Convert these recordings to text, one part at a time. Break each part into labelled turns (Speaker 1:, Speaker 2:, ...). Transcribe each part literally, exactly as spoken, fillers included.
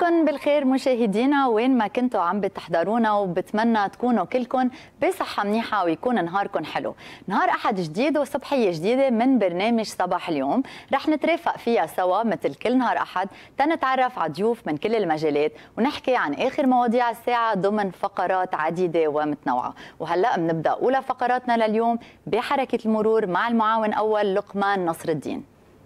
Speaker 1: مساكن بالخير مشاهدينا وين ما كنتوا عم بتحضرونا، وبتمنى تكونوا كلكم بصحة منيحة ويكون نهاركم حلو. نهار أحد جديد وصبحية جديدة من برنامج صباح اليوم، رح نترافق فيها سوا مثل كل نهار أحد تنتعرف على ضيوف من كل المجالات ونحكي عن آخر مواضيع الساعة ضمن فقرات عديدة ومتنوعة. وهلأ بنبدأ أولى فقراتنا لليوم بحركة المرور مع المعاون أول لقمان نصر الدين.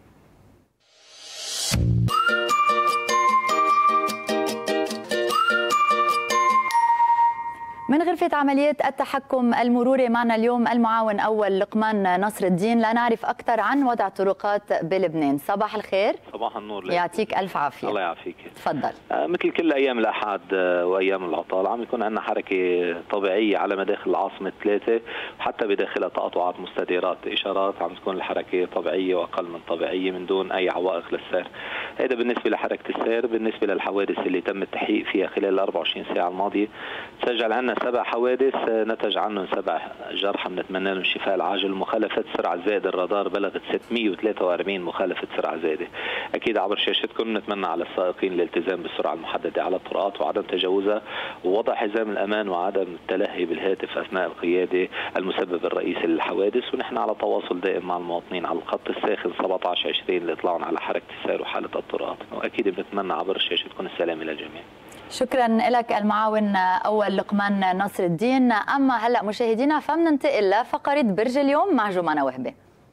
Speaker 1: من غرفة عمليات التحكم المروري معنا اليوم المعاون أول لقمان نصر الدين لنعرف أكثر عن وضع الطرقات بلبنان. صباح الخير.
Speaker 2: صباح النور لك.
Speaker 1: يعطيك ألف عافية.
Speaker 2: الله يعافيك.
Speaker 1: تفضل.
Speaker 2: آه مثل كل أيام الأحد آه وأيام العطال عم يكون عندنا حركة طبيعية على مداخل العاصمة ثلاثة، وحتى بداخلها تقاطعات مستديرات إشارات عم تكون الحركة طبيعية وأقل من طبيعية من دون أي عوائق للسير. هذا بالنسبة لحركة السير. بالنسبة للحوادث اللي تم التحقيق فيها خلال ال أربع وعشرين ساعة الماضية، سجل عندنا سبع حوادث نتج عنهم سبع جرحى، بنتمنى لهم الشفاء العاجل. مخالفة سرعة زائدة الرادار بلغت ستمئة وثلاثة وأربعين مخالفة سرعة زائدة. أكيد عبر شاشتكم نتمنى على السائقين الالتزام بالسرعة المحددة على الطرقات وعدم تجاوزها، ووضع حزام الأمان وعدم التلهي بالهاتف أثناء القيادة المسبب الرئيسي للحوادث. ونحن على تواصل دائم مع المواطنين على الخط الساخن سبعة عشر عشرين لإطلاعهم على حركة السير وحالة الطرقات، وأكيد بنتمنى عبر شاشتكم السلامة للجميع.
Speaker 1: شكرا لك المعاون أول لقمان نصر الدين. أما هلأ مشاهدينا فمننتقل لفقرة برج اليوم مع جمانة وهبة.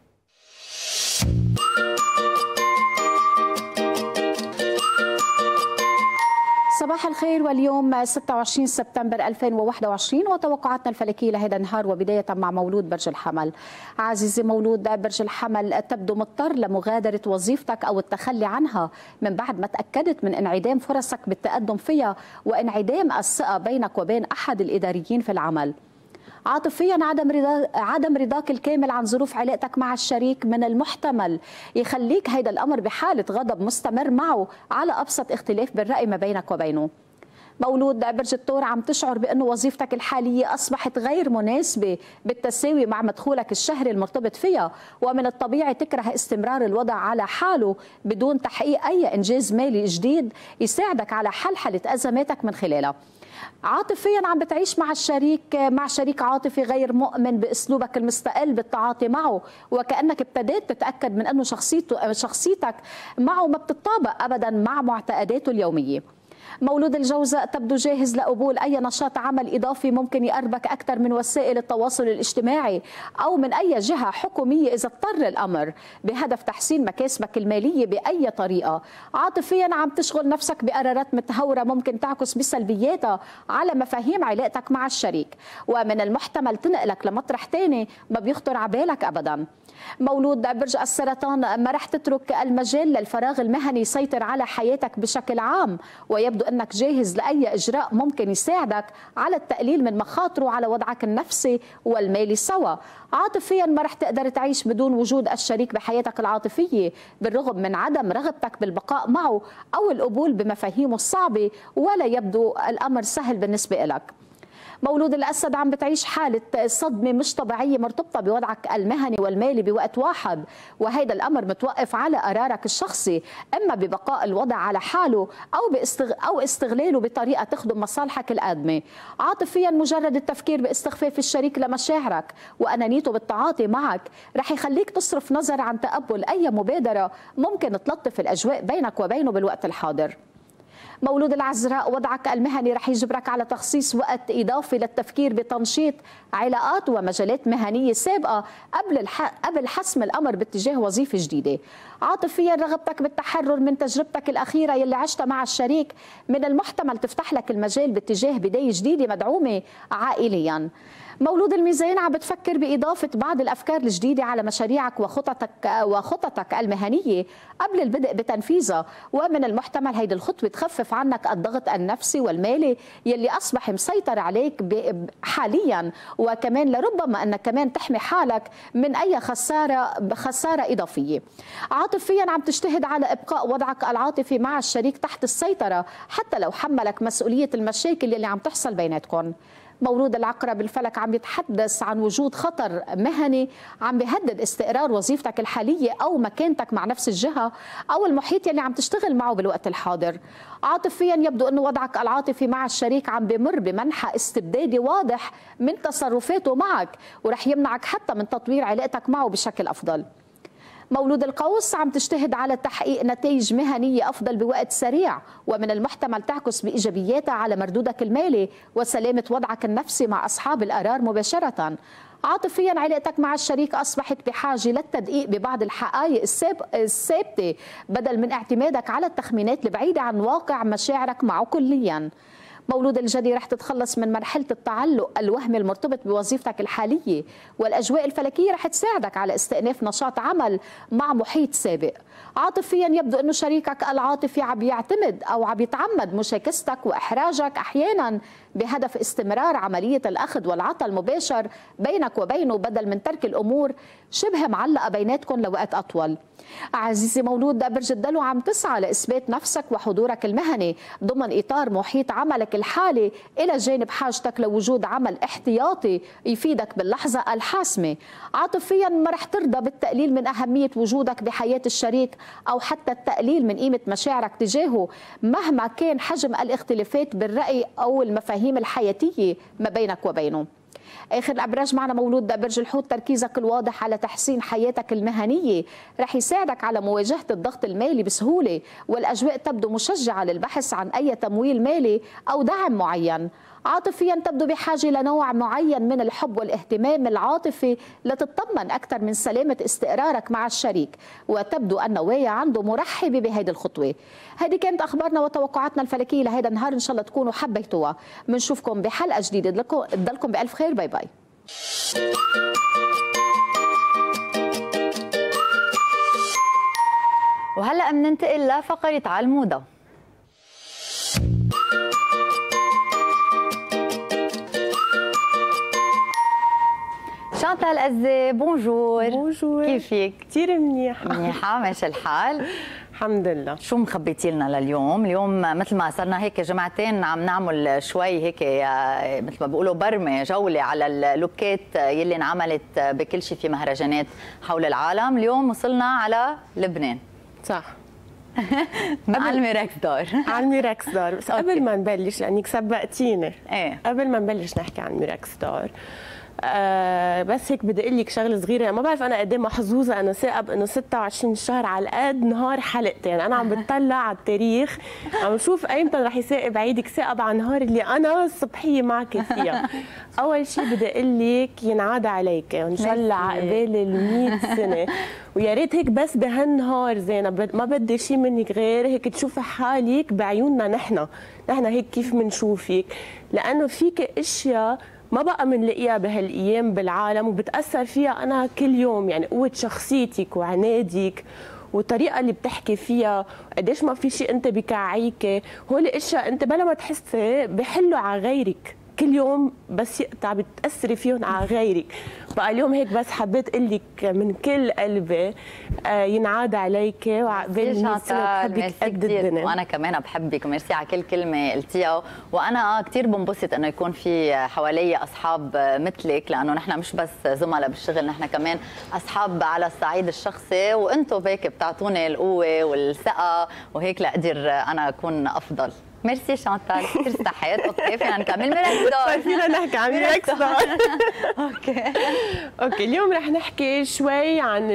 Speaker 3: صباح الخير، واليوم ستة وعشرين سبتمبر ألفين وواحد وعشرين وتوقعاتنا الفلكية لهذا النهار، وبداية مع مولود برج الحمل. عزيزي مولود برج الحمل، تبدو مضطر لمغادرة وظيفتك أو التخلي عنها من بعد ما تأكدت من انعدام فرصك بالتقدم فيها وانعدام الثقة بينك وبين أحد الإداريين في العمل. عاطفيا عدم رضا عدم رضاك الكامل عن ظروف علاقتك مع الشريك من المحتمل يخليك هيدا الامر بحاله غضب مستمر معه على ابسط اختلاف بالراي ما بينك وبينه. مولود برج الثور، عم تشعر بأنه وظيفتك الحالية أصبحت غير مناسبة بالتساوي مع مدخولك الشهري المرتبط فيها، ومن الطبيعي تكره استمرار الوضع على حاله بدون تحقيق أي إنجاز مالي جديد يساعدك على حلحلة أزماتك من خلالها. عاطفيا عم بتعيش مع الشريك مع شريك عاطفي غير مؤمن باسلوبك المستقل بالتعاطي معه، وكانك ابتديت تتاكد من انه شخصيته شخصيتك معه ما بتطابق ابدا مع معتقداته اليوميه. مولود الجوزاء، تبدو جاهز لقبول أي نشاط عمل إضافي ممكن يقربك أكثر من وسائل التواصل الاجتماعي أو من أي جهة حكومية إذا اضطر الأمر، بهدف تحسين مكاسبك المالية بأي طريقة. عاطفيا عم تشغل نفسك بقرارات متهورة ممكن تعكس بسلبياتها على مفاهيم علاقتك مع الشريك، ومن المحتمل تنقلك لمطرح ثاني ما بيخطر على بالك أبدا. مولود برج السرطان، ما رح تترك المجال للفراغ المهني يسيطر على حياتك بشكل عام، ويبدو أنك جاهز لأي إجراء ممكن يساعدك على التقليل من مخاطره على وضعك النفسي والمالي سوا. عاطفيا ما رح تقدر تعيش بدون وجود الشريك بحياتك العاطفية بالرغم من عدم رغبتك بالبقاء معه أو القبول بمفاهيمه الصعبة، ولا يبدو الأمر سهل بالنسبة لك. مولود الأسد، عم بتعيش حالة صدمة مش طبيعية مرتبطة بوضعك المهني والمالي بوقت واحد، وهذا الأمر متوقف على قرارك الشخصي، إما ببقاء الوضع على حاله أو باستغ... أو استغلاله بطريقة تخدم مصالحك القادمة. عاطفيا مجرد التفكير باستخفاف الشريك لمشاعرك وأنانيته بالتعاطي معك رح يخليك تصرف نظر عن تقبل أي مبادرة ممكن تلطف الأجواء بينك وبينه بالوقت الحاضر. مولود العذراء، وضعك المهني رح يجبرك على تخصيص وقت إضافي للتفكير بتنشيط علاقات ومجالات مهنية سابقة قبل الح... قبل حسم الأمر باتجاه وظيفة جديدة. عاطفيا رغبتك بالتحرر من تجربتك الأخيرة يلي عشتها مع الشريك من المحتمل تفتح لك المجال باتجاه بداية جديدة مدعومة عائليا. مولود الميزان، عم بتفكر بإضافة بعض الأفكار الجديدة على مشاريعك وخططك وخططك المهنية قبل البدء بتنفيذها، ومن المحتمل هيدي الخطوة تخفف عنك الضغط النفسي والمالي يلي أصبح مسيطر عليك حاليا، وكمان لربما أنك كمان تحمي حالك من أي خسارة خسارة إضافية. عاطفيا عم تجتهد على إبقاء وضعك العاطفي مع الشريك تحت السيطرة حتى لو حملك مسؤولية المشاكل اللي عم تحصل بيناتكم. مولود العقرب الفلك عم يتحدث عن وجود خطر مهني عم بيهدد استقرار وظيفتك الحالية أو مكانتك مع نفس الجهة أو المحيط يلي عم تشتغل معه بالوقت الحاضر. عاطفيا يبدو أن وضعك العاطفي مع الشريك عم بمر بمنحى استبدادي واضح من تصرفاته معك، ورح يمنعك حتى من تطوير علاقتك معه بشكل أفضل. مولود القوس عم تجتهد على تحقيق نتائج مهنية أفضل بوقت سريع، ومن المحتمل تعكس بإيجابياتها على مردودك المالي وسلامة وضعك النفسي مع أصحاب القرار مباشرة. عاطفيا علاقتك مع الشريك أصبحت بحاجة للتدقيق ببعض الحقائق الثابتة بدل من اعتمادك على التخمينات البعيدة عن واقع مشاعرك معه كليا. مولود الجدي رح تتخلص من مرحلة التعلق الوهمي المرتبط بوظيفتك الحالية، والأجواء الفلكية رح تساعدك على استئناف نشاط عمل مع محيط سابق. عاطفيا يبدو أنه شريكك العاطفي عم يعتمد أو عم يتعمد مشاكستك وإحراجك أحيانا بهدف استمرار عملية الأخذ والعطاء المباشر بينك وبينه بدل من ترك الأمور شبه معلقة بيناتكم لوقت أطول. عزيزي مولود برج الدلو عم تسعى لإثبات نفسك وحضورك المهني ضمن إطار محيط عملك الحالي إلى جانب حاجتك لوجود عمل احتياطي يفيدك باللحظة الحاسمة. عاطفيا ما رح ترضى بالتقليل من أهمية وجودك بحياة الشريك أو حتى التقليل من قيمة مشاعرك تجاهه مهما كان حجم الاختلافات بالرأي أو المفاهيم الحياتية ما بينك وبينه. آخر الأبراج معنا مولود برج الحوت، تركيزك الواضح على تحسين حياتك المهنية رح يساعدك على مواجهة الضغط المالي بسهولة، والأجواء تبدو مشجعة للبحث عن أي تمويل مالي أو دعم معين. عاطفيا تبدو بحاجة لنوع معين من الحب والاهتمام العاطفي لتطمن أكثر من سلامة استقرارك مع الشريك، وتبدو أن نوايا عنده مرحبة بهيدي الخطوة. هذه كانت أخبارنا وتوقعاتنا الفلكية لهذا النهار، إن شاء الله تكونوا حبيتوها. بنشوفكم بحلقة جديدة، تضلكم بألف خير، باي باي.
Speaker 1: وهلأ بننتقل لفقرة على الموضة. شانتال أزي، بونجور.
Speaker 4: بونجور،
Speaker 1: كيفك؟
Speaker 4: كثير منيحة.
Speaker 1: منيحة، ماشي الحال؟
Speaker 4: الحمد لله.
Speaker 1: شو مخبيتي لنا لليوم؟ اليوم مثل ما صرنا هيك جمعتين عم نعمل شوي هيك مثل ما بيقولوا برمة جولة على اللوكات يلي انعملت بكل شيء في مهرجانات حول العالم. اليوم وصلنا على لبنان.
Speaker 4: صح.
Speaker 1: على الميراكس دار.
Speaker 4: على الميراكس دار، بس قبل ما نبلش لأنك سبقتيني.
Speaker 1: ايه.
Speaker 4: قبل ما نبلش نحكي عن الميراكس دار، آه بس هيك بدي اقول لك شغله صغيره. ما بعرف انا قد ايه محظوظه انا ثاقب انه ستة وعشرين شهر على قد نهار حلقتين. يعني انا عم بتطلع على التاريخ عم بشوف ايمتى رح يثاقب عيدك ثاقب على النهار اللي انا الصبحيه معك فيها. اول شيء بدي اقول لك ينعاد عليك وان شاء الله عقبال ال مية سنه، ويا ريت هيك بس بهالنهار زينب ما بدي شيء منك غير هيك تشوفي حالك بعيوننا نحن نحن هيك كيف بنشوفك، لانه فيك اشياء ما بقى منلاقيها بهالايام بالعالم وبتاثر فيها انا كل يوم. يعني قوه شخصيتك وعنادك والطريقه اللي بتحكي فيها، قديش ما في شيء انت بكعيك، هول الاشياء انت بلا ما تحسي بحلوا على غيرك كل يوم، بس يقطع بتاثري فيهم على غيرك. بقى اليوم هيك بس حبيت اقول لك من كل قلبي آه ينعاد عليك وعقبال مية سنه بحبك قد الدنيا.
Speaker 1: وانا كمان بحبك وميرسي على كل كلمه قلتيها، وانا كثير بنبسط انه يكون في حوالي اصحاب مثلك، لانه نحن مش بس زملاء بالشغل، نحن كمان اصحاب على الصعيد الشخصي، وانتم هيك بتعطوني القوه والثقه وهيك لاقدر انا اكون افضل. ميرسي شانتال، كثير استحيت. اوكي فينا نكمل ميراكس دار.
Speaker 4: فينا نحكي عن ميراكس دار.
Speaker 1: اوكي
Speaker 4: اوكي اليوم رح نحكي شوي عن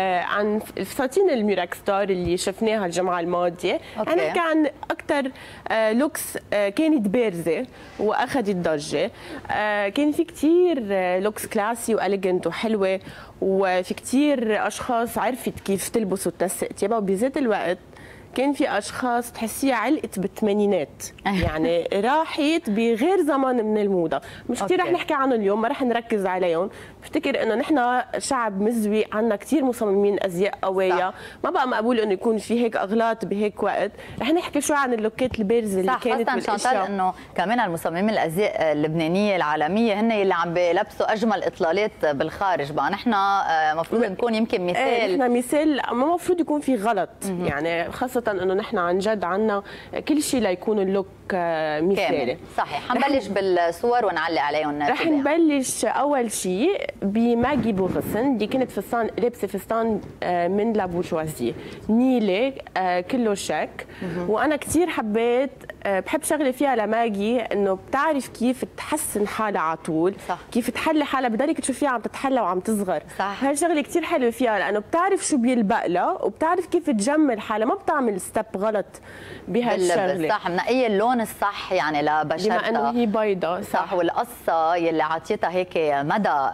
Speaker 4: عن الفساتين الميراكس دار اللي شفناها الجمعه الماضيه. رح نحكي عن اكثر لوكس كانت بارزه واخذت ضجه. كان في كثير لوكس كلاسي واليجنت وحلوه، وفي كثير اشخاص عرفت كيف تلبس وتنسق ثيابها، وبذات الوقت كان في اشخاص تحسيها علقت بالثمانينات، يعني راحت بغير زمن من الموضه. مش كثير رح نحكي عنهم اليوم، ما رح نركز عليهم. بفتكر انه نحن شعب مزوي، عندنا كثير مصممين ازياء قويه، ما بقى مقبول انه يكون في هيك اغلاط بهيك وقت. رح نحكي شوي عن اللوكات البارزه اللي كانت
Speaker 1: بالاشياء. صح، خاصه انه كمان المصممين الازياء اللبنانيه العالميه هن اللي عم بيلبسوا اجمل اطلالات بالخارج. بقى نحن المفروض نكون يمكن مثال.
Speaker 4: ايه نحن مثال، ما المفروض يكون في غلط. يعني خاصه انه نحن عن جد عنا كل شيء ليكون اللوك مثالي.
Speaker 1: صحيح. حنبلش بالصور ونعلق عليهم.
Speaker 4: رح نبلش اول شيء بماجي بوغسن اللي كانت فستان لابسه فستان من لابورجوازي نيلي كله شك، وانا كثير حبيت بحب شغله فيها لماجي انه بتعرف كيف تحسن حالها على طول،
Speaker 1: صح.
Speaker 4: كيف تحلي حالها بضلك تشوفيها عم تتحلى وعم تصغر.
Speaker 1: صح.
Speaker 4: هاي شغله كثير حلوه فيها لانه بتعرف شو بيلبق لها وبتعرف كيف تجمل حالها، ما بتعمل ستيب غلط بهالشغله.
Speaker 1: صح. منقيه اللون الصح يعني لبشرتها
Speaker 4: بما انه هي بيضاء. صح.
Speaker 1: صح. والقصه يلي عطيتها هيك مدى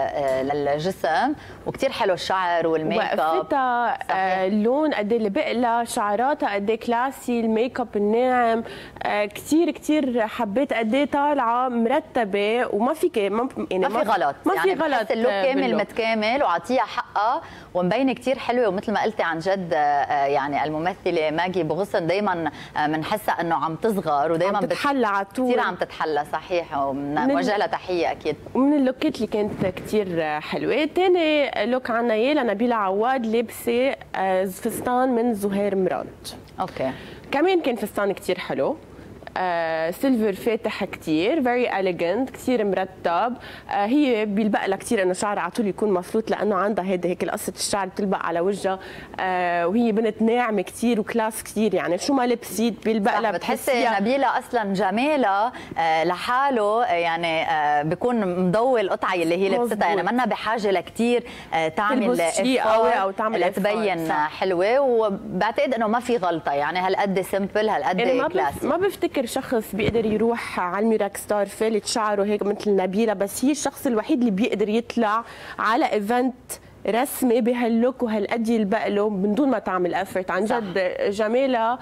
Speaker 1: للجسم، وكثير حلو الشعر والميك اب.
Speaker 4: وقفتها اللون قد ايه اللي بقلها، شعراتها قد ايه كلاسي، الميك اب الناعم، كثير كثير حبيت قد ايه طالعه مرتبه وما فيك ما يعني
Speaker 1: ما في غلط،
Speaker 4: ما في
Speaker 1: يعني
Speaker 4: غلط،
Speaker 1: اللوك كامل متكامل وعطيها حقها ومبينه كثير حلوه. ومثل ما قلتي عن جد يعني الممثله ماجي بوغسن دايما بنحسها انه عم تصغر ودايما
Speaker 4: عم تتحلى على طول،
Speaker 1: كثير عم تتحلى. صحيح. وبنوجه لها تحيه اكيد.
Speaker 4: ومن اللوكات اللي كانت كثير حلوه. ثاني لوك عنا اياه لنبيلة عواد لابسه فستان من زهير مراد.
Speaker 1: اوكي.
Speaker 4: كمان كان فستان كثير حلو، آه، سيلفر فاتح كثير، فيري اليجنت، كثير مرتب. آه، هي بيلبق لها كثير انه شعرها على طول يكون مفروض لانه عندها هيدا هيك قصه الشعر بتلبق على وجهها. آه، وهي بنت ناعمه كثير وكلاس كثير، يعني شو ما لبست بيلبق لها.
Speaker 1: بتحسي نبيلة اصلا جمالها آه لحاله يعني آه بيكون مضوي القطعه اللي هي لبستها، يعني منا بحاجه لكثير آه تعمل
Speaker 4: شيء قوي او تعمل
Speaker 1: تبين حلوه. وبعتقد انه ما في غلطه، يعني هالقد سمبل هالقد
Speaker 4: يعني ما
Speaker 1: كلاسي.
Speaker 4: ما بفتكر شخص بيقدر يروح على الميراك ستار فالت شعره هيك مثل نبيلة، بس هي الشخص الوحيد اللي بيقدر يطلع على ايفنت رسمي بهاللوك وهالقد يلبق له من دون ما تعمل افورت. عن جد جمالها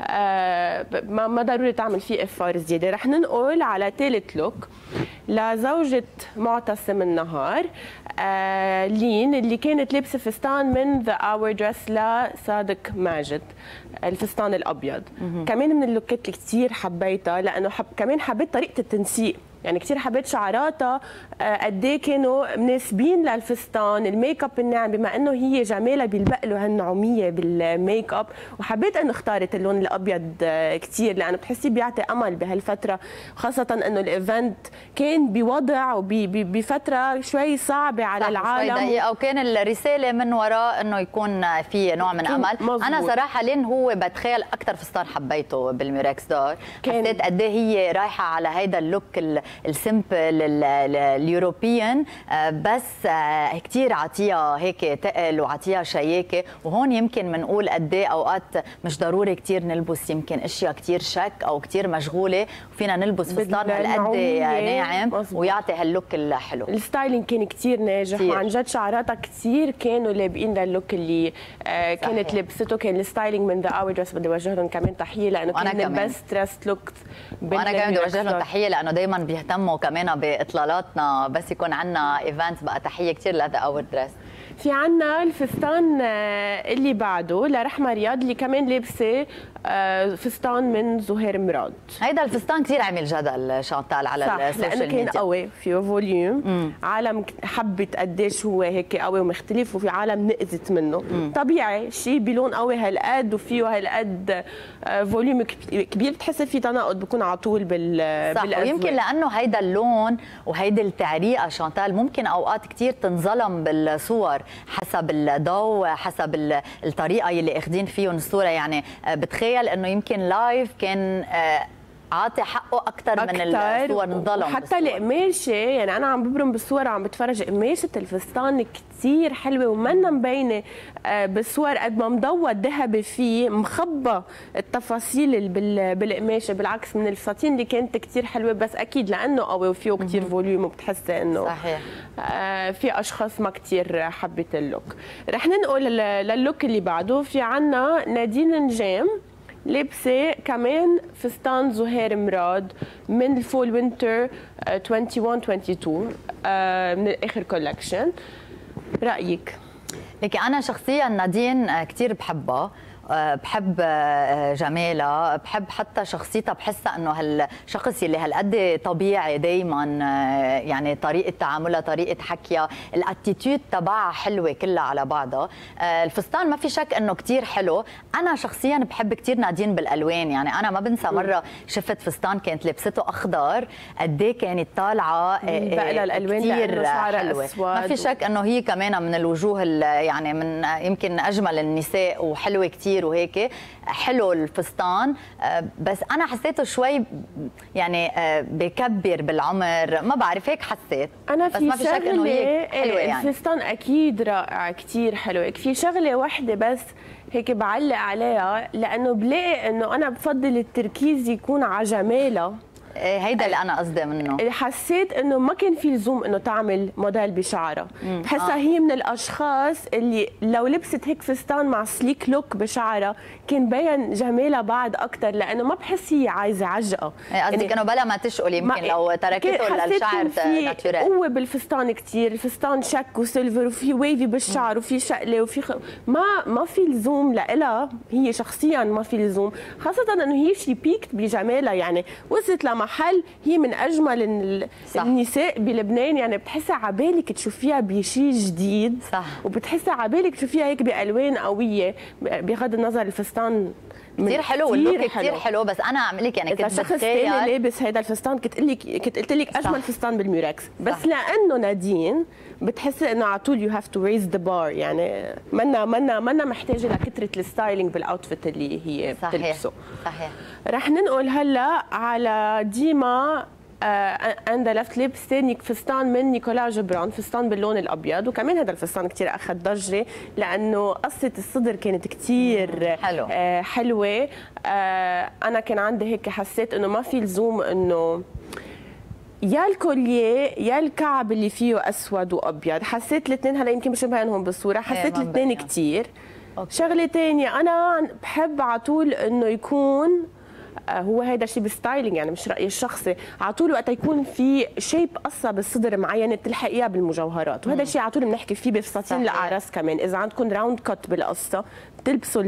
Speaker 4: آه ما ما ضروري تعمل فيه افار زياده. رح ننقل على ثالث لوك لزوجة معتصم النهار، آه لين اللي كانت لابسه فستان من ذا اور دريس لصادق ماجد، الفستان الابيض. كمان من اللوكات اللي كثير حبيتها لانه حب كمان حبيت طريقه التنسيق، يعني كثير حبيت شعراتها قد ايه كانوا مناسبين للفستان، الميك اب الناعم بما انه هي جمالها بيلبق له هالنعوميه بالميك اب. وحبيت انه اختارت اللون الابيض كثير لانه بتحسي بيعطي امل بهالفتره، خاصه انه الايفنت كان بوضع وبفتره شوي صعبه على العالم
Speaker 1: شوي دقيقه، وكان الرساله من وراء انه يكون في نوع من امل.
Speaker 4: مزبوط.
Speaker 1: انا صراحه لين هو بتخيل اكثر فستان حبيته بالميراكس دار، حسيت قد ايه هي رايحه على هيدا اللوك السمبل اليوروبيان، بس كثير عطيها هيك تقل وعطيها شياكه. وهون يمكن بنقول قد ايه اوقات مش ضروري كثير نلبس يمكن اشياء كثير شك او كثير مشغوله، وفينا نلبس فستان هالقد ناعم ويعطي هاللوك الحلو.
Speaker 4: الستايلينج كان كثير ناجح كتير. وعن جد شعراتها كثير كانوا لابقين للوك اللي آه كانت لبسته. كان الستايلينج من ذا اور دريس بدي اوجه لهم كمان تحيه لانه كان البست دريس لوك.
Speaker 1: وانا كمان بدي اوجه لهم تحيه لانه دائما بيهتموا كمان باطلالاتنا، بس يكون عندنا ايفنت بقى تحيه كثير لذا اور دريس.
Speaker 4: في عنا الفستان اللي بعده لرحمة رياض اللي كمان لابسه فستان من زهير مراد.
Speaker 1: هيدا الفستان كثير عمل جدل شانتال على السوشيال
Speaker 4: ميديا، لانه كان قوي فيه فوليوم. مم. عالم حبت قديش هو هيك قوي ومختلف، وفي عالم نقزت منه. مم. طبيعي شيء بلون قوي هالقد وفيه هالقد فوليوم كبير بتحس في تناقض بيكون على طول بال
Speaker 1: صح. ويمكن لانه هيدا اللون وهيدي التعريقه شانتال ممكن اوقات كثير تنظلم بالصور حسب الضوء، حسب الطريقه اللي اخذين فيهم الصوره. يعني بتخيل انه يمكن لايف كان عاطي حقه اكثر من الصور انظلم.
Speaker 4: حتى القماشه، يعني انا عم ببرم بالصور وعم بتفرج، قماشه الفستان كثير حلوه ومنا مبينه بالصور قد ما مضوى الذهبي فيه، مخبى التفاصيل بالقماشه بالعكس من الفساتين اللي كانت كثير حلوه. بس اكيد لانه قوي وفيه كثير فوليوم وبتحسي انه
Speaker 1: صحيح
Speaker 4: آه في اشخاص ما كثير حبت اللوك. رح ننقل للوك اللي بعده. في عنا نادين نجام لابسه كمان فستان زهير مراد من الفول وينتر واحد وعشرين اثنين وعشرين آه من اخر كولكشن. رايك؟
Speaker 1: لكن انا شخصيا نادين كثير بحبها، بحب جمالها، بحب حتى شخصيتها، بحسها انه هالشخص اللي هالقد طبيعي دائما، يعني طريقه تعاملها، طريقه حكيها، الاتيتيود تبعها حلوه كلها على بعضها. الفستان ما في شك انه كثير حلو. انا شخصيا بحب كثير نادين بالالوان، يعني انا ما بنسى مره شفت فستان كانت لبسته اخضر، قد ايه كانت طالعه
Speaker 4: بقى الالوان
Speaker 1: كثير حلوه. ما في شك انه هي كمان من الوجوه يعني من يمكن اجمل النساء وحلوه كثير وهيك. حلو الفستان، بس انا حسيته شوي يعني بكبر بالعمر، ما بعرف هيك حسيت.
Speaker 4: انا
Speaker 1: بس
Speaker 4: في
Speaker 1: ما في شك انه هي حلوه. يعني
Speaker 4: الفستان اكيد رائع كثير حلو. في شغله واحده بس هيك بعلق عليها، لانه بلاقي انه انا بفضل التركيز يكون على جمالها.
Speaker 1: هيدا اللي انا قصدي منه.
Speaker 4: حسيت انه ما كان في لزوم انه تعمل موديل بشعرها. بحسها آه. هي من الاشخاص اللي لو لبست هيك فستان مع سليك لوك بشعرها كان بين جمالها بعد اكثر، لانه ما بحس هي عايزه عجقه.
Speaker 1: قصدك يعني انه بلا ما تشقل يمكن لو تركته للشعر
Speaker 4: ناتشورال. قوه بالفستان كثير، الفستان شك وسيلفر وفي ويفي بالشعر وفي شقله وفي خ... ما ما في لزوم لها، هي شخصيا ما في لزوم، خاصه انه هي شي بيكت بجمالها. يعني وصلت محل هي من اجمل النساء بلبنان، يعني بتحسها عبالك تشوفيها بشيء جديد.
Speaker 1: صح.
Speaker 4: وبتحسها عبالك تشوفيها هيك بالوان قويه، بغض النظر الفستان
Speaker 1: كثير حلو واللوك كثير حلو. بس انا عم لك يعني كنت
Speaker 4: شخص ثاني لابس هيدا الفستان كنت قلت لك كنت قلت لك اجمل فستان بالميوراكس، بس صح. لانه نادين بتحسي انه على طول يو هاف تو ريز ذا بار، يعني منا منا منا محتاجه لكثره الستايلينج بالاوتفيت اللي هي بتلبسه.
Speaker 1: صحيح.
Speaker 4: رح ننقل هلا على ديما عندها لفت لبس ثاني، فستان من نيكولا جبران، فستان باللون الابيض. وكمان هذا الفستان كثير اخذ ضجه لانه قصه الصدر كانت كثير
Speaker 1: حلو.
Speaker 4: آه حلوه. آه انا كان عندي هيك حسيت انه ما في لزوم انه يا الكوليه يا الكعب اللي فيه اسود وابيض. حسيت الاثنين هلا يمكن مش مبينهم بالصوره، حسيت الاثنين كثير. شغله ثانيه انا بحب على طول انه يكون هو هيدا شيء بالستايلينج، يعني مش رايي الشخصي، على طول وقت يكون في شيب قصه بالصدر معينه تلحقيها بالمجوهرات، وهذا الشيء على طول بنحكي فيه بفساتين الاعراس كمان. اذا عندكم راوند كات بالقصه بتلبسوا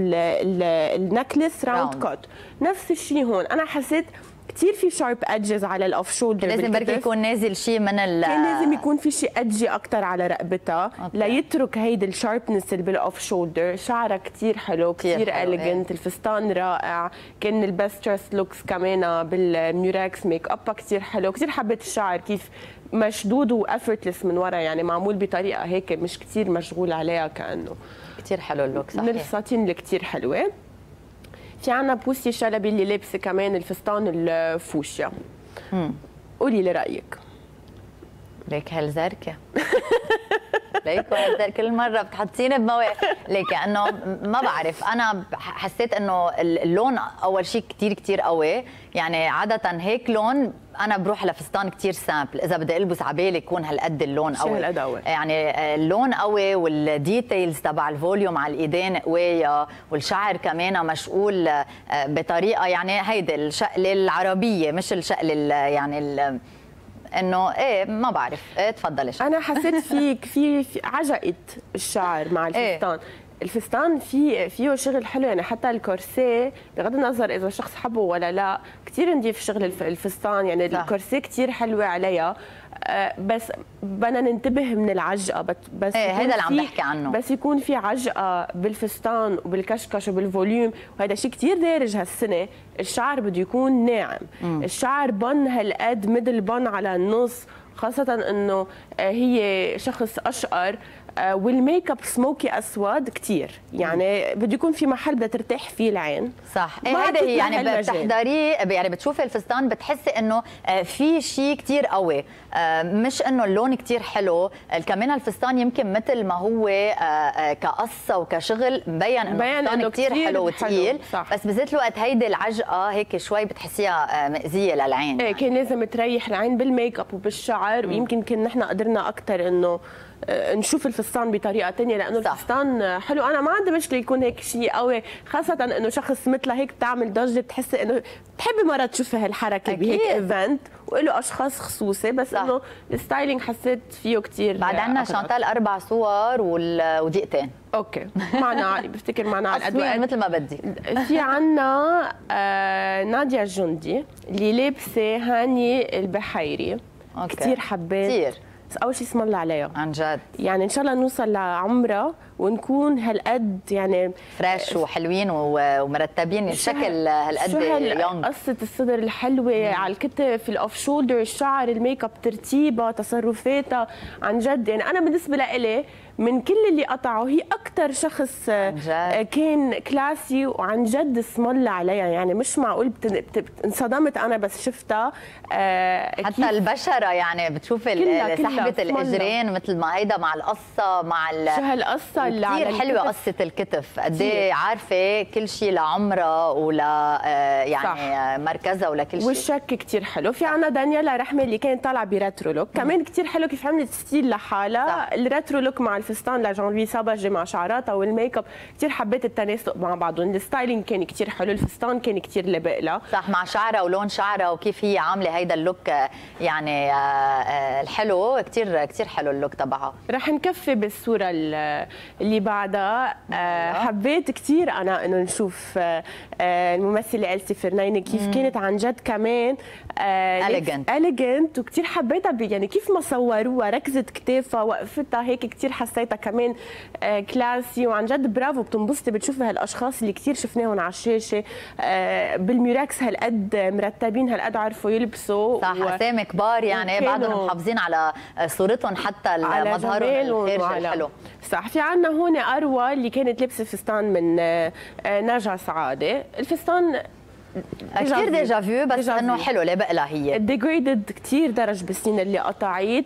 Speaker 4: النكلس راوند كات، نفس الشيء هون. انا حسيت كثير في شارب ادجز على الاوف شولدر،
Speaker 1: لازم بركي يكون نازل شيء من ال
Speaker 4: كان لازم يكون في شيء ادجي اكثر على رقبتها ليترك هيدي الشاربنس اللي بالاوف شولدر. شعرها كثير حلو، كثير اليجنت، الفستان رائع، كان من البست دريس لوكس كمان بالميوراكس. ميك ابها كثير حلو، كثير حبيت الشعر كيف مشدود وافورتلس من ورا، يعني معمول بطريقه هيك مش كثير مشغول عليها، كانه
Speaker 1: كثير حلو اللوك. صحيح.
Speaker 4: من الفساتين اللي كثير حلوه. في عنا بوسي شلبي اللي لابسه كمان الفستان الفوشيا. قولي لي رايك.
Speaker 1: ليك هالزركه ليك هالزركه كل مره بتحطيني بمواقف ليك، انه ما بعرف. انا حسيت انه اللون اول شيء كثير كثير قوي، يعني عاده هيك لون انا بروح لفستان كثير سامبل. اذا بدي البس عبالي يكون هالقد اللون قوي،
Speaker 4: قوي.
Speaker 1: يعني اللون قوي والديتيلز تبع الفوليوم على الايدين قويه، والشعر كمان مشقول بطريقه يعني هيدي الشقله العربيه مش الشقله يعني ال انه ايه ما بعرف. ايه تفضلي.
Speaker 4: انا حسيت فيك في, في عجقه الشعر مع الفستان. إيه؟ الفستان فيه فيه شغل حلو، يعني حتى الكورسيه بغض النظر اذا الشخص حبه ولا لا كثير نضيف شغل الفستان، يعني صح. الكورسيه كثير حلوه عليها، بس بدنا ننتبه من العجقه. بس
Speaker 1: ايه هذا اللي عم بحكي عنه،
Speaker 4: بس يكون في عجقه بالفستان وبالكشكش وبالفوليوم، وهذا شيء كثير دارج هالسنه. الشعر بده يكون ناعم. مم. الشعر بن هالقد ميدل بن على النص، خاصه انه هي شخص اشقر، والميك اب سموكي اسود كثير، يعني بده يكون في محل بدها ترتاح فيه العين.
Speaker 1: صح. ايه هيدا هي يعني بتحضريه، يعني بتشوفي الفستان بتحسي انه في شيء كثير قوي، مش انه اللون كثير حلو. كمان الفستان يمكن مثل ما هو كقصه وكشغل مبين انه الفستان كثير حلو وثقيل، بس بذات الوقت هيدي العجقه هيك شوي بتحسيها مأذيه للعين.
Speaker 4: ايه كان لازم تريح العين بالميك اب وبالشعر، ويمكن كنا نحن قدرنا اكثر انه نشوف الفستان بطريقه ثانيه، لانه
Speaker 1: صح.
Speaker 4: الفستان حلو. انا ما عندي مشكله يكون هيك شيء قوي، خاصه انه شخص مثلها هيك بتعمل ضجه، بتحسي انه بتحبي مره تشوفي هالحركه بهيك ايفنت، وله اشخاص خصوصي، بس انه الستايلينج حسيت فيه كثير.
Speaker 1: بعد عندنا شانتال اربع صور ودقيقتين.
Speaker 4: اوكي معنا علي، بفتكر معنا على
Speaker 1: الادوات مثل ما بدي.
Speaker 4: في عنا آه نادية الجندي اللي لابسه هاني البحيري.
Speaker 1: أوكي.
Speaker 4: كثير حبيت
Speaker 1: كثير،
Speaker 4: بس اول شيء اسم الله عليها
Speaker 1: عن جد،
Speaker 4: يعني ان شاء الله نوصل لعمرها ونكون هالقد يعني
Speaker 1: فريش وحلوين ومرتبين الشكل هالقد يونغ.
Speaker 4: قصه الصدر الحلوه مم. على الكتف، الاوف شولدر، الشعر، الميك اب، ترتيبها، تصرفاتها، عن جد يعني انا بالنسبه لإلي من كل اللي قطعوا هي اكثر شخص كان كلاسي، وعن جد اسم الله عليها، يعني مش معقول بت... بت... انصدمت انا بس شفتها. آه
Speaker 1: حتى البشره يعني بتشوف سحبه الاجرين مثل ما هيدا مع القصه مع ال...
Speaker 4: شو هالقصه اللي
Speaker 1: كثير حلوه قصه الكتف، قد ايه عارفه كل شيء لعمرها ولا آه يعني صح. مركزها ولا كل شيء.
Speaker 4: والشك كثير حلو. في عنا دانييلا رحمه اللي كانت طالعه بريترو لوك، كمان كثير حلو كيف عملت ستيل لحالها. الريترو لوك مع الفستان لجان لوي ساباجي مع شعراتها والميك اب، كثير حبيت التناسق مع بعضهم. الستايلينج كان كثير حلو، الفستان كان كثير لبق لها
Speaker 1: صح، مع شعرها ولون شعرها وكيف هي عامله هيدا اللوك يعني الحلو، كثير كثير حلو اللوك تبعها.
Speaker 4: رح نكفي بالصوره اللي بعدها. حبيت كثير انا انه نشوف الممثله إلسي فرنيني كيف مم. كانت عن جد كمان
Speaker 1: اليجنت
Speaker 4: اليجنت وكثير حبيتها يعني كيف ما صوروها، ركزت كتافها، وقفتها هيك كثير حسيتها كمان كلاسي، وعن جد برافو. بتنبسطي بتشوفي هالاشخاص اللي كثير شفناهم على الشاشه بالميراكس هالقد مرتبين، هالقد عرفوا يلبسوا
Speaker 1: صح، اسامي كبار يعني بعدهم محافظين على صورتهم حتى مظهرهم الخارجي الحلو.
Speaker 4: صح. في عنا هون اروى اللي كانت لابسه فستان من نجا سعاده، الفستان
Speaker 1: كثير ديجا فيو بس انه حلو لابق لها هي.
Speaker 4: ديجريدد كثير درج بالسنين اللي قطعت،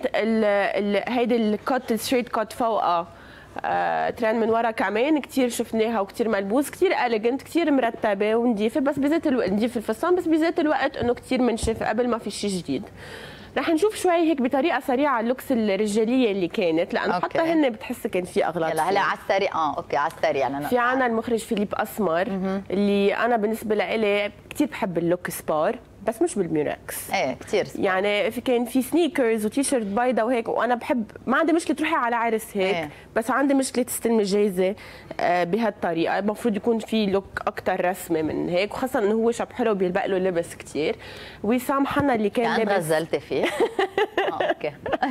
Speaker 4: هيدي الكوت الستريت كوت فوقها آه، ترند من ورا كمان كثير شفناها وكثير ملبوس، كثير اليجنت، كثير مرتبه ونظيفه، بس بذات الوقت نظيف الفستان، بس بذات الوقت انه كثير منشف قبل ما في شيء جديد. رح نشوف شوي هيك بطريقه سريعه اللوكس الرجاليه اللي كانت، لانه حتى هن بتحس كان في اغلاط.
Speaker 1: يلا هلا على السريع. اه اوكي على السريع. لأنه
Speaker 4: في عنا المخرج فيليب اسمر مم. اللي انا بالنسبه لإلي كثير بحب اللوك سبار، بس مش بالميراكس.
Speaker 1: ايه كثير
Speaker 4: يعني في كان في سنيكرز وتيشيرت بيضة وهيك، وانا بحب ما عندي مشكله تروحي على عرس هيك ايه. بس عندي مشكله تستلمي جايزه بهالطريقه، المفروض يكون في لوك اكثر رسمي من هيك، وخاصه انه هو شاب حلو بيلبق له لبس كثير. وسام حنا اللي كان
Speaker 1: لابس غزلتي فيه اه اوكي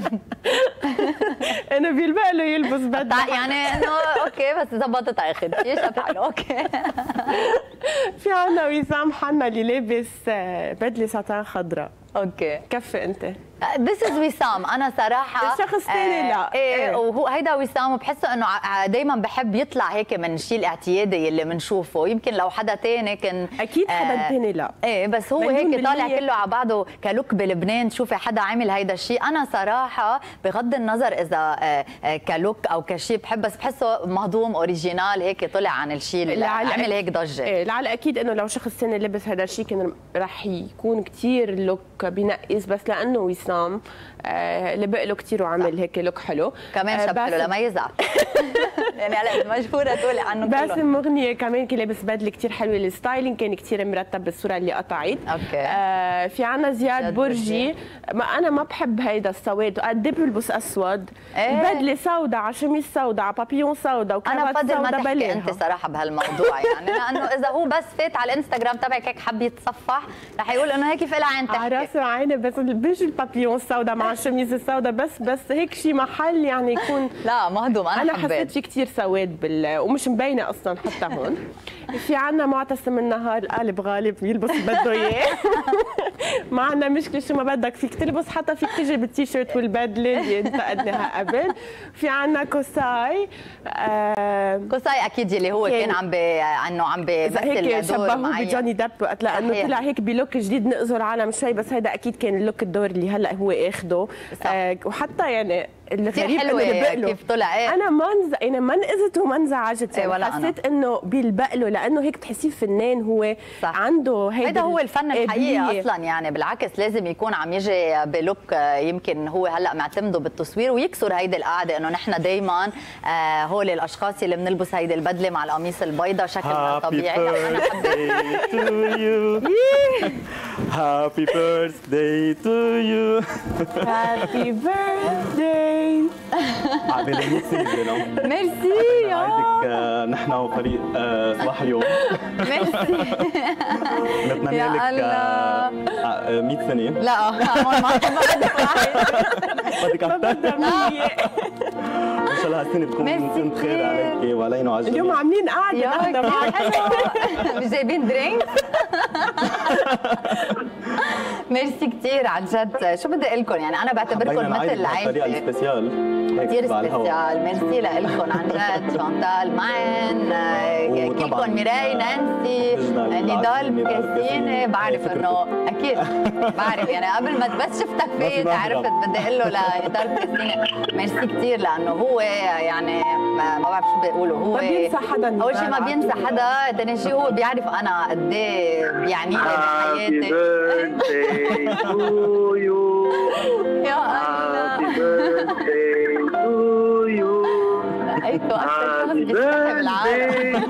Speaker 4: انه بيلبق له يلبس بدله
Speaker 1: يعني انه اوكي بس ظبطت اخر شيء شاب حلو. اوكي
Speaker 4: في عنا وسام حنا اللي لابس بدله ساتان خضراء.
Speaker 1: اوكي
Speaker 4: كفي انت.
Speaker 1: This is وسام. انا صراحه
Speaker 4: الشخص ثاني لا
Speaker 1: ايه وهو هيدا وسام، وبحسه انه دائما بحب يطلع هيك من الشيء الاعتيادي اللي بنشوفه. يمكن لو حدا ثاني كان
Speaker 4: اكيد حدا ثاني لا
Speaker 1: ايه، بس هو هيك طالع كله على بعضه كلوك بلبنان. تشوفي حدا عامل هيدا الشيء، انا صراحه بغض النظر اذا كلوك او كشيء بحب، بس بحسه مهضوم اوريجينال هيك طلع عن الشيء اللي عمل هيك ضجه.
Speaker 4: ايه لعل اكيد انه لو شخص ثاني لبس هذا الشيء كان رح يكون كثير لوك بينقص، بس لانه وسام آه لبق له كثير وعمل هيك لوك حلو
Speaker 1: كمان شاب حلو لما يزعل يعني هلا مجبوره تقولي عنه.
Speaker 4: باسم مغنيه كمان كان لابس بدله كثير حلوه، الستايلينج كان كثير مرتب بالصوره اللي قطعت.
Speaker 1: اوكي
Speaker 4: آه في عنا زياد برجي. ما انا ما بحب هيدا السواد، قد بلبس اسود ايه؟ بدله سوداء على شميس سوداء على بابيون سوداء وكرافات سوداء.
Speaker 1: انا بفضل ما تحكي انت صراحه بهالموضوع يعني لانه اذا هو بس فات على الانستغرام تبعك هيك حب يتصفح رح يقول انه هيك في لها عين تحكي
Speaker 4: على راسي وعيني، بس مش البابيون السوداء مع الشميز السوداء، بس بس هيك شيء محل يعني يكون
Speaker 1: لا مهضوم. انا,
Speaker 4: أنا حسيت في كثير سواد بال ومش مبينه اصلا حتى هون. في عنا معتصم النهار قالب غالب يلبس بده اياه ما عندنا مشكله شو ما بدك فيك تلبس، حتى فيك تجي بالتيشيرت والبدله اللي انتقدناها قبل. في عنا كوساي.
Speaker 1: آه كوساي اكيد اللي هو كان, كان عم بي انه عم بيمثل
Speaker 4: هيك شبهوه بجوني ديب، وقت لانه طلع هيك بلوك جديد نقزر عالم شوي، بس هيدا اكيد كان اللوك الدور اللي هلا هو اخده. آه وحتى يعني الغريب
Speaker 1: حلوة
Speaker 4: انه بقله
Speaker 1: كيف طلع. ايه
Speaker 4: انا ما انز... يعني ما انقذت وما انزعجت، يعني
Speaker 1: ولا
Speaker 4: حسيت انه بيلبق له، لانه هيك بتحسيه فنان، هو
Speaker 1: صح.
Speaker 4: عنده هيدا
Speaker 1: هيدا هو الفن الحقيقي
Speaker 4: قابلية.
Speaker 1: اصلا، يعني بالعكس لازم يكون عم يجي بلوك يمكن هو هلا معتمده بالتصوير ويكسر هيدي القاعده انه نحن دائما آه هول الاشخاص اللي بنلبس هيدي البدله مع القميص البيضاء شكلنا طبيعي. انا
Speaker 5: Happy birthday to you.
Speaker 4: Happy birthday.
Speaker 5: عقبال مية سنة.
Speaker 1: ميرسي يا
Speaker 5: نعيدك نحن وفريق صباح اليوم.
Speaker 1: ميرسي.
Speaker 5: نتمنى لك مية سنة.
Speaker 1: لا هون ما بدك واحد.
Speaker 5: بدك أكثر. إن شاء الله هالسنة تكون سنة خير عليك وعلينا وعلى الجميع.
Speaker 4: اليوم عاملين قاعدة نحن معك.
Speaker 1: مش جايبين درينك؟ ميرسي كثير عن جد. شو بدي اقول لكم، يعني انا بعتبركم مثل عائلتي.
Speaker 5: الطريقة السبيسيال
Speaker 1: كثير سبيسيال. ميرسي لكم عن جد. شانتال، معن، كلكم، ميراي، نانسي، نضال، كريستين. بعرف انه اكيد بعرف، يعني قبل ما بس شفتك فيت عرفت بدي اقول له لنضال كريستين ميرسي كثير، لانه هو يعني ما بعرف شو بيقولوا، هو
Speaker 4: ما بينسى حدا.
Speaker 1: اول شيء ما بينسى حدا، ثاني شيء هو بيعرف انا قد ايه بيعني لي بحياتي. يا الله. لقيته اكثر شخص بيستحي بالعالم.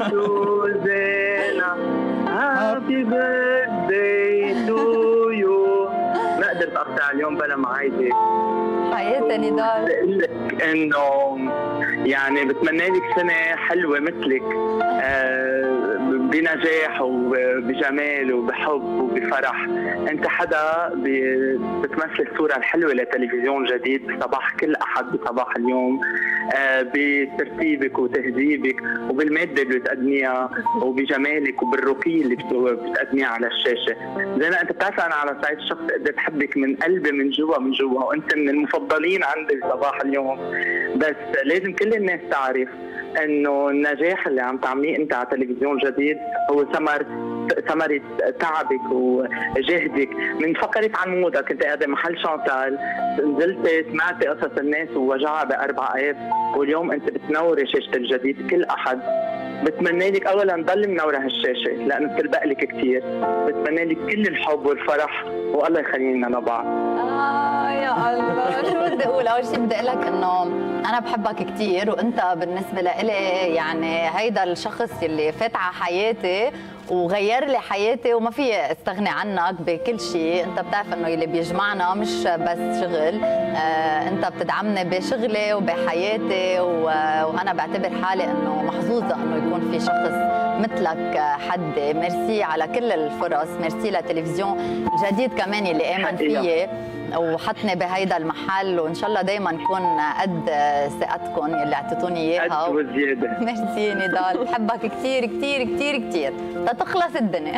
Speaker 6: هابي بيرثداي تو يو. ما قدرت اقطع اليوم بلا معايدة.
Speaker 1: حياتي نضال.
Speaker 6: بقول لك انه يعني بتمنى لك سنة حلوة مثلك، آه بنجاح وبجمال وبحب وبفرح. انت حدا بتمثل الصورة الحلوة لتلفزيون جديد صباح كل احد بصباح اليوم، آه بترتيبك وتهذيبك وبالمادة اللي بتقدميها وبجمالك وبالرقي اللي بتقدميها على الشاشة. زي ما انت بتعرف انا على صعيد الشخص قد بحبك من قلبي من جوا من جوا، وانت من المفضلين عندي صباح اليوم. بس لازم كل الناس تعرف انه النجاح اللي عم تعمليه انت على تلفزيون جديد هو ثمر ثمرة تعبك وجهدك. من فكرت عن مودك، انت قاعده محل شانتال، نزلت سمعتي قصص الناس ووجعها باربع ايام، واليوم انت بتنوري شاشه الجديد كل احد. بتمنى لك اولا ضل منوره هالشاشه لانه بتلبق لك كثير. بتمنى لك كل الحب والفرح والله يخلينا لبعض.
Speaker 1: اه يا الله. شو بدي اقول؟ اول شيء بدي اقول لك انه انا بحبك كثير، وانت بالنسبه لإلي يعني هيدا الشخص اللي فات على حياتي وغير لي حياتي وما في استغني عنك بكل شيء. انت بتعرف انه اللي بيجمعنا مش بس شغل، آه انت بتدعمني بشغلي وبحياتي، وانا بعتبر حالي انه محظوظه انه يكون في شخص مثلك حدي. ميرسي على كل الفرص، ميرسي للتلفزيون الجديد كمان اللي امن فيي وحطني بهيدا المحل، وان شاء الله دائما نكون قد ثقتكم اللي اعطيتوني اياها.
Speaker 6: قد وزياده.
Speaker 1: ميرسي نضال، بحبك كثير كثير كثير كثير تتخلص الدنيا.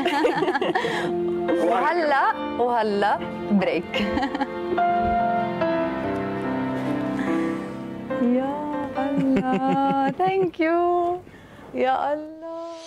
Speaker 1: وهلا وهلا بريك. يا الله ثانك يو يا الله.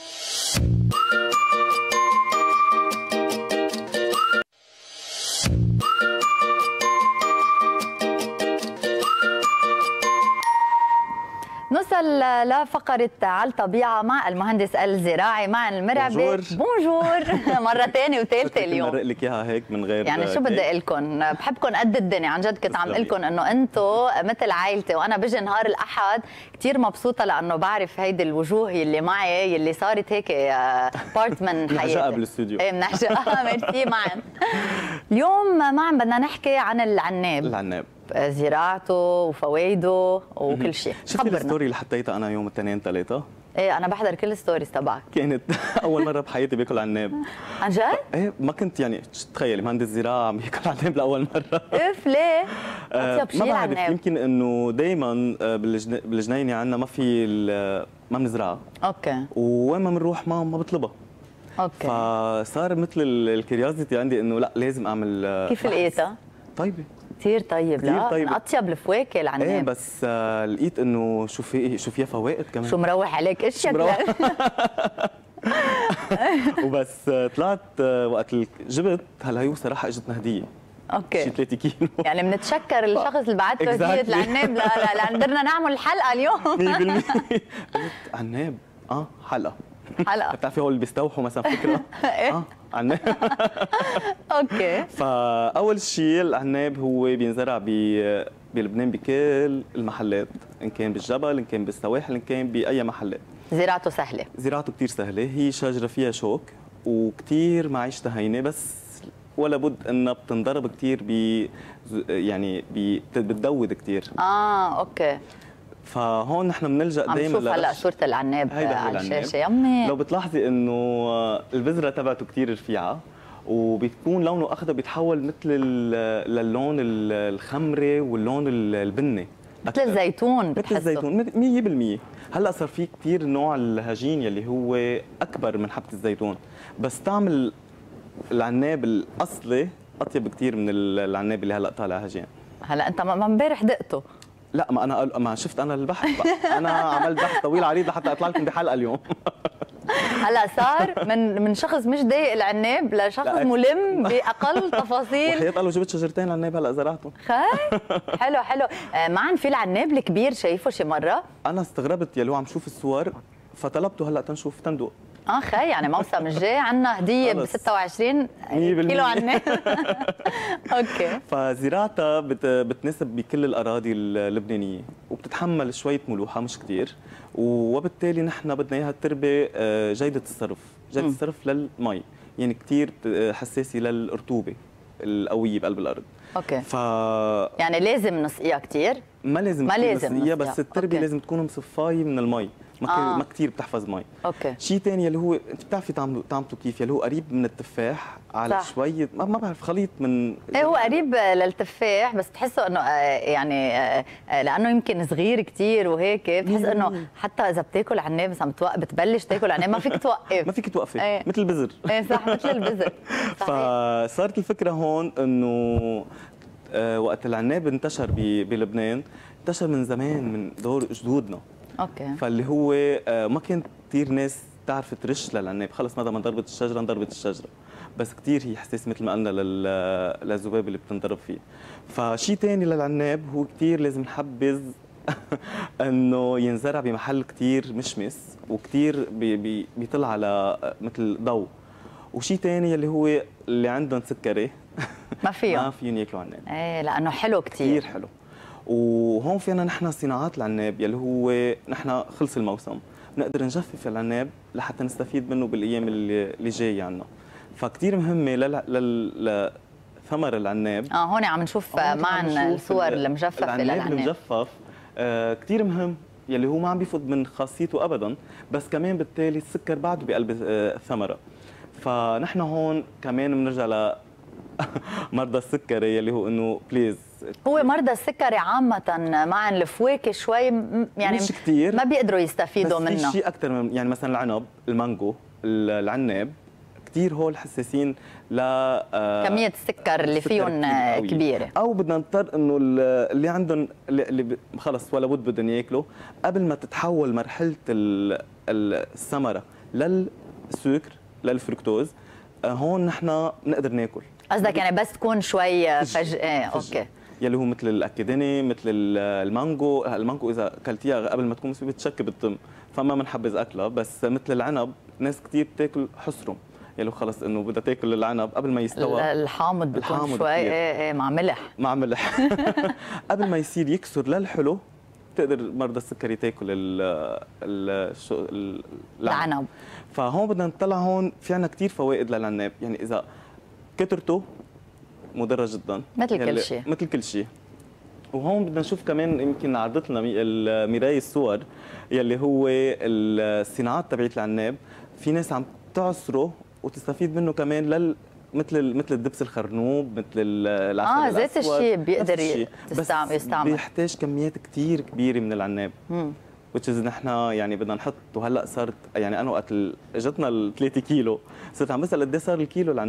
Speaker 1: نوصل لفقرة على الطبيعة مع المهندس الزراعي مع المرعبة.
Speaker 5: بونجور.
Speaker 1: بونجور. مرة ثانية وثالثة اليوم.
Speaker 5: مرق لك اياها هيك من غير
Speaker 1: يعني شو بدي اقول لكم، بحبكم قد الدنيا عن جد. كنت عم اقول لكم انه انتم مثل عائلتي، وانا بجي نهار الاحد كثير مبسوطة لانه بعرف هيدي الوجوه اللي معي اللي صارت هيك بارت من حياتي.
Speaker 5: بنعشقها بالاستوديو.
Speaker 1: ايه بنعشقها. ميرسي معا. اليوم معا بدنا نحكي عن العناب.
Speaker 5: العناب
Speaker 1: زراعته وفوائده وكل شيء.
Speaker 5: شفتي الستوري اللي حطيتها انا يوم الاثنين ثلاثة؟
Speaker 1: ايه انا بحضر كل الستوريز تبعك.
Speaker 5: كانت اول مرة بحياتي باكل عناب.
Speaker 1: عن جد؟
Speaker 5: ايه ما كنت يعني تخيلي مهندس زراعة عم ياكل عناب لاول مرة.
Speaker 1: اف ليه؟
Speaker 5: اطيب شيء العناب. ما بعرف، يمكن انه دائما بالجنينة عندنا ما في ما بنزرعها.
Speaker 1: اوكي.
Speaker 5: ووين ما بنروح ما ما بطلبها.
Speaker 1: اوكي.
Speaker 5: فصار مثل الكيوريوزيتي عندي انه لا لازم اعمل.
Speaker 1: كيف لقيتها؟
Speaker 5: طيبة
Speaker 1: كثير طيب. لا طيب. من اطيب الفواكه العناب.
Speaker 5: ايه بس آه لقيت انه شو في شو فيها فوائد كمان.
Speaker 1: شو مروح عليك ايش شكلك؟
Speaker 5: وبس آه طلعت آه وقت جبت هلا هي صراحه اجتنا هديه.
Speaker 1: اوكي
Speaker 5: شي ثلاثة كيلو.
Speaker 1: يعني بنتشكر الشخص اللي بعت له هديه العناب لان قدرنا نعمل الحلقه اليوم.
Speaker 5: مية بالمية. عناب اه حلقه
Speaker 1: حلقه
Speaker 5: بتعرفي هو اللي بيستوحوا مثلا فكره اه عناب.
Speaker 1: اوكي.
Speaker 5: فاول شيء العناب هو بينزرع ب بلبنان بكل المحلات، ان كان بالجبل، ان كان بالسواحل، ان كان باي محلات.
Speaker 1: زراعته سهله؟
Speaker 5: زراعته كثير سهله، هي شجره فيها شوك وكثير معيشتها هينه، بس ولا بد انها بتنضرب كثير ب يعني بتدود كثير.
Speaker 1: اه اوكي.
Speaker 5: فهون نحن بنلجا دائما
Speaker 1: عم نشوف هلا صوره العناب على الشاشه. يمي
Speaker 5: لو بتلاحظي انه البذره تبعته كثير رفيعه وبتكون لونه اخضر، بيتحول مثل للون الخمري واللون البني
Speaker 1: مثل الزيتون.
Speaker 5: مثل الزيتون مية بالمية. هلا صار في كثير نوع الهجين يلي هو اكبر من حبه الزيتون، بس تعمل العناب الاصلي اطيب كثير من العناب اللي هلا طالع هجين.
Speaker 1: هلا انت ما امبارح دقته؟
Speaker 5: لا ما انا ما شفت انا البحث بقى. انا عملت بحث طويل عريض لحتى اطلع لكم بحلقه اليوم. هلا
Speaker 1: صار من من شخص مش ضايق العناب لشخص ملم باقل تفاصيل.
Speaker 5: وحياة الله جبت شجرتين عناب هلا زرعتهم.
Speaker 1: خي حلو حلو. معن في العناب الكبير شايفه شي مره؟
Speaker 5: انا استغربت يلي هو عم شوف الصور فطلبته هلا تنشوف تندوق.
Speaker 1: اه خي يعني موسم الجاي عندنا هديه ب ستة وعشرين كيلو عناب. اوكي.
Speaker 5: فزراعتها بت... بتناسب بكل الاراضي اللبنانيه وبتتحمل شويه ملوحه مش كثير، وبالتالي نحن بدنا اياها تربه جيده الصرف، جيده م. الصرف للمي، يعني كثير حساسه للرطوبه القويه بقلب الارض.
Speaker 1: اوكي.
Speaker 5: ف
Speaker 1: يعني لازم نسقيها كثير؟
Speaker 5: ما لازم
Speaker 1: ما لازم
Speaker 5: نسقيها، بس التربيه أوكي. لازم تكون مصفايه من المي، ما, آه. ما كثير بتحفظ مي.
Speaker 1: اوكي.
Speaker 5: شيء ثاني اللي هو انت بتعرفي طعمته طعمته كيف، اللي هو قريب من التفاح على صح. شويه ما, ما بعرف خليط من
Speaker 1: ايه هو قريب للتفاح، بس بتحسه انه يعني لانه يمكن صغير كثير وهيك بتحس انه حتى اذا بتاكل عناب مثلا بتبلش تاكل عناب ما فيك توقف.
Speaker 5: ما فيك توقفي
Speaker 1: ايه.
Speaker 5: مثل البذر.
Speaker 1: ايه صح مثل البذر.
Speaker 5: فصارت الفكره هون انه وقت العناب انتشر بلبنان انتشر من زمان من دور جدودنا.
Speaker 1: اوكي.
Speaker 5: فاللي هو ما كان كثير ناس تعرف ترش للعناب، خلص ما دام انضربت الشجره انضربت الشجره، بس كثير هي حساسه مثل ما قلنا للذباب اللي بتنضرب فيه. فشيء ثاني للعناب هو كثير لازم نحبذ انه ينزرع بمحل كثير مشمس وكثير بي بي بيطلع على مثل ضوء. وشيء ثاني اللي هو اللي عندهم سكري
Speaker 1: ما فيهم
Speaker 5: ما فيهم ياكلوا عناب.
Speaker 1: ايه لانه حلو كثير
Speaker 5: كثير حلو. وهون فينا نحن صناعات العناب يلي هو نحن خلص الموسم بنقدر نجفف العناب لحتى نستفيد منه بالايام اللي, اللي جايه عنا. فكتير مهمه لل ثمر العناب.
Speaker 1: اه هون عم نشوف معنا الصور المجففه للعناب.
Speaker 5: العناب المجفف آه كثير مهم يلي هو ما عم بيفقد من خاصيته ابدا، بس كمان بالتالي السكر بعده بقلب آه الثمره. فنحن هون كمان بنرجع ل مرضى السكري يلي هو انه بليز
Speaker 1: هو مرضى السكري عامة مع الفواكه شوي يعني
Speaker 5: مش كتير
Speaker 1: ما بيقدروا يستفيدوا منها.
Speaker 5: بس في شيء أكثر من يعني مثلا العنب، المانجو، العناب كثير هول حساسين ل
Speaker 1: كمية السكر اللي فيهم كبيرة،
Speaker 5: أو بدنا نضطر إنه اللي عندهم اللي خلص ولا بد بدهم ياكلوا قبل ما تتحول مرحلة الثمرة للسكر للفركتوز، هون نحن بنقدر ناكل.
Speaker 1: قصدك يعني بس تكون شوي فجأة. اوكي.
Speaker 5: يلي هو مثل الاكيديني، مثل المانجو، المانجو اذا اكلتيها قبل ما تكون مسويه بتشكي بالطم فما بنحبذ اكلها، بس مثل العنب ناس كثير بتاكل حصرم، يلي خلص انه بدها تاكل العنب قبل ما يستوى
Speaker 1: الحامض بيكون شوي ايه ايه مع ملح
Speaker 5: مع ملح قبل ما يصير يكسر للحلو بتقدر مرضى السكري تاكل ال
Speaker 1: العنب.
Speaker 5: فهون بدنا نطلع هون في عندنا كثير فوائد للعناب، يعني اذا كترته مضره جدا
Speaker 1: مثل
Speaker 5: يعني
Speaker 1: كل شيء
Speaker 5: مثل كل شيء. وهون بدنا نشوف كمان يمكن عرضت لنا مرايه الصور يلي هو الصناعات تبعت العناب، في ناس عم تعصره وتستفيد منه كمان لل مثل مثل الدبس الخرنوب، مثل العسل
Speaker 1: اه ذات الشيء بيقدر يستعمل يستعمل
Speaker 5: بيحتاج كميات كثير كبيره من العناب.
Speaker 1: امم
Speaker 5: which is نحن يعني بدنا نحط، وهلا صارت يعني انا وقت اجتنا ال ثلاثة كيلو صرت عم بسال قد ايه صار الكيلو العناب؟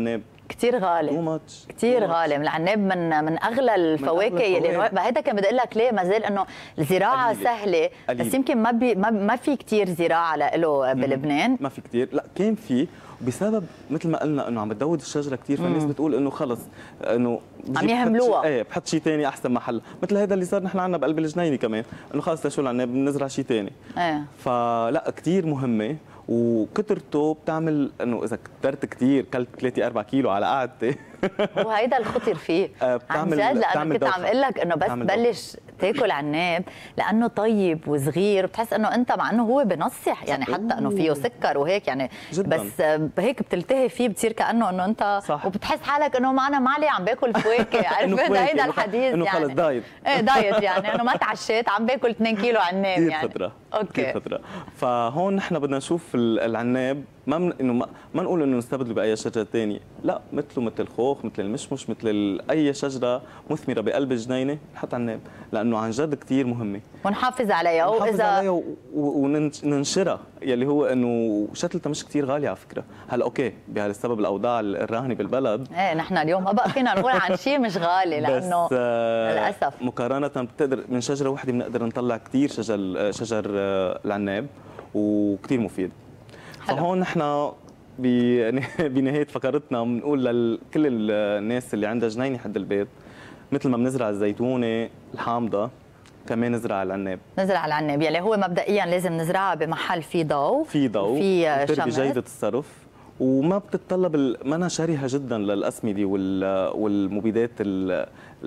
Speaker 1: كثير غالي كثير غالي. العناب من من اغلى الفواكه اللي هيدا كان بدي اقول لك ليه ما زال انه الزراعه قليلة. سهله قليلة. بس يمكن ما بي ما في كثير زراعه له بلبنان.
Speaker 5: ما في كثير، لا كان في بسبب مثل ما قلنا انه عم بتدود الشجره كثير، فالناس بتقول انه خلص انه
Speaker 1: عم يهملوها،
Speaker 5: ايه بحط شيء ثاني احسن محل، مثل هذا اللي صار نحن عندنا بقلب الجنينه كمان، انه خلص لشو العناب بنزرع شيء ثاني.
Speaker 1: ايه
Speaker 5: فلا كثير مهمه، وكترته بتعمل انه اذا كترت كثير كلت ثلاثة أربعة كيلو على قعدتي
Speaker 1: وهيدا الخطر فيه عن جد، لانه كنت عم اقول لك انه بس تبلش تاكل عناب لانه طيب وصغير وبتحس انه انت مع انه هو بنصح يعني حتى انه فيه سكر وهيك يعني جداً. بس هيك بتلتهي فيه بتصير كانه انه انت صح. وبتحس حالك انه ما انا معلي عم باكل فواكه عرفت هيدا الحديث
Speaker 5: انه خلص دايت
Speaker 1: ايه دايت يعني انه ما تعشيت عم باكل اثنين كيلو عناب يعني
Speaker 5: فترة.
Speaker 1: اوكي
Speaker 5: فترة. فهون نحن بدنا نشوف العناب ما من انه ما, ما نقول انه نستبدله باي شجره ثانيه، لا مثله مثل الخوخ مثل المشمش مثل اي شجره مثمره بقلب الجنينه نحط عناب، لانه عن جد كثير مهمه
Speaker 1: ونحافظ عليها
Speaker 5: ونحافظ عليها وننشرها، يلي هو انه شتلتها مش كثير غاليه على فكره. هلا اوكي بهالسبب الاوضاع الراهنه بالبلد
Speaker 1: ايه نحن اليوم ما بقى فينا نقول عن شيء مش غالي لانه
Speaker 5: بس للاسف مقارنه بتقدر من شجره وحده بنقدر نطلع كثير شجر شجر العناب وكثير مفيد. حلو. فهون نحن بنهايه فقرتنا بنقول لكل الناس اللي عندها جنينه حد البيت مثل ما بنزرع الزيتونه الحامضه كمان نزرع العناب.
Speaker 1: نزرع العناب يلي هو مبدئيا لازم نزرعها بمحل فيه ضوء
Speaker 5: في ضوء
Speaker 1: في
Speaker 5: شمس جيده الصرف، وما بتتطلب منها شرهه جدا للاسمده والمبيدات اللي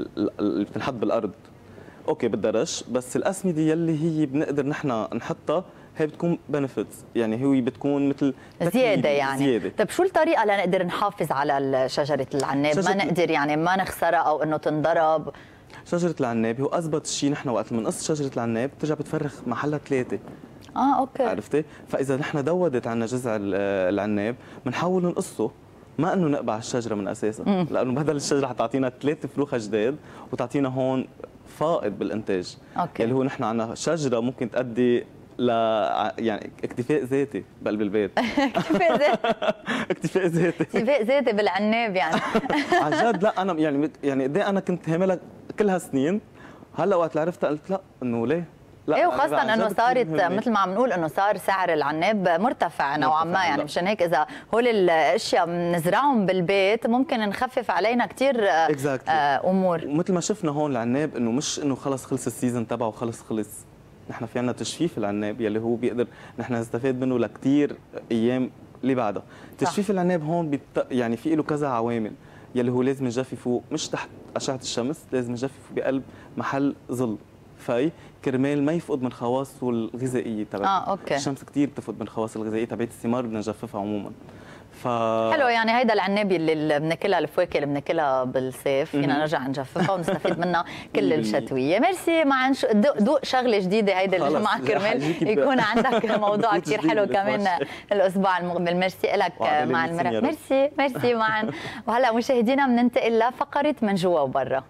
Speaker 5: بتنحط بالارض. اوكي بدها رش، بس الاسمده يلي هي بنقدر نحن نحطها هي بتكون بنفتس، يعني هي بتكون مثل
Speaker 1: زياده يعني زيادة. طيب شو الطريقه لنقدر نحافظ على شجره العناب ما نقدر يعني ما نخسرها او انه تنضرب؟
Speaker 5: شجره العناب هو اثبت شيء، نحن وقت بنقص شجره العناب بترجع بتفرخ محلها ثلاثه.
Speaker 1: اه اوكي
Speaker 5: عرفتي؟ فاذا نحن دودت عنا جذع العناب بنحاول نقصه، ما انه نقبع الشجره من اساسها، لانه بدل الشجره حتعطينا ثلاث فروخه جداد وتعطينا هون فائض بالانتاج.
Speaker 1: اوكي
Speaker 5: اللي هو نحن عندنا شجره ممكن تؤدي ل يعني اكتفاء ذاتي بقلب البيت.
Speaker 1: اكتفاء ذاتي
Speaker 5: اكتفاء ذاتي
Speaker 1: اكتفاء ذاتي بالعناب يعني.
Speaker 5: عن جد لا انا يعني يعني قد ايه انا كنت هاملها كل هالسنين، هلا وقت عرفتها قلت لا انه ليه؟ لا
Speaker 1: ايه وخاصة انه صارت مثل ما عم نقول انه صار سعر العناب مرتفع نوعا ما يعني، مشان هيك اذا هول الاشياء بنزرعهم بالبيت ممكن نخفف علينا كثير
Speaker 5: exactly.
Speaker 1: امور.
Speaker 5: ومثل ما شفنا هون العناب انه مش انه خلص خلص السيزون تبعه وخلص خلص، نحن في عندنا تجفيف العناب يلي هو بيقدر نحن نستفاد منه لكثير ايام اللي بعدها. تجفيف العناب هون بيت... يعني في له كذا عوامل، يلي هو لازم نجففه مش تحت اشعه الشمس، لازم نجففه بقلب محل ظل في كرمال ما يفقد من خواصه الغذائيه تبعته.
Speaker 1: اه اوكي.
Speaker 5: الشمس كثير بتفقد من خواص الغذائيه تبعت الثمار، بدنا نجففها عموما. ف
Speaker 1: حلو يعني هيدا العناب اللي بناكلها الفواكه اللي بناكلها بالصيف فينا نرجع نجففها ونستفيد منها كل الشتويه. ميرسي معن دوق شغله جديده هيدا اللي مع كرمال يكون عندك موضوع كثير حلو كمان الاسبوع المقبل. ميرسي لك مع المرة. ميرسي ميرسي معن. وهلا مشاهدينا بننتقل لفقره من جوا وبرا.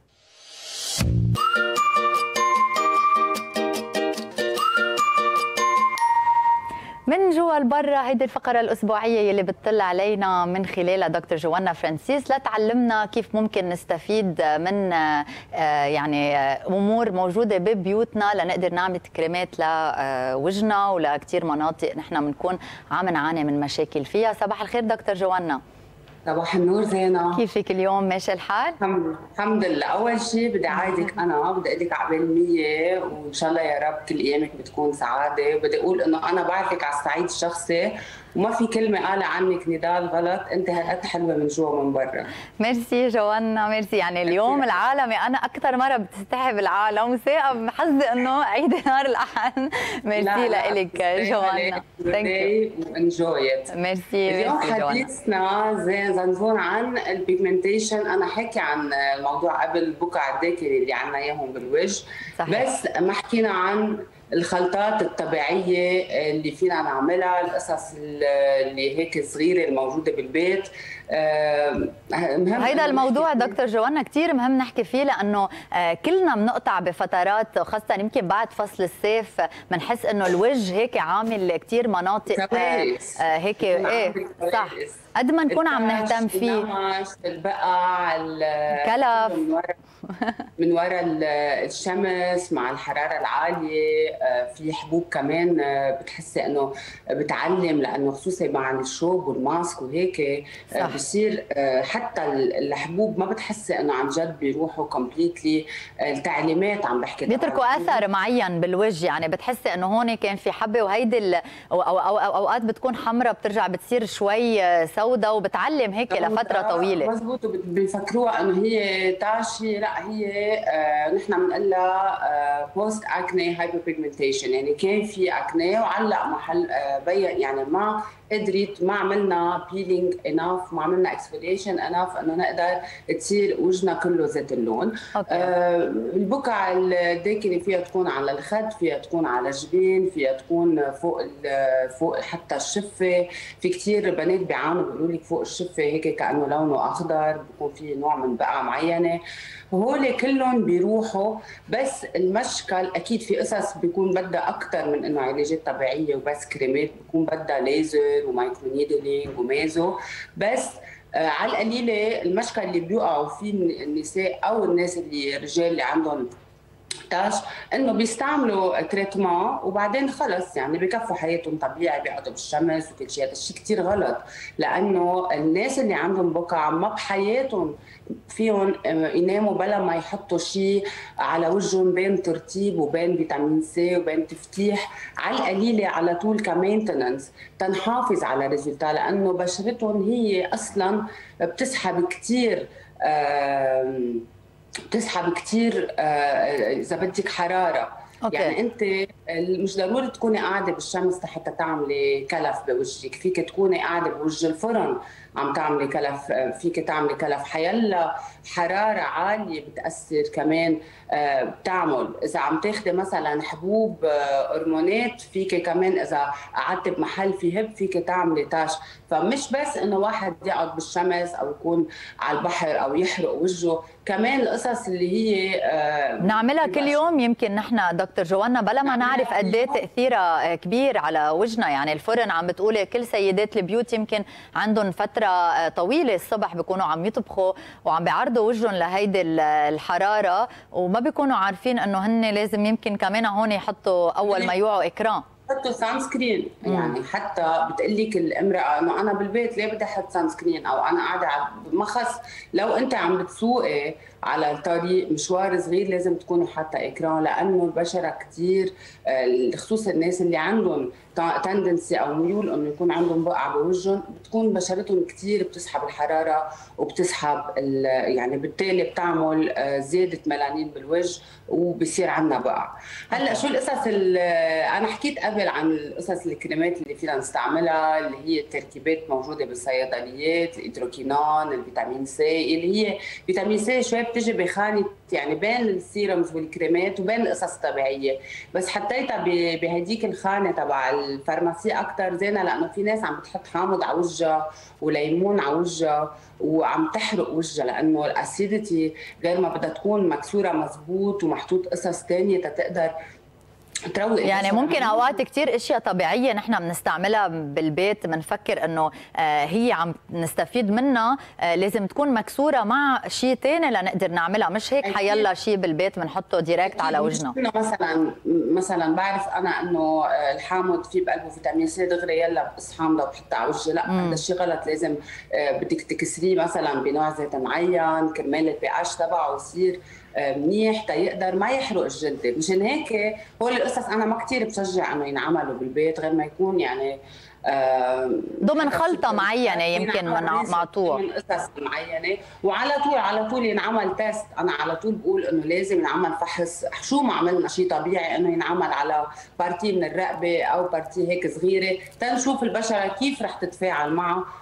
Speaker 1: من جوا لبرا هيدي الفقرة الأسبوعية يلي بتطل علينا من خلالها دكتور جوانا فرانسيس لتعلمنا كيف ممكن نستفيد من يعني أمور موجودة ببيوتنا لنقدر نعمل كريمات لوجهنا ولكتير مناطق نحن بنكون عم نعاني من مشاكل فيها. صباح الخير دكتور جوانا.
Speaker 7: صباح النور زينة،
Speaker 1: كيفك اليوم؟ ماشي الحال؟
Speaker 7: الحمد لله. أول شيء بدي أعيدك أنا بدي أقول لك عقبال مية وإن شاء الله يا رب كل أيامك بتكون سعادة. بدي أقول إنه أنا بعرفك على الصعيد الشخصي وما في كلمة قالة عنك نضال غلط، أنت هالقد حلوة من جوا ومن برا.
Speaker 1: ميرسي جوانا ميرسي. يعني اليوم العالمي أنا أكثر مرة بتستحي بالعالم وثاقة بحظي إنه عيد نهار الأحد. ميرسي لإلك جوانا.
Speaker 7: ثانك يو وانجويت.
Speaker 1: ميرسي
Speaker 7: اليوم
Speaker 1: ميرسي
Speaker 7: حديثنا زين زنزون عن البيجمنتيشن. أنا حكي عن الموضوع قبل بقع الداكرة اللي عنا إياهم بالوجه. صحيح. بس ما حكينا عن الخلطات الطبيعيه اللي فينا نعملها، القصص اللي هيك صغيره الموجوده بالبيت.
Speaker 1: مهم هيدا الموضوع دكتور جوانا كثير مهم نحكي فيه، لانه كلنا بنقطع بفترات، خاصه يمكن بعد فصل الصيف بنحس انه الوجه هيك عامل كثير مناطق هيك ايه صح، قد ما نكون عم نهتم فيه.
Speaker 7: البقع،
Speaker 1: الكلف
Speaker 7: من وراء الشمس مع الحراره العاليه، في حبوب كمان بتحسي انه بتعلم، لانه خصوصا مع الشوب والماسك وهيك بصير حتى الحبوب ما بتحسي انه عن جد بيروحوا كومبليتلي. التعليمات عم بحكي
Speaker 1: بيتركوا اثر معين بالوجه، يعني بتحسي انه هون كان في حبه وهيدي أو أو أو أو اوقات بتكون حمراء بترجع بتصير شوي سوداء وبتعلم هيك لفتره طويله.
Speaker 7: مزبوط، بيفكروها انه هي تاشي، لا هي آه نحن بنقول لها بوست اكني هايبر بيجمنتيشن، يعني كان في اكني وعلق محل آه بين، يعني ما قدرت، ما عملنا بيلينج اناف، ما عملنا اكسفوليشن اناف انه نقدر تصير وجهنا كله ذات اللون. آه البقع الداكنه فيها تكون على الخد، فيها تكون على الجبين، فيها تكون فوق فوق حتى الشفه. في كثير بنات بيعانوا بيقولوا لك فوق الشفه هيك كانه لونه اخضر، بيكون في نوع من بقعه معينه. هول كلهم بيروحوا، بس المشكل اكيد في قصص بيكون بدها اكثر من انه علاجات طبيعيه وبس كريمات، بيكون بدها ليزر ومايكرو نيدلينج وميزو. بس آه على القليله المشكل اللي بيوقعوا فيه النساء او الناس اللي الرجال اللي عندهم تاش، انه بيستعملوا تريتمون وبعدين خلص يعني بكفوا حياتهم طبيعي، بيقعدوا بالشمس وكل شيء. هذا الشيء كثير غلط، لانه الناس اللي عندهم بقع ما بحياتهم فيهم يناموا بلا ما يحطوا شيء على وجههم، بين ترطيب وبين فيتامين سي وبين تفتيح على القليله على طول كمينتننس تنحافظ على ريزلتا، لانه بشرتهم هي اصلا بتسحب كثير بتسحب كثير اذا بدك حراره. أوكي. يعني انت مش ضروري تكوني قاعده بالشمس لحتى تعملي كلف بوجهك، فيك تكوني قاعده بوجه الفرن عم تعملي كلف، فيك تعملي كلف. حيلا حراره عاليه بتاثر كمان بتعمل. اذا عم تاخذي مثلا حبوب هرمونات، فيك كمان اذا قعدتي بمحل في هب فيك تعملي تاش. فمش بس انه واحد يقعد بالشمس او يكون على البحر او يحرق وجهه، كمان القصص اللي هي
Speaker 1: بنعملها كل يوم. يمكن نحن دكتور جوانا بلا ما نعرف قد ايه تاثيرها كبير على وجهنا. يعني الفرن عم بتقولي كل سيدات البيوت يمكن عندهم فتره طويله الصبح بيكونوا عم يطبخوا وعم بيعرضوا وجههم لهيدي الحراره، وما بيكونوا عارفين انه هن لازم يمكن كمان هون يحطوا اول ما يوعوا اكران
Speaker 7: حطوا سان سكرين. يعني حتى بتقول لك الامراه انه انا بالبيت ليه بدي احط سان سكرين، او انا قاعده ما خص. لو انت عم بتسوقي على الطريق مشوار صغير لازم تكونوا حاطه اكران، لانه البشره كثير خصوصا الناس اللي عندهم تندنسي او ميول انه يكون عندهم بقع بوجههم، بتكون بشرتهم كثير بتسحب الحراره وبتسحب يعني بالتالي بتعمل زياده ميلانين بالوجه وبصير عندنا بقع. هلا شو القصص اللي انا حكيت قبل عن القصص الكريمات اللي فينا نستعملها، اللي هي التركيبات موجوده بالصيدليات، الهيدروكينون، الفيتامين سي، اللي هي فيتامين سي شوي بتجي بخانه يعني بين السيرمز والكريمات وبين القصص الطبيعيه، بس حطيتها بهديك الخانه تبع الفارماسي اكثر زينه، لانه في ناس عم بتحط حامض على وجهها وليمون على وجهها وعم تحرق وجهها، لانه الاسيديتي غير ما بدها تكون مكسوره مزبوط ومحطوط قصص ثانيه تقدر تروق.
Speaker 1: يعني ممكن اوقات كثير اشياء طبيعيه نحن بنستعملها بالبيت بنفكر انه هي عم نستفيد منها، لازم تكون مكسوره مع شيء ثاني لنقدر نعملها، مش هيك حيلا شيء بالبيت بنحطه ديريكت على وجهنا.
Speaker 7: مثلا مثلا بعرف انا انه الحامض فيه بقلبه فيتامين سي، دغري يلا بقص حامضه وبحطها على وجهي، لا هذا الشيء غلط. لازم بدك تكسريه مثلا بنوع زيت معين كرمال البي اتش تبعه يصير منيح تيقدر ما يحرق الجلد. مشان هيك هول القصص انا ما كثير بشجع انه ينعملوا بالبيت غير ما يكون يعني
Speaker 1: ضمن خلطه معينه يمكن معطوه
Speaker 7: من قصص معينه، وعلى طول على طول ينعمل تيست. انا على طول بقول انه لازم ينعمل فحص، شو ما عملنا شيء طبيعي انه ينعمل على بارتي من الرقبه او بارتي هيك صغيره تنشوف البشره كيف رح تتفاعل معه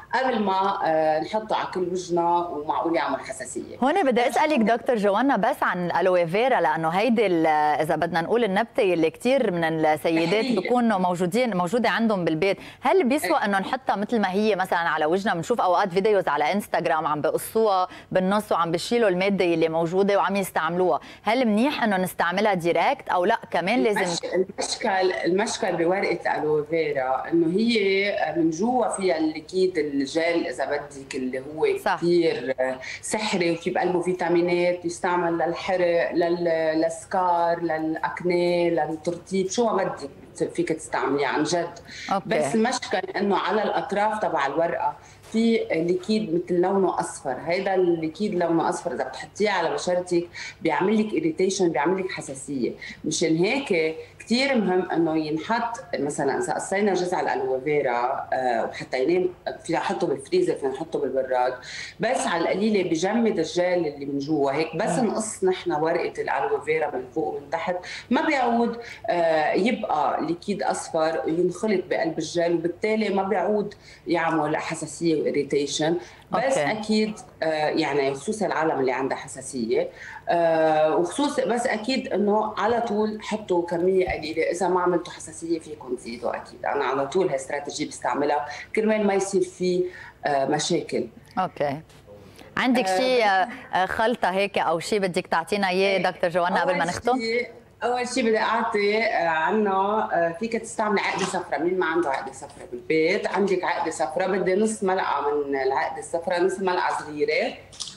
Speaker 7: قبل ما نحطه على كل وجهنا ومعقول يعمل حساسيه.
Speaker 1: هون بدي اسالك دكتور جوانا بس عن الالوي فيرا، لانه هيدي اذا بدنا نقول النبته اللي كثير من السيدات بيكونوا موجودين موجوده عندهم بالبيت، هل بيسوى انه نحطها مثل ما هي مثلا على وجهنا؟ بنشوف اوقات فيديوز على انستغرام عم بقصوها بالنص وعم بيشيلوا الماده اللي موجوده وعم يستعملوها، هل منيح انه نستعملها ديريكت او لا كمان لازم؟
Speaker 7: المشكل المشكل بورقه الالوي فيرا انه هي من جوا فيها الليكيد الجل اذا بدك اللي هو كثير سحري وفي بقلبه فيتامينات، يستعمل للحرق للسكار للاكنيه للترطيب، شو ما بدك فيك تستعمليه عن جد. أوكي. بس المشكل انه على الاطراف تبع الورقه في ليكيد مثل لونه اصفر، هيدا الليكيد لونه اصفر اذا بتحطيه على بشرتك بيعمل لك اريتيشن، بيعمل لك حساسيه. مشان هيك كثير مهم انه ينحط مثلا اذا قصينا جزء الالوي فيرا أه وحطيناه فينا نحطه بالفريزر، فينا نحطه بالبراد، بس على القليله بجمد الجل اللي من جوا هيك، بس نقص نحن ورقه الالوي فيرا من فوق ومن تحت ما بيعود أه يبقى ليكيد اصفر ينخلط بقلب الجل، وبالتالي ما بيعود يعمل حساسيه وإريتيشن. بس أوكي. اكيد آه يعني خصوصا العالم اللي عندها حساسيه آه وخصوصا، بس اكيد انه على طول حطوا كميه قليله، اذا ما عملتوا حساسيه فيكم تزيدوا. اكيد انا على طول هي استراتيجيه بستعملها كرمال ما يصير في آه مشاكل.
Speaker 1: اوكي. عندك آه شيء آه خلطه هيك او شيء بدك تعطينا اياه دكتور جوانا قبل ما نختم؟
Speaker 7: اول شيء بدي اعطي عنا فيك تستعمل عقده صفراء. مين ما عنده عقده صفراء بالبيت؟ عندك عقده صفراء، بدي نص ملعقه من العقده الصفراء، نص ملعقه صغيره.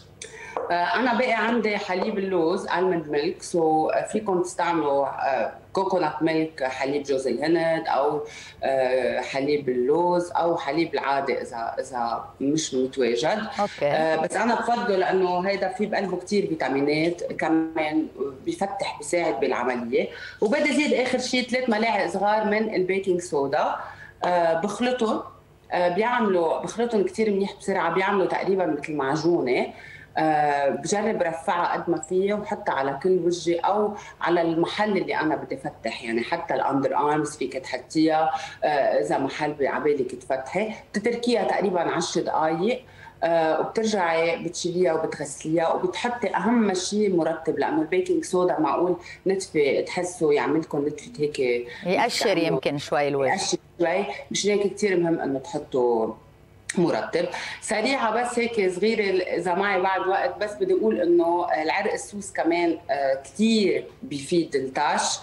Speaker 7: انا بقي عندي حليب اللوز المند ميلك، سو فيكم تستعملوا كوكونات ميلك حليب جوز الهند او حليب اللوز او حليب العادي اذا اذا مش متواجد. أوكي. بس انا بفضل لانه هيدا فيه بقلبه كثير فيتامينات، كمان بفتح بيساعد بالعمليه. وبدي زيد اخر شيء ثلاث ملاعق صغار من البيكنج صودا، بخلطهم بيعملوا بخلطهم كثير منيح بسرعه، بيعملوا تقريبا مثل معجونه. أه بجرب رفعها قد ما فيها وحطها على كل وجهي او على المحل اللي انا بدي افتح، يعني حتى الاندر ارمز فيك تحطيها أه اذا محل بعبالك تفتحي، بتتركيها تقريبا عشر دقائق أه وبترجعي بتشيليها وبتغسليها وبتحطي اهم شيء مرطب، لانه البيكنج صودا معقول نتفه تحسوا يعمل لكم نتفه هيك
Speaker 1: يقشر يمكن شوي الوجه،
Speaker 7: يقشر شوي، مش هيك كثير مهم انه تحطوا مرطب. سريعه بس هيك صغيره اذا معي بعد وقت، بس بدي اقول انه العرق السوس كمان كثير بيفيد التاش.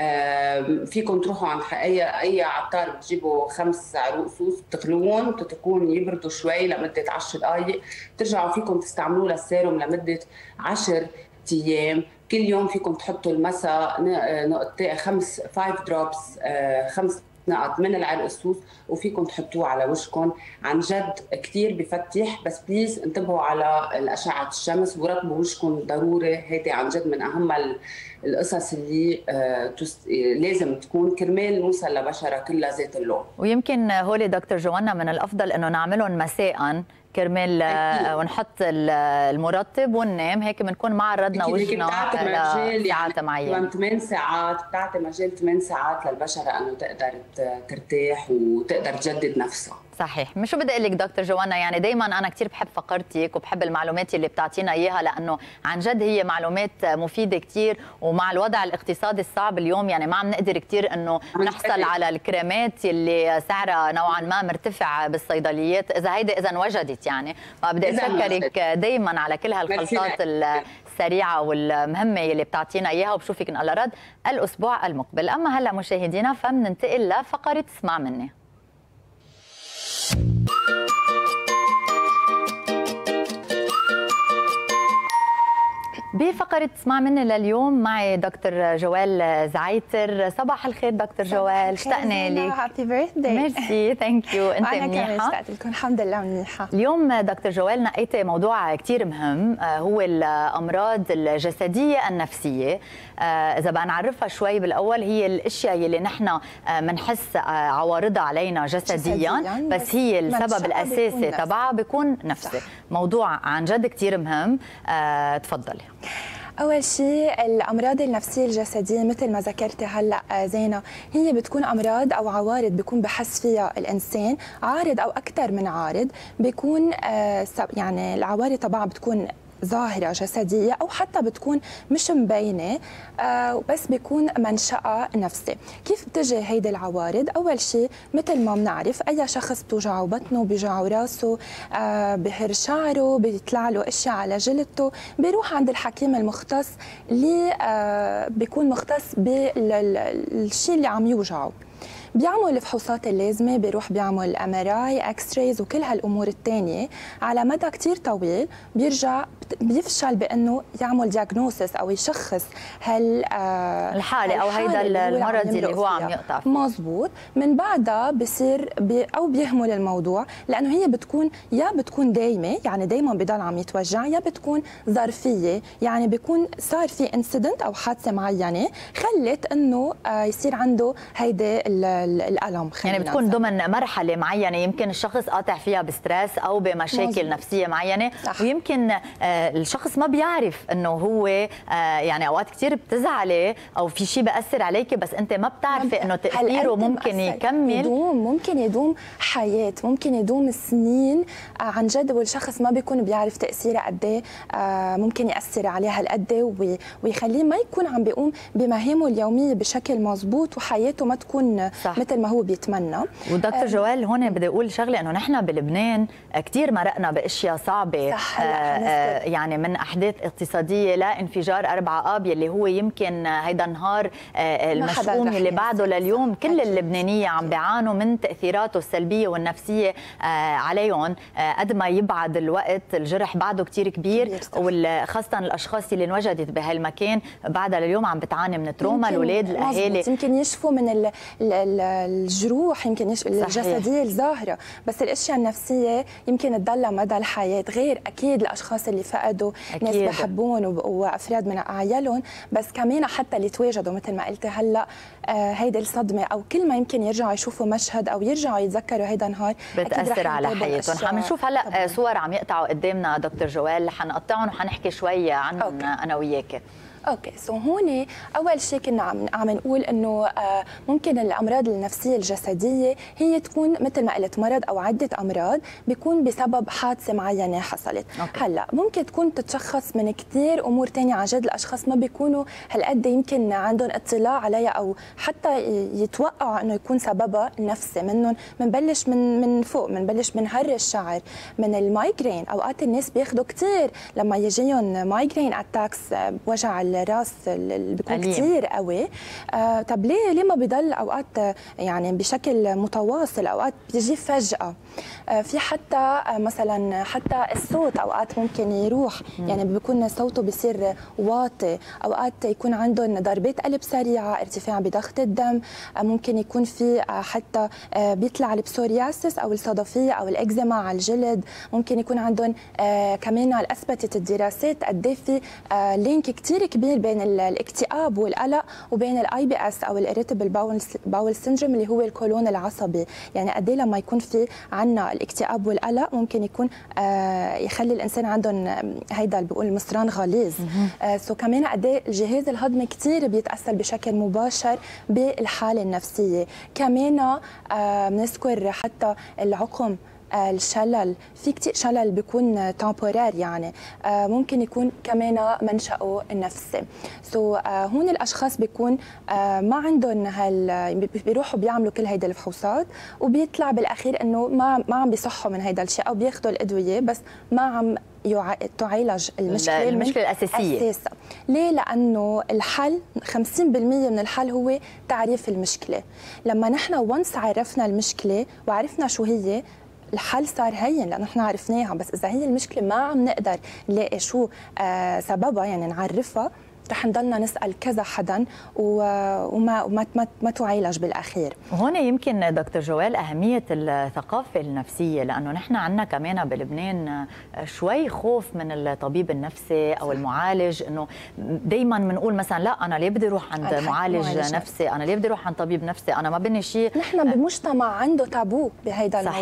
Speaker 7: فيكم تروحوا عند اي اي عطار بتجيبوا خمس عروق سوس، بتغلوهم بتتركوهم يبردوا شوي لمده عشر دقائق، بترجعوا فيكم تستعملوه للسيروم لمده عشر ايام. كل يوم فيكم تحطوا المساء نقطتين خمس فايف دروبس خمس نقط من العرق السوس وفيكم تحطوه على وجهكم. عن جد كثير بفتح، بس بليز انتبهوا على الاشعه الشمس ورطبوا وجهكم ضروري. هيدي عن جد من اهم القصص اللي آه لازم تكون كرمال نوصل لبشره كلها ذات اللون.
Speaker 1: ويمكن هولي دكتور جوانا من الافضل انه نعملهم مساء كرمال آه ونحط المرطب وننام، هيك بنكون ما عرضنا وجهنا لساعات معينه.
Speaker 7: ثمان ساعات بتعطي مجال ثمان ساعات للبشره انه تقدر ترتاح وتقدر تجدد نفسها.
Speaker 1: صحيح. مش بدي اقول لك دكتور جوانا، يعني دائما انا كثير بحب فقرتك وبحب المعلومات اللي بتعطينا اياها، لانه عن جد هي معلومات مفيده كثير، ومع الوضع الاقتصادي الصعب اليوم يعني ما عم نقدر كثير انه نحصل على الكريمات اللي سعرها نوعا ما مرتفع بالصيدليات، اذا هيدي اذا انوجدت يعني. فبدي اذكرك دائما على كل هالخلطات السريعه والمهمه اللي بتعطينا اياها، وبشوفك على رد الاسبوع المقبل. اما هلا مشاهدينا فبننتقل لفقره اسمع مني. بفقرة اسمع مني لليوم معي دكتور جوال زعيتر. صباح الخير دكتور جوال، اشتقنا لك.
Speaker 8: هابي بيرث داي.
Speaker 1: ميرسي، ثانك يو. انت منيحة؟
Speaker 8: انا كمان اشتقت لكم، الحمد لله منيحة.
Speaker 1: اليوم دكتور جوال نقيتي موضوع كثير مهم، هو الامراض الجسدية النفسية. اذا بقى نعرفها شوي بالاول، هي الاشياء اللي نحن بنحس عوارضها علينا جسديا, جسدياً بس, بس هي السبب الاساسي تبعها بيكون نفسي. موضوع عن جد كثير مهم. أه تفضلي.
Speaker 8: اول شيء الامراض النفسيه الجسديه مثل ما ذكرتي هلا زينه، هي بتكون امراض او عوارض بيكون بحس فيها الانسان، عارض او اكثر من عارض، بيكون يعني العوارض تبعها بتكون ظاهرة جسدية أو حتى بتكون مش مبينة، آه بس بيكون منشأها نفسي. كيف بتجي هيدي العوارض؟ أول شيء مثل ما بنعرف أي شخص بتوجعه بطنه، بيوجعه راسه، آه بهر شعره، بيطلع له أشياء على جلدته، بيروح عند الحكيم المختص اللي آه بيكون مختص بالشيء اللي عم يوجعه. بيعمل الفحوصات اللازمه، بيروح بيعمل ام ار اي، اكس رايز وكل هالامور الثانيه. على مدى كثير طويل بيرجع بيفشل بانه يعمل دياغنوسيس او يشخص هال
Speaker 1: الحاله او هيدا المرض اللي هو عم يقطع فيه.
Speaker 8: مزبوط. من بعدها بصير بي او بيهمل الموضوع، لانه هي بتكون يا بتكون دايمه، يعني دايما بضل عم يتوجع، يا بتكون ظرفيه، يعني بيكون صار في انسيدنت او حادثه معينه خلت انه يصير عنده هيدي الالم.
Speaker 1: يعني بتكون ضمن مرحله معينه يمكن الشخص قاطع فيها بستريس او بمشاكل مزبوط. نفسيه معينه. صح. ويمكن الشخص ما بيعرف انه هو يعني اوقات كثير بتزعلي او في شيء بأثر عليكي بس انت ما بتعرفي انه تاثيره ممكن يكمل
Speaker 8: يدوم، ممكن يدوم حياه، ممكن يدوم سنين عن جد، والشخص ما بيكون بيعرف تاثيره قد ايه ممكن ياثر عليه هالقد ويخليه ما يكون عم بيقوم بمهامه اليوميه بشكل مضبوط وحياته ما تكون صح. مثل ما هو بيتمنى.
Speaker 1: ودكتور جوال هون بدي اقول شغله، انه نحن بلبنان كثير مرقنا باشياء صعبه،
Speaker 8: صح.
Speaker 1: آه يعني من احداث اقتصاديه لانفجار أربعة آب يلي هو يمكن هيدا النهار آه المشؤوم اللي بعده لليوم كل أكيد. اللبنانيه عم بيعانوا من تاثيراته السلبيه والنفسيه آه عليهم. آه قد ما يبعد الوقت الجرح بعده كثير كبير، وخاصه الاشخاص اللي انوجدت بهالمكان بعدها لليوم عم بتعاني من تروما. الاولاد الاهالي
Speaker 8: يمكن يشفوا من ال الجروح يمكن الجسديه الظاهره، بس الاشياء النفسيه يمكن تضلها مدى الحياه. غير اكيد الاشخاص اللي فقدوا أكيد. ناس بحبون وافراد من اعيالهم، بس كمان حتى اللي تواجدوا مثل ما قلت هلا آه هيدي الصدمه او كل ما يمكن يرجعوا يشوفوا مشهد او يرجعوا يتذكروا هيدا النهار
Speaker 1: بتاثر على حياتهم. عم نشوف هلا طبعاً. صور عم يقطعوا قدامنا دكتور جوال، حنقطعهم وحنحكي شويه عنهم انا وياك.
Speaker 8: اوكي سو هون اول شيء كنا عم عم نقول انه آه ممكن الامراض النفسيه الجسديه هي تكون مثل ما قلت مرض او عده امراض بيكون بسبب حادثه معينه حصلت. أوكي. هلا ممكن تكون تتشخص من كثير امور ثانيه، عن جد الاشخاص ما بيكونوا هالقد يمكن عندهم اطلاع عليها او حتى يتوقعوا انه يكون سببها نفسي. منهم بنبلش من من فوق، بنبلش من هر الشعر، من المايجرين. اوقات الناس بياخذوا كثير لما يجيهم مايجرين اتاكس، وجع الراس اللي بيكون كثير قوي. آه طب ليه ليه ما بضل اوقات يعني بشكل متواصل، اوقات بيجي فجأة. آه في حتى آه مثلا حتى الصوت اوقات ممكن يروح، م. يعني بيكون صوته بيصير واطي. اوقات يكون عندهم ضربات قلب سريعه، ارتفاع بضغط الدم، آه ممكن يكون في آه حتى آه بيطلع البسورياسيس او الصدفيه او الاكزيما على الجلد. ممكن يكون عندهم آه كمان اثبتت الدراسات قد ايه في آه لينك كثير كبير بين الاكتئاب والقلق وبين الاي بي اس او الاريتابل باول سيندروم اللي هو القولون العصبي. يعني قد ايه لما يكون في عندنا الاكتئاب والقلق ممكن يكون آه يخلي الانسان عندهم هيدا اللي بيقول مصران غليظ. آه سو كمان قد ايه الجهاز الهضمي كثير بيتاثر بشكل مباشر بالحاله النفسيه. كمان بنذكر آه حتى العقم، الشلل، في كثير شلل بيكون تمبورير، يعني آه ممكن يكون كمان منشأه النفسي. سو so, آه هون الاشخاص بيكون آه ما عندهم هال بيروحوا بيعملوا كل هيدا الفحوصات وبيطلع بالاخير انه ما ما عم بيصحوا من هيدا الشيء او بياخذوا الادويه بس ما عم يع... تعالج المشكله
Speaker 1: المشكله الاساسيه.
Speaker 8: أساسا. ليه؟ لانه الحل خمسين بالمئة من الحل هو تعريف المشكله. لما نحن وانس عرفنا المشكله وعرفنا شو هي، الحل صار هين لانه نحن عرفناها. بس اذا هي المشكله ما عم نقدر نلاقي شو آه سببها، يعني نعرفها، رح نضلنا نسال كذا حدا وما وما ما, ما تعالج بالاخير.
Speaker 1: وهون يمكن دكتور جوال اهميه الثقافه النفسيه، لانه نحن عندنا كمان بلبنان شوي خوف من الطبيب النفسي او المعالج، انه دائما بنقول مثلا لا انا ليه بدي اروح عند معالج معالج نفسي، انا ليه بدي اروح عند طبيب نفسي، انا ما بني شيء.
Speaker 8: نحن بمجتمع عنده تابو بهيدا الموضوع.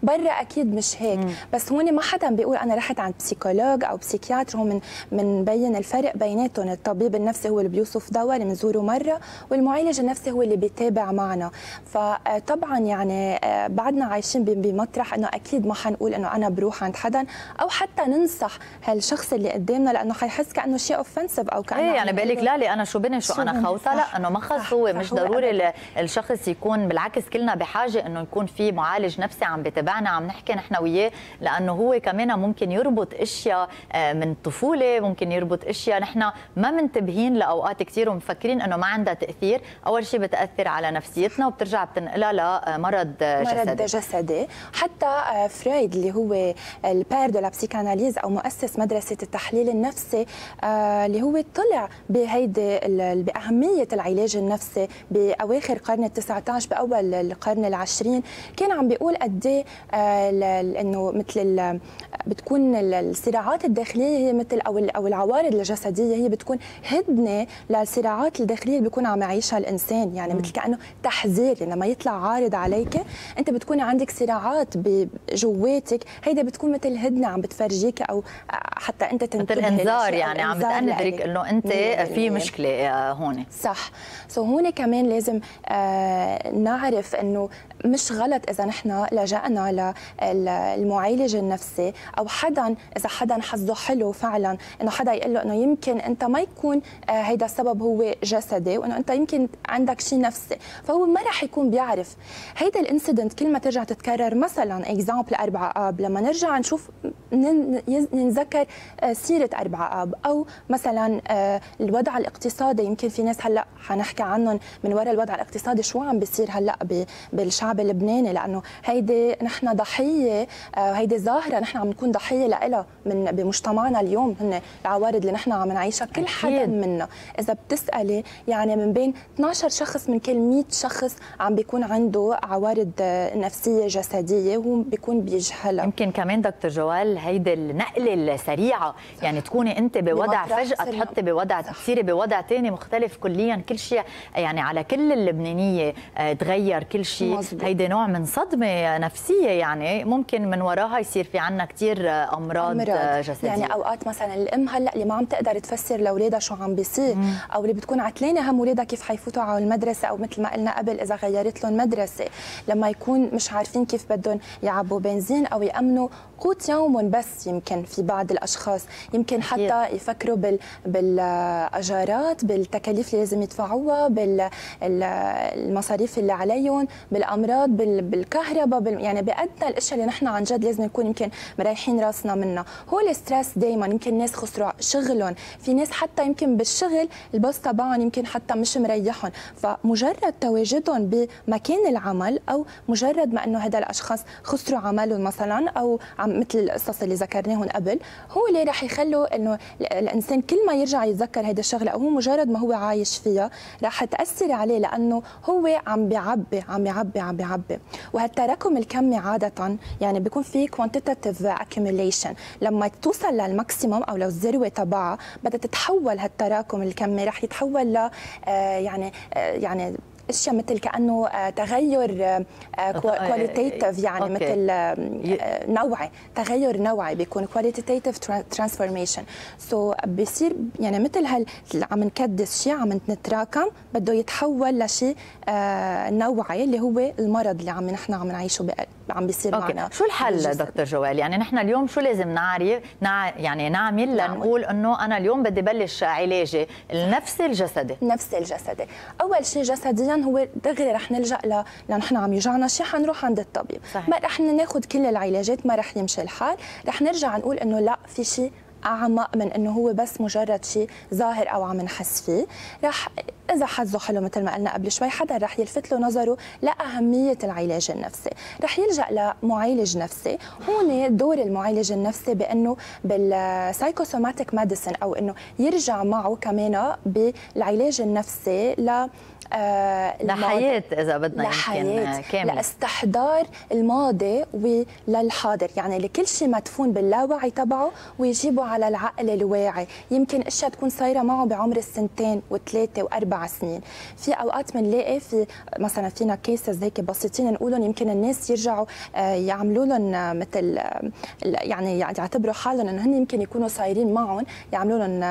Speaker 8: برا اكيد مش هيك. مم. بس هون ما حدا بيقول انا رحت عند بسيكولوج او بسيكياتر. هو من من بين الفرق بيناتهم. الطبيب النفسي هو اللي بيوصف دواء اللي بنزوره مره، والمعالج النفسي هو اللي بيتابع معنا. فطبعا يعني بعدنا عايشين بمطرح انه اكيد ما حنقول انه انا بروح عند حدا او حتى ننصح هالشخص اللي قدامنا، لانه حيحس كانه شيء اوفنسيف او كانه
Speaker 1: ايه يعني بالك لا لي انا شو بني شو, شو انا خوته. لا انه ما خص هو مش ضروري الشخص يكون، بالعكس كلنا بحاجه انه يكون في معالج نفسي عم بتابعنا عم نحكي نحن وياه، لانه هو كمان ممكن يربط اشياء من الطفوله، ممكن يربط اشياء نحن ما منتبهين لاوقات كثير ومفكرين انه ما عندها تاثير. اول شيء بتاثر على نفسيتنا وبترجع بتنقلها لمرض جسدي.
Speaker 8: مرض جسدي. حتى فرويد اللي هو البير دو لا بسيكاناليز او مؤسس مدرسه التحليل النفسي اللي هو طلع بهيدي باهميه العلاج النفسي باواخر القرن التاسع عشر باول القرن العشرين، كان عم بيقول قد ايه انه مثل بتكون الصراعات الداخليه هي مثل او او العوارض الجسديه هي بتكون هدنه للصراعات الداخليه اللي بيكون عم يعيشها الانسان. يعني مثل كانه تحذير، يعني لما يطلع عارض عليك انت بتكون عندك صراعات بجواتك، هيدا بتكون مثل هدنه عم بتفرجيك او حتى انت تنتبه،
Speaker 1: مثل انذار يعني عم بتأنذرك انه انت في مشكله هون.
Speaker 8: صح. سو هون كمان لازم آه نعرف انه مش غلط اذا نحن لجأنا للمعالج النفسي او حدا، اذا حدا حظه حلو فعلا انه حدا يقول له انه يمكن انت ما يكون آه هيدا السبب هو جسدي وانه انت يمكن عندك شيء نفسي، فهو ما راح يكون بيعرف. هيدا الانسيدنت كل ما ترجع تتكرر، مثلا اكزامبل أربعة آب، لما نرجع نشوف نتذكر آه سيره أربعة آب، او مثلا آه الوضع الاقتصادي. يمكن في ناس هلا حنحكي عنهم من وراء الوضع الاقتصادي شو عم بيصير هلا بالشعب اللبناني، لانه هيدي نحن ضحيه، هيدي ظاهره نحن عم نكون ضحيه لها من بمجتمعنا اليوم. هن العوارض اللي نحن عم نعيشها كل حدا منا. اذا بتسالي يعني من بين اثنعش شخص من كل مئة شخص عم بيكون عنده عوارض نفسيه جسديه وهو بيكون بيجهلها.
Speaker 1: يمكن كمان دكتور جوال هيدي النقله السريعه، يعني تكوني انت بوضع فجاه تحطي بوضع تصيري بوضع ثاني مختلف كليا، كل شيء يعني على كل اللبنانيه تغير كل شيء. هيدي نوع من صدمه نفسيه، يعني ممكن من وراها يصير في عنا كثير امراض, أمراض جسديه.
Speaker 8: يعني اوقات مثلا الام هلا اللي ما عم تقدر تفسر لاولادها شو عم بيصير، او اللي بتكون عتلانه هم اولادها كيف حيفوتوا على المدرسه، او مثل ما قلنا قبل اذا غيرت لهم مدرسه، لما يكون مش عارفين كيف بدهم يعبوا بنزين او يامنوا قوت يومهم. بس يمكن في بعض الاشخاص يمكن حتى يفكروا بال بالاجارات، بالتكاليف اللي لازم يدفعوها، بالمصاريف اللي عليهم، بالامراض، بالكهرباء، بال... يعني بأدنى الاشياء اللي نحن عن جد لازم نكون يمكن مريحين راسنا منها. هو الستريس دائما، يمكن ناس خسروا شغلهم، في ناس حتى يمكن بالشغل البوس تبعهم يمكن حتى مش مريحهم، فمجرد تواجدهم بمكان العمل او مجرد ما انه هذا الاشخاص خسروا عملهم مثلا، او عم مثل القصص اللي ذكرناهم قبل، هو اللي رح يخلوا انه الانسان كل ما يرجع يتذكر هيدا الشغله او هو مجرد ما هو عايش فيها رح تاثر عليه، لانه هو عم بيعبي عم بيعبي عم بيعبي. وهالتراكم الكمي عاده يعني بيكون في كوانتيتيف اكيوميليشن، لما توصل للماكسيموم او للذروه تبعها بدها تتحول هالتراكم الكمي رح يتحول ل آه يعني آه يعني اشياء مثل كانه تغير كواليتيتيف، يعني أوكي. مثل نوعي، تغير نوعي بيكون كواليتيتيف ترانسفورميشن. سو بيصير يعني مثل هال عم نكدس شيء عم نتراكم بده يتحول لشيء نوعي اللي هو المرض اللي عم نحن عم نعيشه عم بيصير
Speaker 1: أوكي.
Speaker 8: معنا.
Speaker 1: شو الحل دكتور جوال؟ يعني نحن اليوم شو لازم نعرف نع... يعني نعمل لنقول انه انا اليوم بدي بلش علاجي النفسي الجسدي؟
Speaker 8: نفسي الجسدي اول شيء جسديا هو دغري رح نلجا ل لنحن عم يوجعنا شيء حنروح عند الطبيب. صحيح. ما رح ناخذ كل العلاجات ما رح يمشي الحال، رح نرجع نقول انه لا في شيء اعمق من انه هو بس مجرد شيء ظاهر او عم نحس فيه. رح اذا حظه حلو مثل ما قلنا قبل شوي حدا رح يلفت له نظره لاهميه العلاج النفسي، رح يلجا لمعالج نفسي. هون دور المعالج النفسي بانه بالسايكوسوماتيك ميديسن او انه يرجع معه كمان بالعلاج النفسي ل آه
Speaker 1: لحياه اذا بدنا يمكن كامله،
Speaker 8: لاستحضار الماضي وللحاضر، يعني لكل شيء مدفون باللاوعي تبعه ويجيبه على العقل الواعي. يمكن اشياء تكون صايره معه بعمر السنتين وثلاثه واربع سنين. في اوقات بنلاقي في مثلا فينا كيسز هيك بسيطين نقولهم يمكن الناس يرجعوا يعملوا لهم مثل يعني يعتبروا حالهم انه هن يمكن يكونوا صايرين معهم، يعملوا لهم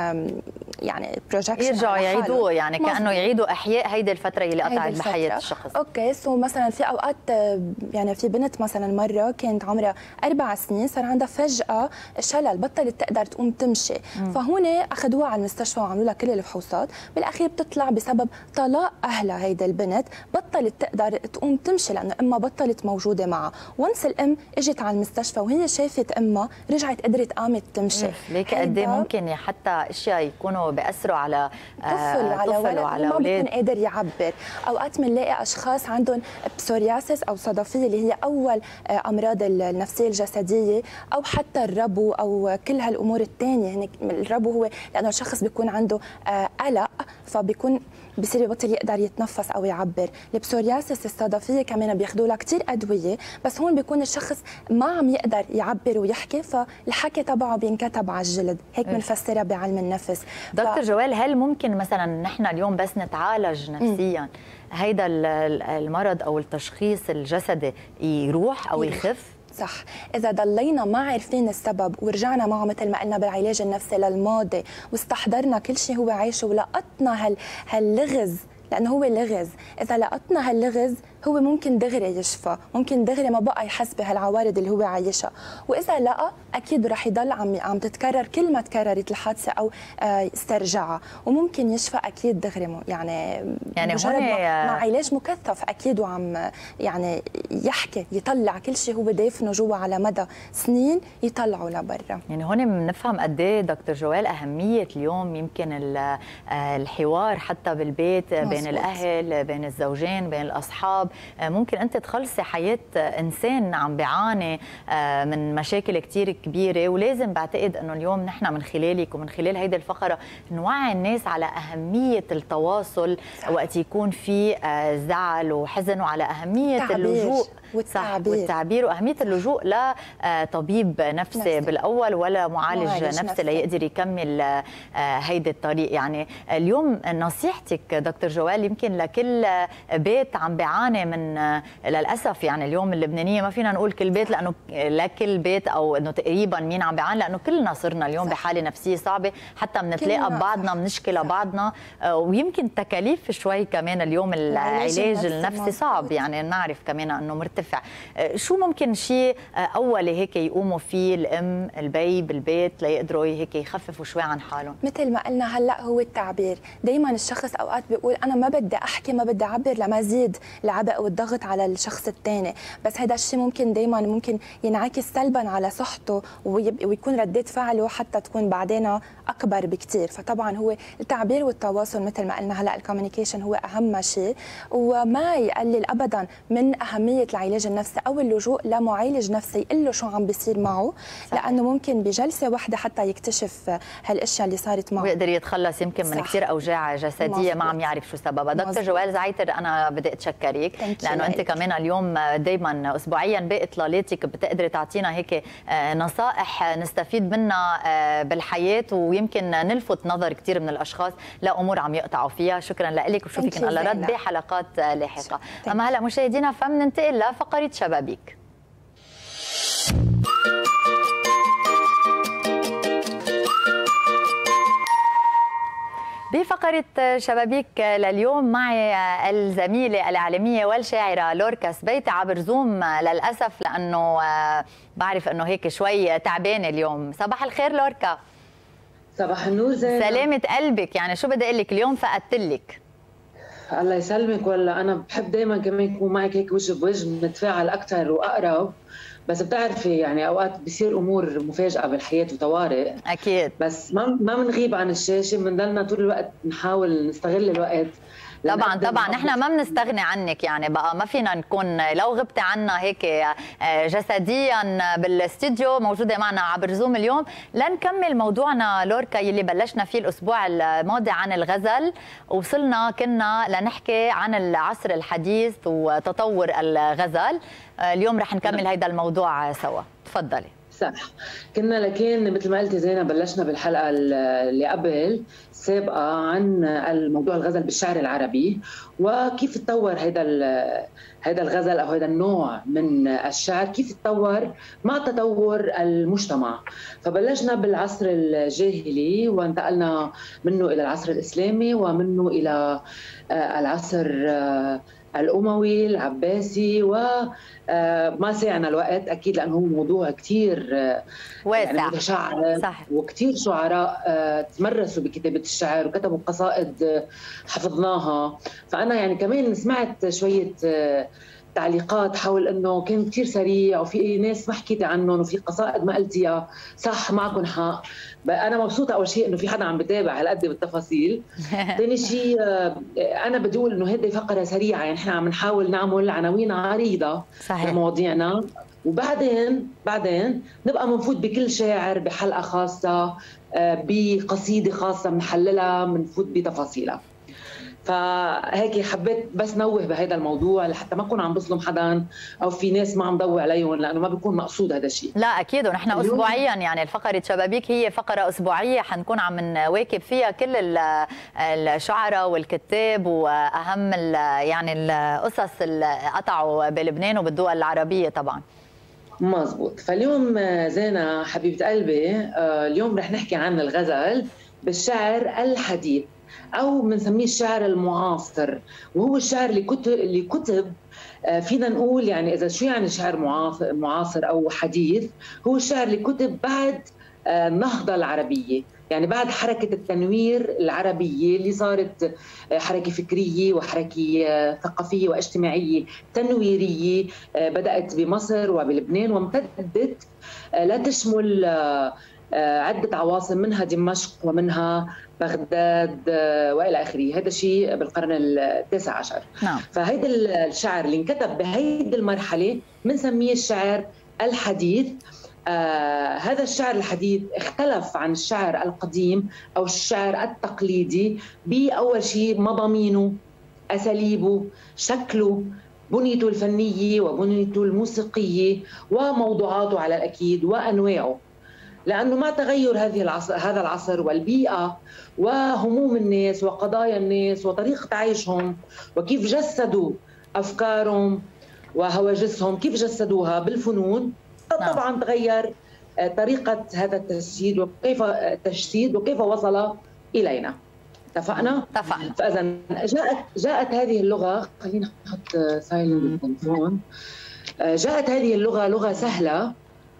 Speaker 8: يعني بروجكشن
Speaker 1: يرجعوا يعيدوه، يعني كانه يعيدوا احياء هيدي الفتره اللي قطعت بحياه الشخص.
Speaker 8: اوكي سو مثلا في اوقات يعني في بنت مثلا مره كانت عمرها اربع سنين صار عندها فجاه شلل، بطلت تقدر تقوم تمشي. مم. فهون اخذوها على المستشفى وعملوا لها كل الفحوصات، بالاخير بتطلع بسبب طلاق اهلها هيدي البنت بطلت تقدر تقوم تمشي لانه امها بطلت موجوده معها. وانس الام اجت على المستشفى وهي شافت امها رجعت قدرت قامت تمشي.
Speaker 1: ليك قد ايه ممكن حتى اشياء يكونوا بياثروا على
Speaker 8: طفل وعلى ولد ما بيكون قادر يعبر. اوقات بنلاقي اشخاص عندهم بسورياسيس او صدفيه اللي هي اول امراض النفسيه الجسديه، او حتى الربو او كل هالامور الثانيه. هنيك الربو هو لانه الشخص بيكون عنده قلق فبيكون بصير يبطل يقدر يتنفس او يعبر. البسورياسيس الصدفيه كمان بياخذوا لها كثير ادويه، بس هون بيكون الشخص ما عم يقدر يعبر ويحكي فالحكي تبعه بينكتب على الجلد، هيك بنفسرها بعلم النفس.
Speaker 1: دكتور ف... جوال، هل ممكن مثلا نحن اليوم بس نتعالج نفسيا م. هيدا المرض او التشخيص الجسدي يروح او يخف؟
Speaker 8: صح، إذا ضلينا ما عارفين السبب ورجعنا معه مثل ما قلنا بالعلاج النفسي للماضي واستحضرنا كل شيء هو عايشه ولقطنا هال هاللغز، لأنه هو لغز، إذا لقطنا هاللغز هو ممكن دغري يشفى، ممكن دغري ما بقى يحس بهالعوارض اللي هو عايشها، وإذا لقى أكيد رح يضل عم عم تتكرر كل ما تكررت الحادثة أو استرجعها، وممكن يشفى أكيد دغري. يعني
Speaker 1: يعني
Speaker 8: مجرد مع علاج مكثف أكيد وعم يعني يحكي يطلع كل شيء هو دافنه جوا على مدى سنين يطلعه لبرا.
Speaker 1: يعني هون بنفهم قد ايه دكتور جوال أهمية اليوم يمكن الحوار حتى بالبيت بين مزبوط. الأهل، بين الزوجين، بين الأصحاب. ممكن أنت تخلصي حياة إنسان عم بيعاني من مشاكل كتير كبيرة، ولازم بعتقد أنه اليوم نحن من خلالك ومن خلال هيدي الفقرة نوعي الناس على أهمية التواصل وقت يكون في زعل وحزن، وعلى أهمية تعبير. اللجوء
Speaker 8: والتعبير.
Speaker 1: والتعبير وأهمية اللجوء لطبيب نفسي, نفسي بالأول ولا معالج, معالج نفسي, نفسي ليقدر يكمل هيدي الطريق. يعني اليوم نصيحتك دكتور جوال يمكن لكل بيت عم بيعاني من للأسف، يعني اليوم اللبنانية ما فينا نقول كل بيت لأنه لكل بيت أو أنه تقريبا مين عم بيعاني، لأنه كلنا صرنا اليوم صح. بحالة نفسية صعبة، حتى بنتلاقى ببعضنا بنشكي لبعضنا، ويمكن تكاليف شوي كمان اليوم العلاج النفسي صعب، يعني نعرف كمان أنه مرتفع. شو ممكن شيء أولي هيك يقوموا فيه الأم البي بالبيت ليقدروا هيك يخففوا شوي عن حالهم؟
Speaker 8: مثل ما قلنا هلا هو التعبير. دايما الشخص أوقات بيقول أنا ما بدي أحكي ما بدي أعبر لمزيد العبء والضغط على الشخص الثاني، بس هذا الشيء ممكن دايما ممكن ينعكس سلبا على صحته ويكون ردة فعله حتى تكون بعدين أكبر بكثير. فطبعا هو التعبير والتواصل مثل ما قلنا هلا الكوميونيكيشن هو أهم شيء، وما يقلل أبدا من أهمية العلاج النفسي او اللجوء لمعالج نفسي يقول له شو عم بيصير معه، صحيح. لانه ممكن بجلسه واحده حتى يكتشف هالاشياء اللي صارت معه
Speaker 1: ويقدر يتخلص يمكن صح. من كثير اوجاع جسديه مزبوط. ما عم يعرف شو سببها. دكتور جوال زعيتر انا بدي اتشكرك لانه انت كمان اليوم دائما اسبوعيا باطلالاتك بتقدري تعطينا هيك نصائح نستفيد منها بالحياه، ويمكن نلفت نظر كثير من الاشخاص لامور عم يقطعوا فيها. شكرا لك وشوفك على رد بحلقات لاحقه. اما هلا مشاهدينا فمننتقل لفقرة شبابيك. بفقرة شبابيك لليوم معي الزميلة الإعلامية والشاعرة لوركا سبيتي عبر زوم للأسف، لأنه بعرف أنه هيك شوي تعبانة اليوم. صباح الخير لوركا.
Speaker 9: صباح النور زينب.
Speaker 1: سلامة قلبك، يعني شو بدي أقول لك اليوم فقدت لك.
Speaker 9: الله يسلمك، ولا أنا بحب دايما كمان يكون معك هيك وجه بوجه نتفاعل أكثر وأقرب، بس بتعرفي يعني أوقات بصير أمور مفاجئة بالحياة وطوارئ
Speaker 1: أكيد،
Speaker 9: بس ما ما بنغيب عن الشاشة، بنضلنا طول الوقت نحاول نستغل الوقت
Speaker 1: طبعا طبعا نحن ما بنستغني عنك، يعني بقى ما فينا نكون لو غبتي عنا هيك جسديا بالاستديو موجوده معنا عبر زوم اليوم. لنكمل موضوعنا لوركا يلي بلشنا فيه الاسبوع الماضي عن الغزل، وصلنا كنا لنحكي عن العصر الحديث وتطور الغزل. اليوم رح نكمل هيدا الموضوع سوا، تفضلي.
Speaker 9: صح، كنا لكن مثل ما قلتي زينب بلشنا بالحلقه اللي قبل السابقه عن الموضوع الغزل بالشعر العربي وكيف تطور هذا هذا الغزل او هذا النوع من الشعر، كيف تطور مع تطور المجتمع. فبلشنا بالعصر الجاهلي وانتقلنا منه الى العصر الاسلامي ومنه الى العصر الأموي العباسي، وما سعنا الوقت أكيد لأنه هو موضوع كتير واسع يعني متشعب، وكتير شعراء تمرسوا بكتابة الشعر وكتبوا قصائد حفظناها. فأنا يعني كمان سمعت شوية تعليقات حول انه كان كثير سريع وفي ناس ما حكيتي عنهم وفي قصائد ما قلتيها. صح، معكم حق. انا مبسوطه اول شيء انه في حدا عم بتابع هالقد بالتفاصيل. ثاني شيء انا بدي اقول انه هذه فقره سريعه، يعني احنا عم نحاول نعمل عناوين عريضه لمواضيعنا، وبعدين بعدين نبقى منفوت بكل شاعر بحلقه خاصه بقصيده خاصه بنحللها بنفوت بتفاصيلها. فهيك حبيت بس نوه بهذا الموضوع لحتى ما اكون عم بظلم حدا او في ناس ما عم ضوي عليهم، لانه ما بيكون مقصود هذا الشيء.
Speaker 1: لا اكيد، ونحن اسبوعيا يعني الفقره شبابيك هي فقره اسبوعيه حنكون عم نواكب فيها كل الشعراء والكتاب واهم يعني القصص اللي قطعوا بلبنان وبالدول العربيه طبعا.
Speaker 9: مزبوط. فاليوم زينة حبيبه قلبي، اليوم رح نحكي عن الغزل بالشعر الحديث أو بنسميه الشعر المعاصر، وهو الشعر اللي كتب اللي كتب فينا نقول يعني إذا شو يعني شعر معاصر أو حديث، هو الشعر اللي كتب بعد النهضة العربية، يعني بعد حركة التنوير العربية اللي صارت حركة فكرية وحركة ثقافية واجتماعية تنويرية بدأت بمصر وبلبنان وامتدت لا تشمل عدة عواصم منها دمشق ومنها بغداد والى اخره. هذا شيء بالقرن التاسع عشر. نعم. فهيدا الشعر اللي انكتب بهيدي المرحله بنسميه الشعر الحديث. آه هذا الشعر الحديث اختلف عن الشعر القديم او الشعر التقليدي باول شيء مضامينه، اساليبه، شكله، بنيته الفنيه وبنيته الموسيقيه وموضوعاته على الاكيد وانواعه. لأنه مع تغير هذه العصر هذا العصر والبيئة وهموم الناس وقضايا الناس وطريقة عيشهم وكيف جسدوا أفكارهم وهواجسهم، كيف جسدوها بالفنون، طبعا تغير طريقة هذا التجسيد وكيف التجسيد وكيف وصل إلينا. اتفقنا؟
Speaker 1: اتفقنا.
Speaker 9: فإذا جاءت جاءت هذه اللغة، خلينا نحط سايلنت بالتليفون. جاءت هذه اللغة لغة سهلة،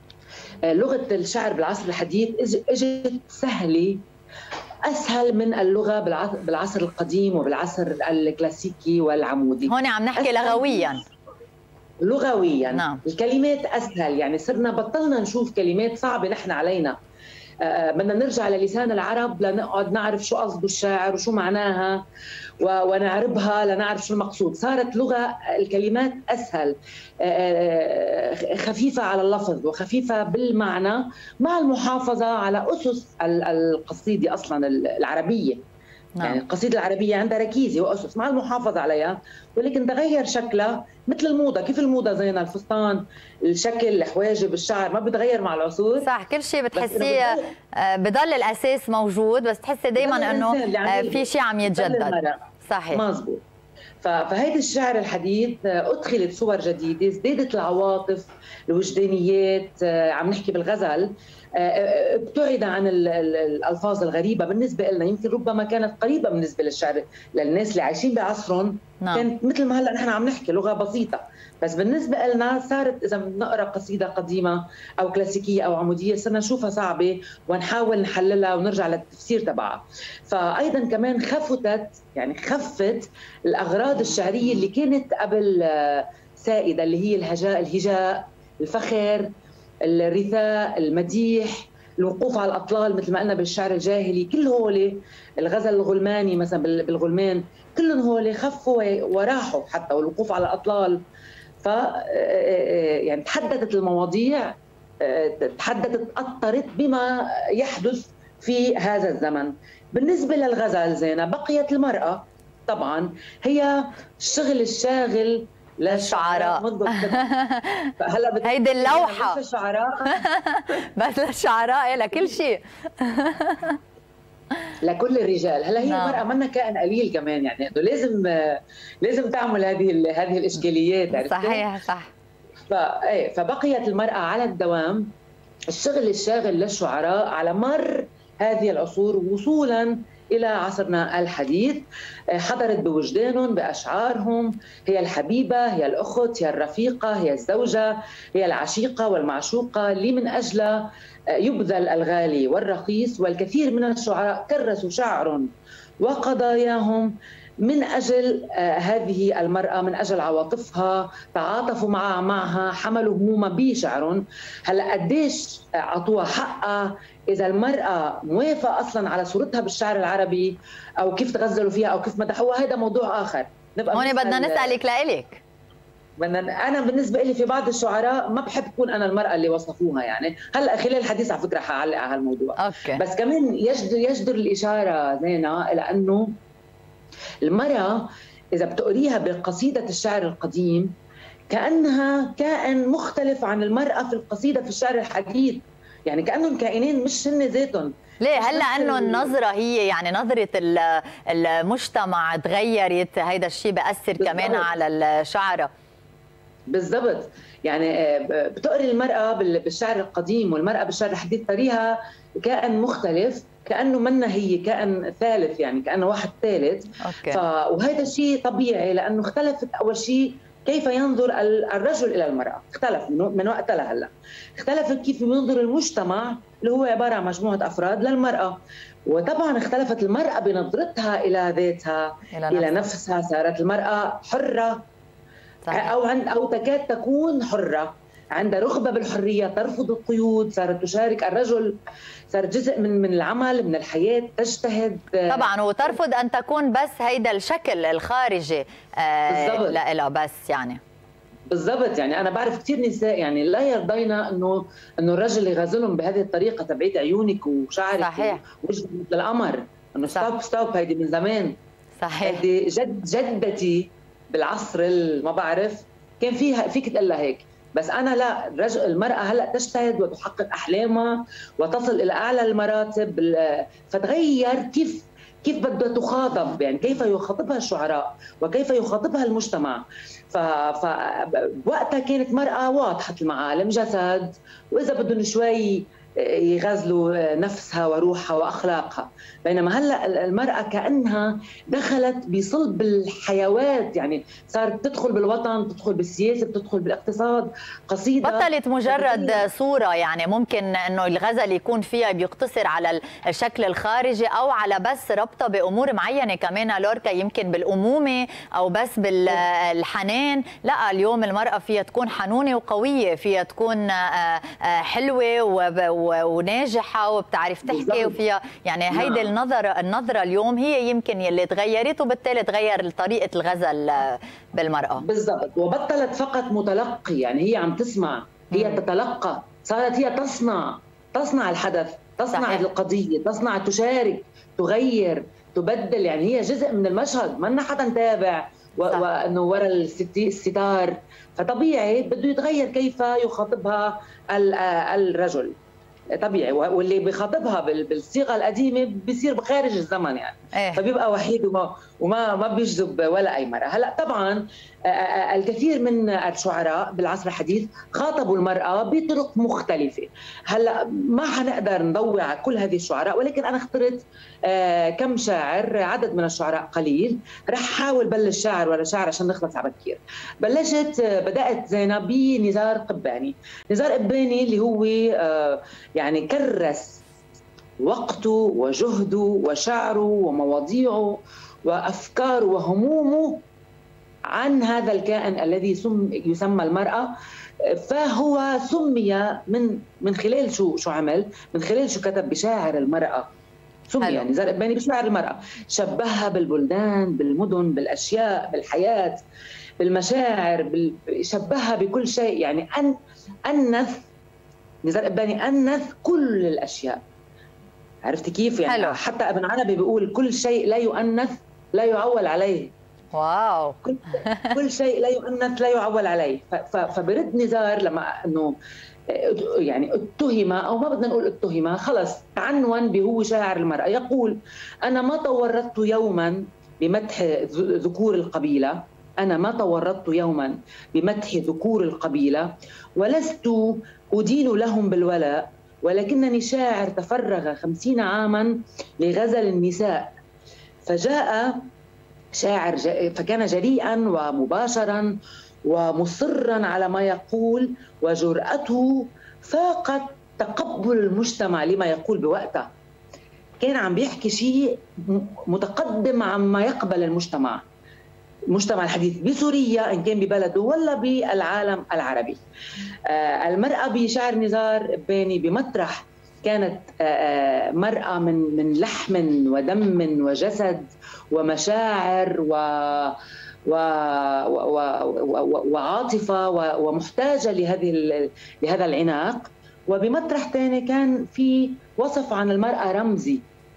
Speaker 9: لغة الشعر بالعصر الحديث اجت سهلة، أسهل من اللغة بالعصر القديم وبالعصر الكلاسيكي والعمودي.
Speaker 1: هون عم نحكي لغويا
Speaker 9: لغويا. نعم. الكلمات أسهل، يعني صرنا بطلنا نشوف كلمات صعبة نحن علينا، بدنا نرجع للسان العرب لنقعد نعرف شو قصده الشاعر وشو معناها ونعربها لنعرف شو المقصود. صارت لغة الكلمات أسهل، خفيفة على اللفظ وخفيفة بالمعنى، مع المحافظة على أسس القصيدة أصلا العربية. نعم. يعني القصيدة العربية عندها ركيزة وأسس مع المحافظة عليها، ولكن تغير شكلها مثل الموضة. كيف الموضة زينا الفستان، الشكل، الحواجب، الشعر ما بتغير مع العصور.
Speaker 1: صح، كل شيء بتحسيه بضل الأساس موجود، بس تحسي دايما أنه يعني في شيء عم يتجدد. صحيح،
Speaker 9: مزبوط. فهيدا الشعر الحديث أدخلت صور جديدة، ازدادت العواطف، الوجدانيات. عم نحكي بالغزل ابتعد عن الألفاظ الغريبة بالنسبة لنا، يمكن ربما كانت قريبة بالنسبة للشعر للناس اللي عايشين بعصرهم. نعم. كانت مثل ما هلا نحن عم نحكي لغة بسيطة، بس بالنسبة لنا صارت إذا بنقرأ قصيدة قديمة أو كلاسيكية أو عمودية صرنا نشوفها صعبة ونحاول نحللها ونرجع للتفسير تبعها. فأيضا كمان خفتت يعني خفت الأغراض الشعرية اللي كانت قبل سائدة، اللي هي الهجاء الهجاء الفخر، الرثاء، المديح، الوقوف على الاطلال مثل ما قلنا بالشعر الجاهلي، كل هول الغزل الغلماني مثلا بالغلمان، كلهم هول خفوا وراحوا حتى، والوقوف على الاطلال. ف يعني تحددت المواضيع، تحددت اثرت بما يحدث في هذا الزمن. بالنسبه للغزل زينه، بقيت المراه طبعا هي الشغل الشاغل للشعراء.
Speaker 1: هلا هيدي اللوحه
Speaker 9: الشعراء
Speaker 1: بس للشعراء لكل شيء
Speaker 9: لكل الرجال. هلا هي نعم. المراه منا كائن قليل كمان، يعني انه لازم لازم تعمل هذه هذه الاشكاليات، عرفتي؟
Speaker 1: صحيح صح.
Speaker 9: فايه فبقيت المراه على الدوام الشغل الشاغل للشعراء على مر هذه العصور وصولا إلى عصرنا الحديث. حضرت بوجدانهم بأشعارهم، هي الحبيبة، هي الأخت، هي الرفيقة، هي الزوجة، هي العشيقة والمعشوقة، اللي من أجلها يبذل الغالي والرخيص. والكثير من الشعراء كرسوا شعر وقضاياهم من أجل هذه المرأة، من أجل عواطفها، تعاطفوا معها معها حملوا همومها بشعر. هلا قديش أعطوها حقها إذا المرأة موافقة أصلا على صورتها بالشعر العربي، أو كيف تغزلوا فيها أو كيف مدحوها، هذا موضوع آخر.
Speaker 1: هون بدنا نسألك لإلك.
Speaker 9: أنا بالنسبة لي في بعض الشعراء ما بحب تكون أنا المرأة اللي وصفوها، يعني هلا خلال الحديث على فكرة حعلق على هالموضوع.
Speaker 1: أوكي.
Speaker 9: بس كمان يجدر يجدر الإشارة زينة إلى أنه المرأة إذا بتقريها بقصيدة الشعر القديم كأنها كائن مختلف عن المرأة في القصيدة في الشعر الحديث، يعني كأنهم كائنين مش هن ذاتهم.
Speaker 1: ليه؟ هلا انه النظره هي يعني نظره المجتمع تغيرت، هيدا الشيء بأثر كمان على الشعراء.
Speaker 9: بالضبط، يعني بتقري المرأة بالشعر القديم والمرأة بالشعر الحديث تريها كائن مختلف، كأنه منا هي كائن ثالث، يعني كأنه واحد ثالث. ف... وهذا الشيء طبيعي لأنه اختلفت أول شيء كيف ينظر الرجل إلى المرأة، اختلف من وقت لهلا. اختلفت كيف ينظر المجتمع اللي هو عبارة عن مجموعة أفراد للمرأة، وطبعا اختلفت المرأة بنظرتها إلى ذاتها إلى, إلى نفسها. صارت المرأة حرة صحيح. أو عند أو تكاد تكون حرة، عندها رغبة بالحرية، ترفض القيود، صارت تشارك الرجل، صار جزء من من العمل من الحياة، تجتهد
Speaker 1: طبعا، وترفض أن تكون بس هيدا الشكل الخارجي آه لا بس يعني
Speaker 9: بالضبط. يعني أنا بعرف كثير نساء يعني لا يرضين إنه إنه الرجل يغازلهم بهذه الطريقة تبعيت عيونك وشعرك
Speaker 1: صحيح
Speaker 9: ووجهك مثل القمر، إنه ستوب ستوب هيدي من زمان.
Speaker 1: صحيح.
Speaker 9: هيدي جد جدتي بالعصر ما بعرف كان فيها فيك تقول لها هيك، بس أنا لا، الرجل المرأة هلأ تجتهد وتحقق أحلامها وتصل إلى أعلى المراتب، فتغير كيف كيف بدها تخاطب، يعني كيف يخاطبها الشعراء وكيف يخاطبها المجتمع. فوقتها كانت مرأة واضحة المعالم، جسد، وإذا بدهم شوي يغزلوا نفسها وروحها وأخلاقها. بينما هلأ المرأة كأنها دخلت بصلب الحيوات، يعني صارت تدخل بالوطن، تدخل بالسياسة، تدخل بالاقتصاد. قصيدة
Speaker 1: بطلت مجرد صورة، يعني ممكن أنه الغزل يكون فيها بيقتصر على الشكل الخارجي أو على بس ربطة بأمور معينة. كمان لوركا يمكن بالأمومة أو بس بالحنان، لا، اليوم المرأة فيها تكون حنونة وقوية، فيها تكون حلوة وناجحة وبتعرف تحكي، وفيها يعني هيدي النظرة النظرة اليوم هي يمكن يلي تغيرت، وبالتالي تغير طريقة الغزل بالمرأة.
Speaker 9: بالضبط، وبطلت فقط متلقي، يعني هي عم تسمع، هي مم. تتلقى، صارت هي تصنع تصنع الحدث، تصنع صحيح. القضية، تصنع، تشارك، تغير، تبدل، يعني هي جزء من المشهد، ما حدا تابع وانه ورا الستار. فطبيعي بده يتغير كيف يخاطبها الرجل، طبيعي، واللي بيخاطبها بالصيغه القديمه بيصير بخارج الزمن، يعني إيه؟ فبيبقى وحيد وما وما ما بيجذب ولا اي مرأة. هلا طبعا الكثير من الشعراء بالعصر الحديث خاطبوا المرأة بطرق مختلفة. هلا ما حنقدر نضوي على كل هذه الشعراء، ولكن انا اخترت كم شاعر، عدد من الشعراء قليل، رح حاول بلش شاعر ولا شاعر عشان نخلص على بكير. بلشت بدأت زينة بنزار قباني. نزار قباني اللي هو يعني كرس وقته وجهده وشعره ومواضيعه وأفكاره وهمومه عن هذا الكائن الذي يسمى المرأة. فهو سمي من من خلال شو شو عمل؟ من خلال شو كتب بشاعر المرأة. سمي يعني نزار قباني بشاعر المرأة، شبهها بالبلدان، بالمدن، بالأشياء، بالحياة، بالمشاعر، بال... شبهها بكل شيء. يعني أن أنث نزار قباني أنث كل الأشياء. عرفت كيف؟ يعني حلو. حتى ابن عربي بيقول كل شيء لا يؤنث لا يعول عليه.
Speaker 1: واو.
Speaker 9: كل, كل شيء لا يؤنث لا يعول عليه. ف... ف... فبرد نزار لما انه يعني اتهم، او ما بدنا نقول اتهم، خلص تعنون بهو شاعر المرأة. يقول: أنا ما تورطت يوما بمدح ذكور القبيلة، أنا ما تورطت يوما بمدح ذكور القبيلة، ولست أدين لهم بالولاء، ولكنني شاعر تفرغ خمسين عاما لغزل النساء. فجاء شاعر فكان جريئا ومباشرا ومصرا على ما يقول، وجرأته فاقت تقبل المجتمع لما يقول بوقتها. كان عم بيحكي شيء متقدم عما يقبل المجتمع المجتمع الحديث بسوريا إن كان ببلده ولا بالعالم العربي. آه المرأة بشعر نزار قباني بمطرح كانت آه مرأة من من لحم ودم وجسد ومشاعر و و... و... و... وعاطفة و... ومحتاجة لهذه ال... لهذا العناق. وبمطرح ثاني كان في وصف عن المرأة رمزي،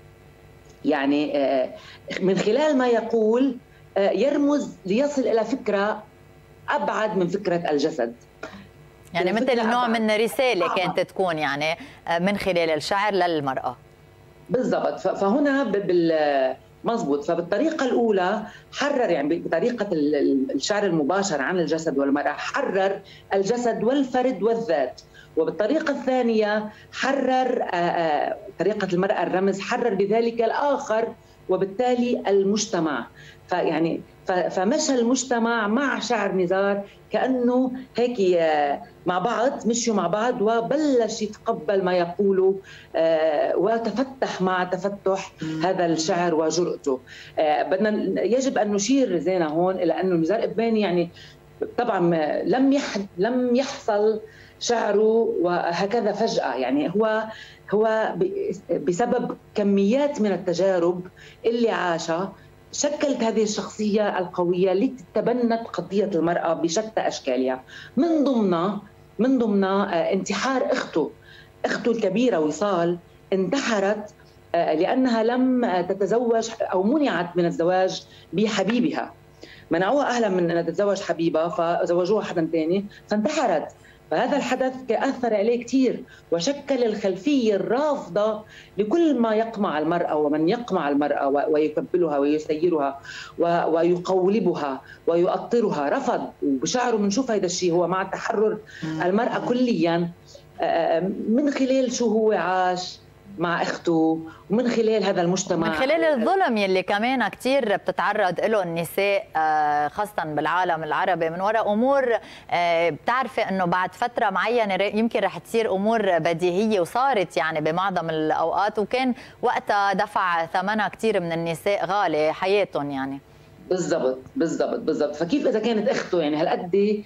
Speaker 9: يعني من خلال ما يقول يرمز ليصل إلى فكرة أبعد من فكرة الجسد،
Speaker 1: يعني مثل نوع من رسالة كانت تكون يعني من خلال الشعر للمرأة.
Speaker 9: بالضبط. فهنا بال مزبوط. فبالطريقة الأولى حرر، يعني بطريقة الشعر المباشر عن الجسد والمرأة، حرر الجسد والفرد والذات. وبالطريقة الثانية حرر طريقة المرأة الرمز، حرر بذلك الآخر وبالتالي المجتمع. فيعني فمشى المجتمع مع شعر نزار كأنه هيك مع بعض، مشوا مع بعض وبلش يتقبل ما يقوله وتفتح مع تفتح هذا الشعر وجرأته. بدنا يجب أن نشير زينة هون إلى أنه نزار قباني يعني طبعا لم يح لم يحصل شعره وهكذا فجأة، يعني هو هو بسبب كميات من التجارب اللي عاشها شكلت هذه الشخصية القوية التي تبنت قضية المرأة بشتى أشكالها، من ضمنها من ضمنها انتحار أخته أخته الكبيرة وصال. انتحرت لأنها لم تتزوج أو منعت من الزواج بحبيبها، منعوها أهلا من أن تتزوج حبيبها فزوجوها حدا ثاني فانتحرت. فهذا الحدث أثر عليه كثير وشكل الخلفية الرافضة لكل ما يقمع المرأة ومن يقمع المرأة ويكبلها ويسيرها ويقولبها ويؤطرها. رفض، وبشعره بنشوف هذا الشيء، هو مع تحرر المرأة كليا من خلال شو هو عاش مع اخته ومن خلال هذا المجتمع،
Speaker 1: من خلال الظلم يلي كمان كثير بتتعرض له النساء خاصه بالعالم العربي من وراء امور بتعرفي انه بعد فتره معينه يمكن رح تصير امور بديهيه، وصارت يعني بمعظم الاوقات، وكان وقتها دفع ثمنها كثير من النساء غالي حياتهم يعني.
Speaker 9: بالضبط بالضبط بالضبط. فكيف اذا كانت اخته يعني هالقد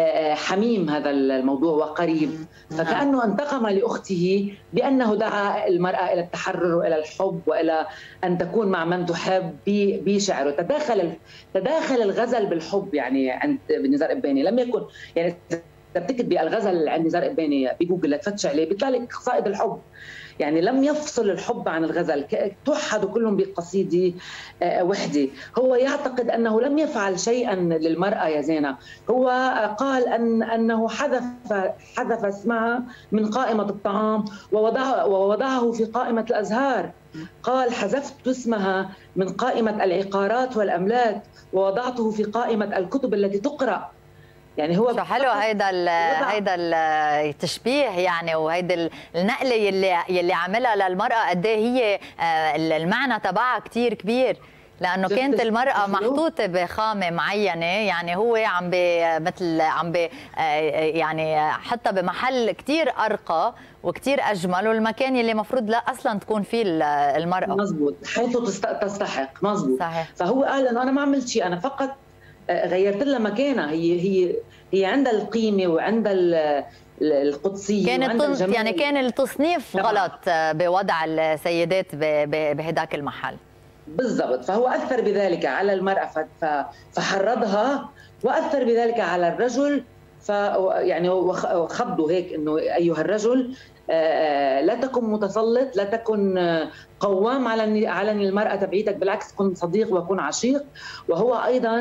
Speaker 9: حميم هذا الموضوع وقريب، فكانه انتقم لاخته بانه دعا المراه الى التحرر والى الحب والى ان تكون مع من تحب بشعره. تداخل تداخل الغزل بالحب يعني عند نزار قباني. لم يكن يعني اذا بتكتبي الغزل عند نزار قباني بجوجل لتفتش عليه بيطلع لك قصائد الحب، يعني لم يفصل الحب عن الغزل، توحدوا كلهم بقصيدة وحدة. هو يعتقد أنه لم يفعل شيئا للمرأة يا زينة، هو قال أن أنه حذف حذف اسمها من قائمة الطعام ووضعه, ووضعه في قائمة الأزهار. قال حذفت اسمها من قائمة العقارات والأملاك ووضعته في قائمة الكتب التي تقرأ. يعني هو
Speaker 1: شو حلو هيدا هيدا التشبيه يعني، وهيدا النقله يلي يلي عملها للمراه قد ايه هي المعنى تبعها كثير كبير، لانه كانت المراه محطوطه بخامه معينه، يعني هو عم بي مثل عم بي يعني حتى بمحل كثير ارقى وكثير اجمل، والمكان اللي المفروض لا اصلا تكون فيه المراه.
Speaker 9: مزبوط، حيث تستحق. مزبوط.
Speaker 1: صحيح.
Speaker 9: فهو قال انه انا ما عملت شيء، انا فقط غيرت لها مكانها. هي هي هي عندها القيمه وعندها القدسيه
Speaker 1: كانت الجمال. يعني كان التصنيف طبعا غلط بوضع السيدات بهداك المحل
Speaker 9: بالضبط، فهو اثر بذلك على المراه فحرضها، واثر بذلك على الرجل ف يعني وخضوا هيك انه ايها الرجل لا تكن متسلط، لا تكن قوام على على المراه تبعيتك، بالعكس كن صديق وكن عشيق. وهو ايضا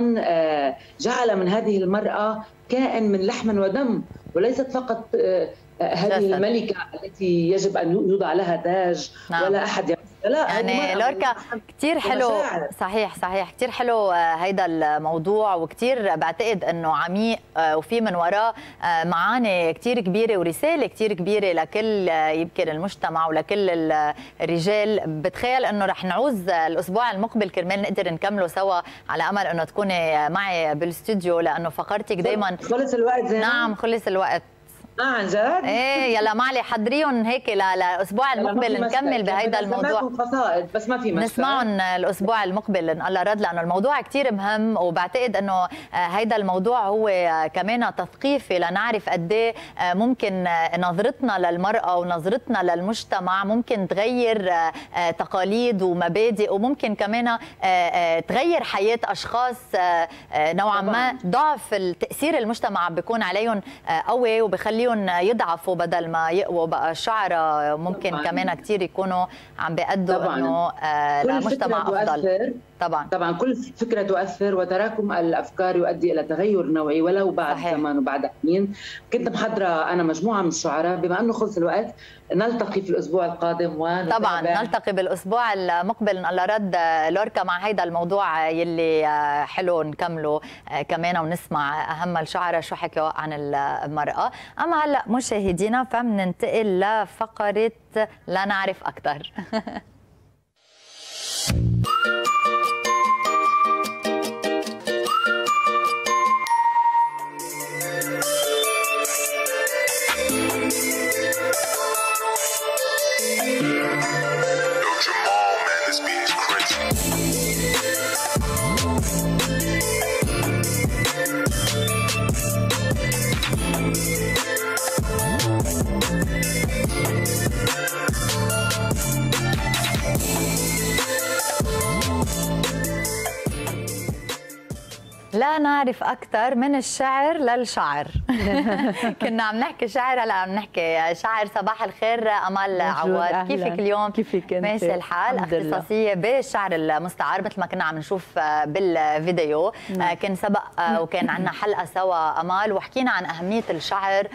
Speaker 9: جعل من هذه المراه كائن من لحم ودم، وليست فقط هذه جسد. الملكه التي يجب ان يوضع لها تاج نعم. ولا احد يمسها، لا
Speaker 1: يعني لوركا كثير حلو. صحيح صحيح كثير حلو هيدا الموضوع، وكثير بعتقد انه عميق وفي من وراه معاني كثير كبيره ورساله كثير كبيره لكل يمكن المجتمع ولكل الرجال. بتخيل انه رح نعوز الاسبوع المقبل كرمال نقدر نكمله سوا، على امل انه تكوني معي بالاستوديو لانه فقرتك دائما.
Speaker 9: خلص الوقت زين؟
Speaker 1: نعم خلص الوقت.
Speaker 9: اه عن جد؟
Speaker 1: ايه يلا معلي حضريهم هيك للاسبوع المقبل نكمل بهيدا الموضوع.
Speaker 9: قصائد بس ما في مشكله
Speaker 1: نسمعهم الاسبوع المقبل ان الله رد، لانه الموضوع كثير مهم، وبعتقد انه هيدا الموضوع هو كمان تثقيفي لنعرف قد ايه ممكن نظرتنا للمراه ونظرتنا للمجتمع ممكن تغير تقاليد ومبادئ، وممكن كمان تغير حياه اشخاص نوعا ما ضعف التاثير المجتمع بيكون عليهم قوي وبخليهم يضعفوا بدل ما يقووا. بقى الشعراء ممكن طبعاً. كمان كثير يكونوا عم بيأدوا انه لمجتمع افضل. طبعا
Speaker 9: طبعا كل فكره تؤثر، وتراكم الافكار يؤدي الى تغير نوعي ولو بعد صحيح. زمان وبعد حين. كنت محضره انا مجموعه من الشعراء، بما انه خلص الوقت نلتقي في الاسبوع القادم ونتابع.
Speaker 1: طبعا نلتقي بالاسبوع المقبل ان الله رد لوركا مع هيدا الموضوع يلي حلو نكمله كمان ونسمع اهم الشعراء شو حكوا عن المراه. اما هلا مشاهدينا فمننتقل لفقره لا نعرف اكثر. لا نعرف أكثر من الشعر للشعر. كنا عم نحكي شعر، هلا عم نحكي شعر. صباح الخير أمال عواد، كيفك اليوم؟
Speaker 10: كيفك انت؟
Speaker 1: ماشي الحال. اختصاصية بالشعر المستعار مثل ما كنا عم نشوف بالفيديو. مم. كان سبق وكان عندنا حلقة سوا أمال وحكينا عن أهمية الشعر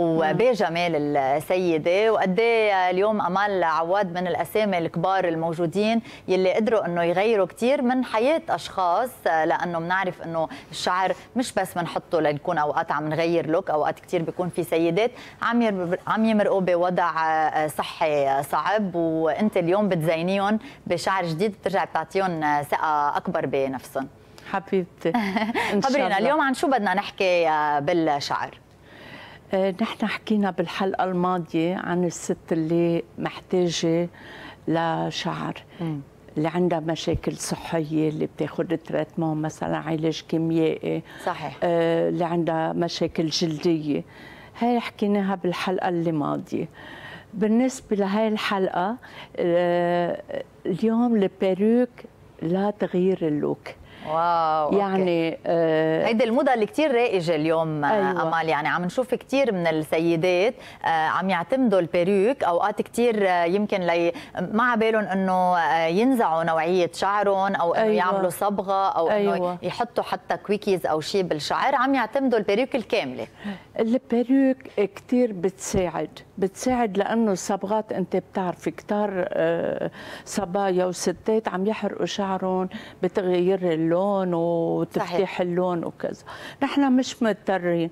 Speaker 1: وبجمال السيدة، وقد ايه اليوم أمال عواد من الأسامي الكبار الموجودين يلي قدروا إنه يغيروا كثير من حياة أشخاص، لأنه بنعرف إنه الشعر مش بس بنحطه لنكون اوقات عم نغير لوك، اوقات كثير بيكون في سيدات عم عم يمرقوا بوضع صحي صعب، وانت اليوم بتزينيهم بشعر جديد بترجع بتعطيهم ثقه اكبر بنفسهم.
Speaker 10: حبيبتي
Speaker 1: خبرينا اليوم عن شو بدنا نحكي بالشعر.
Speaker 10: آه، نحن حكينا بالحلقه الماضيه عن الست اللي محتاجه لشعر، م. اللي عندها مشاكل صحية، اللي بتاخذ تريتمون مثلا علاج كيميائي.
Speaker 1: صحيح.
Speaker 10: آه اللي عندها مشاكل جلدية. هاي حكيناها بالحلقة اللي ماضية. بالنسبة لهاي الحلقة آه اليوم البيروك لا تغيير اللوك.
Speaker 1: واو
Speaker 10: يعني آه
Speaker 1: هيدي الموضه اللي كثير رائجه اليوم. أيوة. امال يعني عم نشوف كثير من السيدات آه عم يعتمدوا البيروك اوقات كثير آه يمكن لي ما على بالهم انه آه ينزعوا نوعيه شعرهم او انه أيوة. يعملوا صبغه او
Speaker 10: أيوة.
Speaker 1: انه يحطوا حتى كويكيز او شيء بالشعر، عم يعتمدوا البيروك الكامله.
Speaker 10: البيروك كثير بتساعد بتساعد لانه الصبغات انت بتعرفي كثار آه صبايا وستات عم يحرقوا شعرهم بتغيير اللون وتفتيح اللون وكذا. نحن مش مضطرين.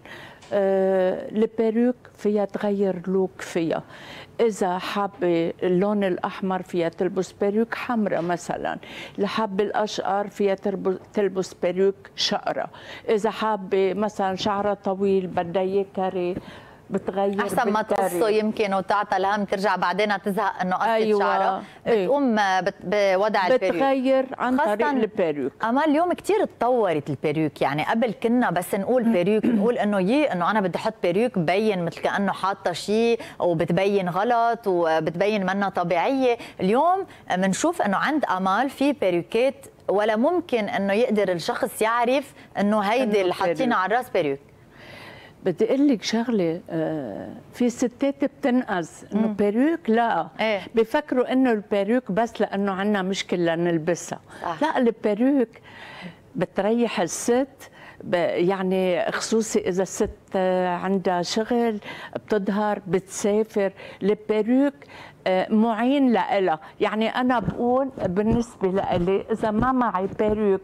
Speaker 10: آه البيروك فيها تغير لوك فيها. إذا حابة اللون الأحمر فيها تلبس بيروك حمراء مثلا، اللي حابة الأشقر فيها تلبس بيروك شقرة، إذا حابة مثلا شعرها طويل بدها إياه كاري بتغير
Speaker 1: احسن ما تقصه يمكن وتعطى الهم ترجع بعدين تزهق انه قصت
Speaker 10: أيوة.
Speaker 1: شعرها بتقوم بت... بوضع البيروك
Speaker 10: بتغير عن طريق البيروك.
Speaker 1: اما اليوم كثير تطورت البيروك، يعني قبل كنا بس نقول بيروك نقول انه يي انه انا بدي احط بيروك ببين مثل كانه حاطه شيء وبتبين غلط وبتبين منها طبيعيه. اليوم بنشوف انه عند امال في بيروكات ولا ممكن انه يقدر الشخص يعرف انه هيدي اللي حاطينها على الراس بيروك.
Speaker 10: بدي اقول لك شغله، في ستات بتنقز انه بيروك لا
Speaker 1: ايه؟
Speaker 10: بفكروا انه البيروك بس لانه عندنا مشكله نلبسها.
Speaker 1: صح.
Speaker 10: لا، البيروك بتريح الست، يعني خصوصي اذا الست عندها شغل بتظهر بتسافر، البيروك معين لها. يعني انا بقول بالنسبه لي اذا ما معي بيروك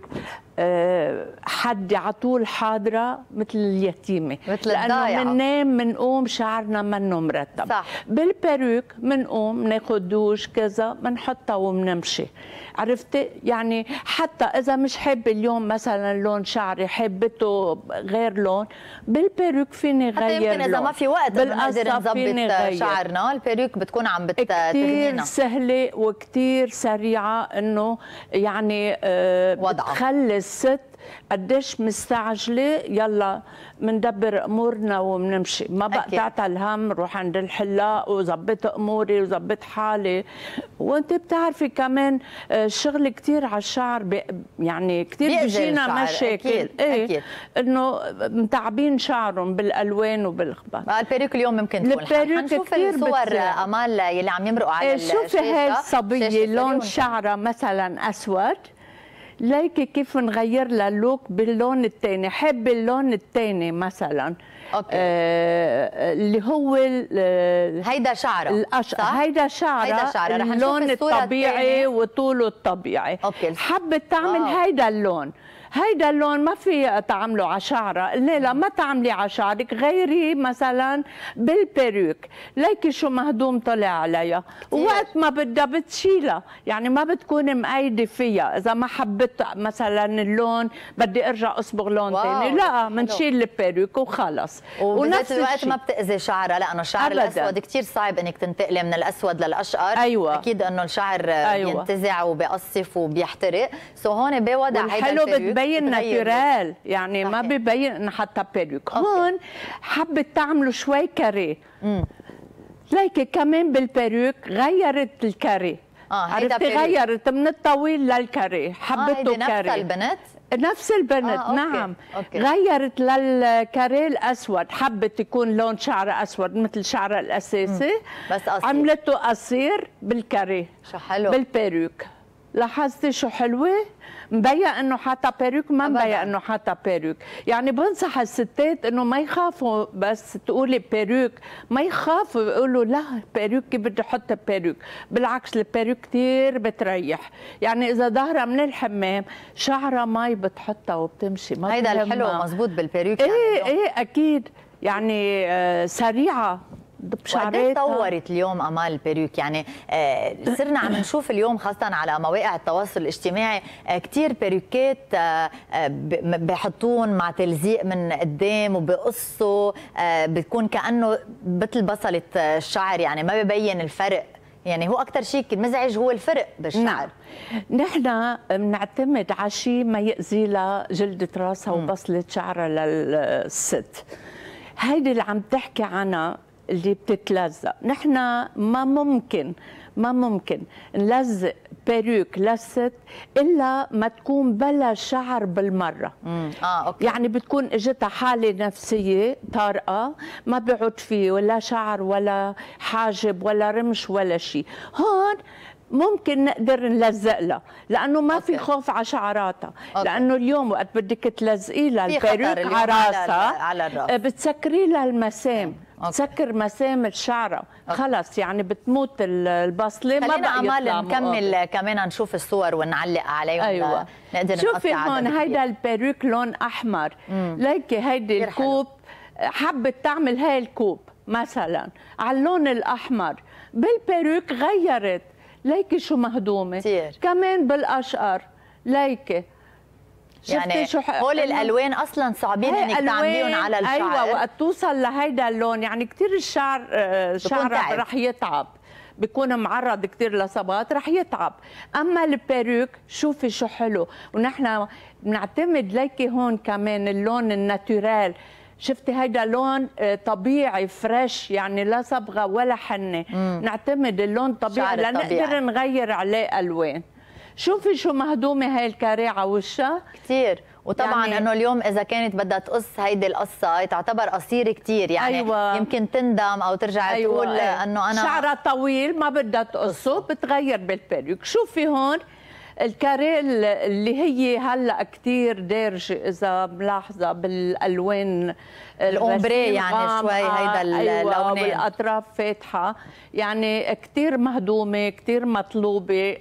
Speaker 10: حد على طول حاضره مثل اليتيمه،
Speaker 1: مثل
Speaker 10: لانه بننام بنقوم شعرنا منه مرتب.
Speaker 1: صح.
Speaker 10: بالبيروك بنقوم بناخذ دوش كذا بنحطها وبنمشي، عرفتي؟ يعني حتى اذا مش حابه اليوم مثلا لون شعري حبته غير لون، بالبيروك فيني غير لون.
Speaker 1: يمكن اذا ما في وقت نقدر نظبط شعرنا، البيروك بتكون عم بتغنينا.
Speaker 10: كثير سهله وكثير سريعه انه يعني أه بتخلي الست قديش مستعجله يلا مندبر امورنا وبنمشي، ما بقى تعطى الهم روح عند الحلاق وظبط اموري وظبط حالي. وانت بتعرفي كمان الشغل كثير على الشعر، يعني كثير بيجينا مشاكل.
Speaker 1: اكيد
Speaker 10: ايه
Speaker 1: اكيد
Speaker 10: انه متعبين شعرهم بالالوان وبالاخبار.
Speaker 1: البيروك اليوم ممكن تكون حنشوف الصور امال يلي عم يمرقوا على الشاشه.
Speaker 10: شوفي هاي الصبيه لون شعرها مثلا اسود، ليكي كيف نغير لها اللوك باللون الثاني. حب اللون الثاني مثلا
Speaker 1: اوكي
Speaker 10: آه اللي هو
Speaker 1: هيدا شعرها
Speaker 10: الأش... هيدا شعرها
Speaker 1: هيدا شعرها
Speaker 10: اللون الطبيعي وطوله الطبيعي.
Speaker 1: اوكي
Speaker 10: حبت تعمل واو. هيدا اللون هيدا اللون ما في تعمله على شعرها، قلنا لها ما تعملي على شعرك، غيري مثلا بالبيروك. ليكي شو مهضوم طلع عليها، ووقت ما بدها بتشيلها، يعني ما بتكون مقيده فيها. اذا ما حبت مثلا اللون بدي ارجع اصبغ لون ثاني، لا بنشيل البيروك وخلص.
Speaker 1: ونفس الوقت ما بتاذي شعرها، لانه الشعر أبداً. الاسود كثير صعب انك تنتقلي من الاسود للاشقر.
Speaker 10: أيوة.
Speaker 1: اكيد انه الشعر
Speaker 10: أيوة.
Speaker 1: بينتزع وبيقصف وبيحترق. سو هون بوضع هيدا البيروك
Speaker 10: ببين ناتورال، يعني صحيح. ما ببين انه حتى بيروك. هون حبت تعملوا شوي كاري، ليكي كمان بالبيروك غيرت الكاري.
Speaker 1: اه
Speaker 10: عرفتي غيرت من الطويل للكاري، حبته
Speaker 1: آه
Speaker 10: كاري.
Speaker 1: نفس البنت
Speaker 10: نفس البنت آه، أوكي. نعم أوكي. غيرت للكاري الاسود، حبت يكون لون شعرها اسود مثل شعرها الاساسي،
Speaker 1: بس قصير.
Speaker 10: عملته قصير بالكاري.
Speaker 1: شو حلو
Speaker 10: بالبيروك. لاحظتي شو حلوه؟ مبين انه حاطه بيروك، ما مبين انه حاطه بيروك. يعني بنصح الستات انه ما يخافوا بس تقولي بيروك، ما يخافوا يقولوا لا بيروك كيف بدي احط بيروك. بالعكس البيروك كثير بتريح، يعني اذا ظهرها من الحمام شعرها مي بتحطها وبتمشي. ما
Speaker 1: هيدا الحلو مزبوط بالبيروك.
Speaker 10: ايه يعني ايه اكيد، يعني آه سريعه
Speaker 1: وقديش تطورت اليوم امال البيروك؟ يعني آه صرنا عم نشوف اليوم خاصه على مواقع التواصل الاجتماعي آه كثير بيروكات آه بحطون مع تلزيق من قدام وبقصوا، آه بتكون كانه مثل بصله الشعر، يعني ما ببين الفرق. يعني هو اكثر شيء مزعج هو الفرق بالشعر.
Speaker 10: نعم. نحن بنعتمد على شيء ما يأذي لها جلدة راسها وبصلة شعرها للست. هيدي اللي عم تحكي عنها اللي بتتلزق. نحن ما ممكن ما ممكن نلزق بيروك للست الا ما تكون بلا شعر بالمره.
Speaker 1: امم اه اوكي.
Speaker 10: يعني بتكون اجتها حاله نفسيه طارئه، ما بيعود فيه ولا شعر ولا حاجب ولا رمش ولا شيء. هون ممكن نقدر نلزق لها، لانه ما أوكي. في خوف على شعراتها. أوكي. لانه اليوم وقت بدك تلزقي لها البيروك على راسها
Speaker 1: على الراس
Speaker 10: بتسكري لها المسام، تسكر مسام الشعره، خلص يعني بتموت البصله. ما بقى
Speaker 1: يطلع. نكمل كمان نشوف الصور ونعلق عليهم.
Speaker 10: أيوة.
Speaker 1: نقدر
Speaker 10: شوفي هون هيدا البيروك لون احمر. مم. ليكي هيدي الكوب حبت تعمل هاي الكوب مثلا على اللون الاحمر، بالبيروك غيرت. ليكي شو مهضومه
Speaker 1: كتير.
Speaker 10: كمان بالاشقر ليكي
Speaker 1: يعني هول الالوان اصلا صعبين انك تعمليهم على الشعر.
Speaker 10: ايوه، وقت توصل لهيدا اللون يعني كثير الشعر شعرك رح يتعب، بيكون معرض كثير لصبغات رح يتعب. اما البيروك شوفي شو حلو، ونحن بنعتمد ليكي هون كمان اللون الناتورال. شفتي هيدا لون طبيعي فريش، يعني لا صبغه ولا حنه. مم. نعتمد اللون طبيعي لنقدر نغير عليه الوان. شوفي شو مهضومه هاي الكاريه على وشها
Speaker 1: كثير. وطبعا يعني انه اليوم اذا كانت بدها تقص هيدي القصه تعتبر قصير كثير، يعني أيوة. يمكن تندم او ترجع أيوة. تقول أيوة. انه انا
Speaker 10: شعرها طويل ما بدها تقصه، بتغير بالبيروك. شوفي هون الكاريه اللي هي هلا كثير دارجه اذا ملاحظه بالالوان
Speaker 1: الاومبري، يعني شوي هيدا اللونين.
Speaker 10: أيوة، بالاطراف فاتحه، يعني كثير مهضومه كثير مطلوبه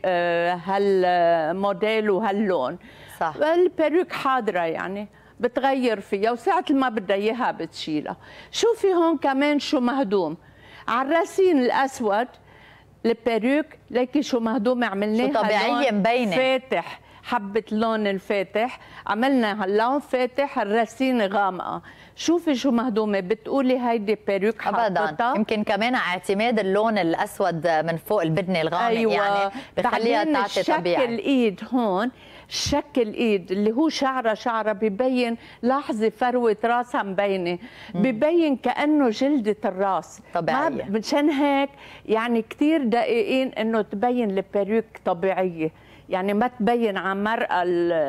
Speaker 10: هالموديل وهاللون.
Speaker 1: صح.
Speaker 10: البيروك حاضره يعني بتغير فيها، وساعه ما بدها اياها بتشيلها. شوفي هون كمان شو مهضوم على الراسين الاسود البيروك، ليكي شو مهضومه عملناها
Speaker 1: طبيعيه مبينه
Speaker 10: فاتح، حبه اللون الفاتح عملنا هاللون فاتح، الراسين غامقه. شوفي شو مهضومه، بتقولي هيدي بيروك
Speaker 1: ابدا. يمكن كمان اعتماد اللون الاسود من فوق البدنه الغامق. أيوة. يعني بخليها تعطي طبيعي.
Speaker 10: شكل الايد هون، شكل الايد اللي هو شعره شعره ببين، لاحظي فروه راسها مبينه، ببين كانه جلده الراس
Speaker 1: طبيعيه.
Speaker 10: مشان هيك يعني كثير دقيقين انه تبين البيروك طبيعيه، يعني ما تبين على مرأة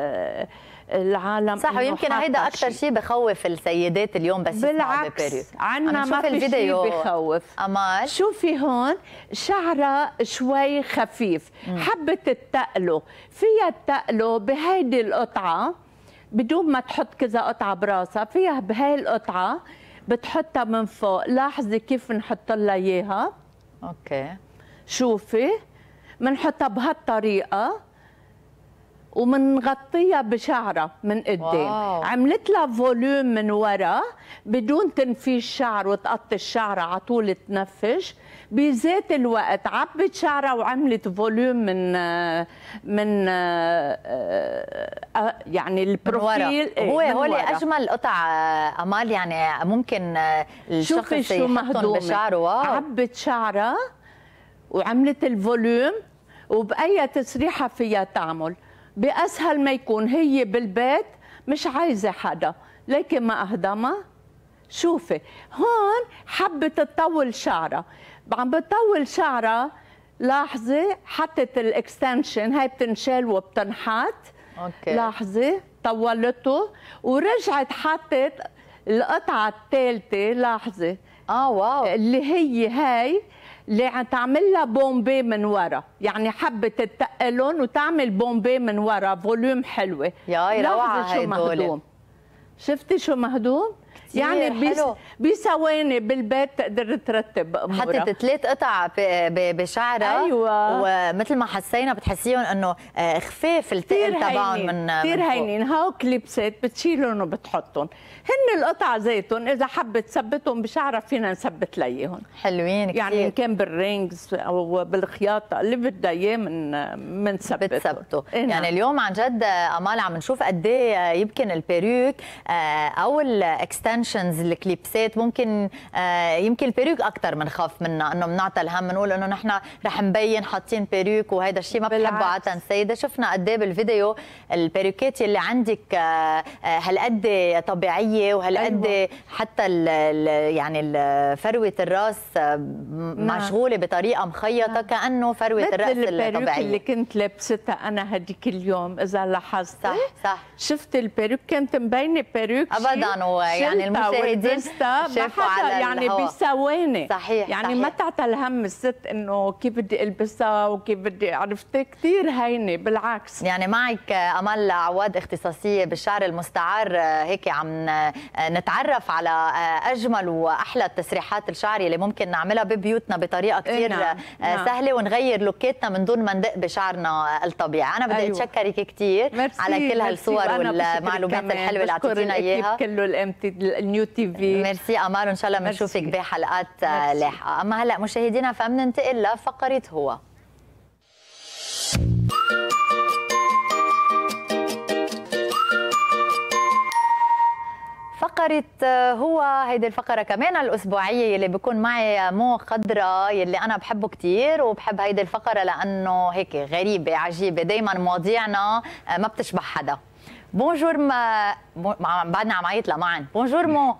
Speaker 10: العالم.
Speaker 1: صح. ويمكن هيدا اكثر شيء بخوف السيدات اليوم بس يسمعوا ببيروك.
Speaker 10: عنا ما في شيء بخوف.
Speaker 1: امال
Speaker 10: شوفي هون شعرها شوي خفيف، حبت تتقله، فيها تتقله بهيدي القطعه بدون ما تحط كذا قطعه براسها، فيها بهي القطعه بتحطها من فوق. لاحظي كيف نحط لها اياها.
Speaker 1: اوكي
Speaker 10: شوفي بنحطها بهالطريقه ومنغطيها بشعرها من قدام. عملت لها فوليوم من ورا بدون تنفيش شعر وتقطي الشعر على طول تنفش. بذات الوقت عبت شعرها وعملت فوليوم من من يعني البروفيل.
Speaker 1: هو هول اجمل قطع امال، يعني ممكن الشخص يحطهم بشعره.
Speaker 10: عبت شعرها وعملت الفوليوم، وبأي تسريحه فيها تعمل. بأسهل ما يكون هي بالبيت مش عايزة حدا، لكن ما أهضمها. شوفي هون حبت تطول شعرها، عم بتطول شعرها. لاحظي حطت الاكستنشن، هاي بتنشال وبتنحط.
Speaker 1: اوكي
Speaker 10: لاحظي طولته ورجعت حطت القطعة الثالثة. لاحظي
Speaker 1: اه واو،
Speaker 10: اللي هي هاي اللي عم تعمل لها بومبي من ورا، يعني حبت تتقلن وتعمل بومبي من ورا، فوليوم حلوه.
Speaker 1: يا روعه
Speaker 10: هيدول. شفتي شو مهضوم؟ يعني بس بثواني بالبيت تقدر ترتب امورها.
Speaker 1: حطت ثلاث قطع بشعرها.
Speaker 10: ايوه،
Speaker 1: ومثل ما حسينا بتحسيهم انه خفاف التقل تبعهم من
Speaker 10: كثير هينين. هاو كليبسات بتشيلهم وبتحطهم، هن القطع زيتهم اذا حبت تثبتهم بشعرها فينا نثبت ليهم.
Speaker 1: حلوين كثير،
Speaker 10: يعني ان كان بالرينجز او بالخياطه اللي بدها اياه من بنثبته
Speaker 1: بتثبته. يعني اليوم عن جد امال عم نشوف قد ايه يمكن البيروك او الاكستنشنز الكليبسات ممكن آه يمكن البيروك اكثر بنخاف منها، انه بنعطى الهم بنقول انه نحن رح مبين حاطين بيروك، وهذا الشيء ما بحبه عاده السيده. شفنا قد ايه بالفيديو البيروكات اللي عندك آه هالقد طبيعيه وهالقد أيوة. حتى ال ال يعني ال فروه الراس آه مشغوله بطريقه مخيطه. نعم. كانه فروه الراس الطبيعيه
Speaker 10: اللي كنت لابستها انا هديك اليوم اذا لاحظتي.
Speaker 1: صح صح.
Speaker 10: شفت البيروك كانت مبينه بيروك
Speaker 1: ابدا، ويعني المشاهدين شافوا على
Speaker 10: يعني بثواني.
Speaker 1: صحيح
Speaker 10: يعني
Speaker 1: صحيح.
Speaker 10: ما تعطى الهم الست انه كيف بدي البسها وكيف بدي، عرفتي كثير هينه بالعكس.
Speaker 1: يعني معك امال عواد اختصاصيه بالشعر المستعار، هيك عم نتعرف على اجمل واحلى التسريحات الشعريه اللي ممكن نعملها ببيوتنا بطريقه كثير نعم. سهله ونغير لوكيتنا من دون ما ندق بشعرنا الطبيعي. انا بدي
Speaker 10: أيوة.
Speaker 1: اتشكرك كثير على كل هالصور والمعلومات الحلوه اللي اعطيتينا اياها.
Speaker 10: كله الام تي النيو تي في.
Speaker 1: ميرسي امال، وان شاء الله بنشوفك بحلقات لاحقه. اما هلا مشاهدينا فبننتقل لفقره هو. فقرة هو هيدي الفقرة كمان الأسبوعية اللي بيكون معي مو خضرة يلي أنا بحبه كتير، وبحب هيدي الفقرة لأنه هيك غريبة عجيبة، دايما مواضيعنا ما بتشبه حدا. بونجور ما بعدنا عم عيط معا. بونجور مو.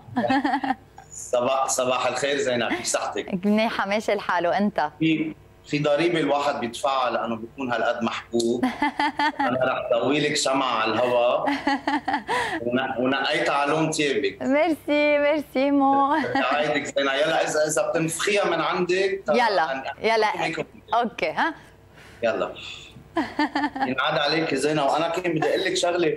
Speaker 11: صباح صباح الخير زينب، كيف صحتك؟
Speaker 1: منيحة ماشي الحال، وأنت؟
Speaker 11: في في ضريبة الواحد بيدفعها لأنه بيكون هالقد محبوب. أنا رح ضوي لك شمعة على الهواء ونقيتها على لون ثيابك.
Speaker 1: ميرسي ميرسي مو.
Speaker 11: عايدك زينب، يلا إذا إذا بتنفخيها من عندك
Speaker 1: يلا يلا أوكي ها
Speaker 11: يلا. ينعاد عليك زينب، وأنا كنت بدي أقول لك شغلة.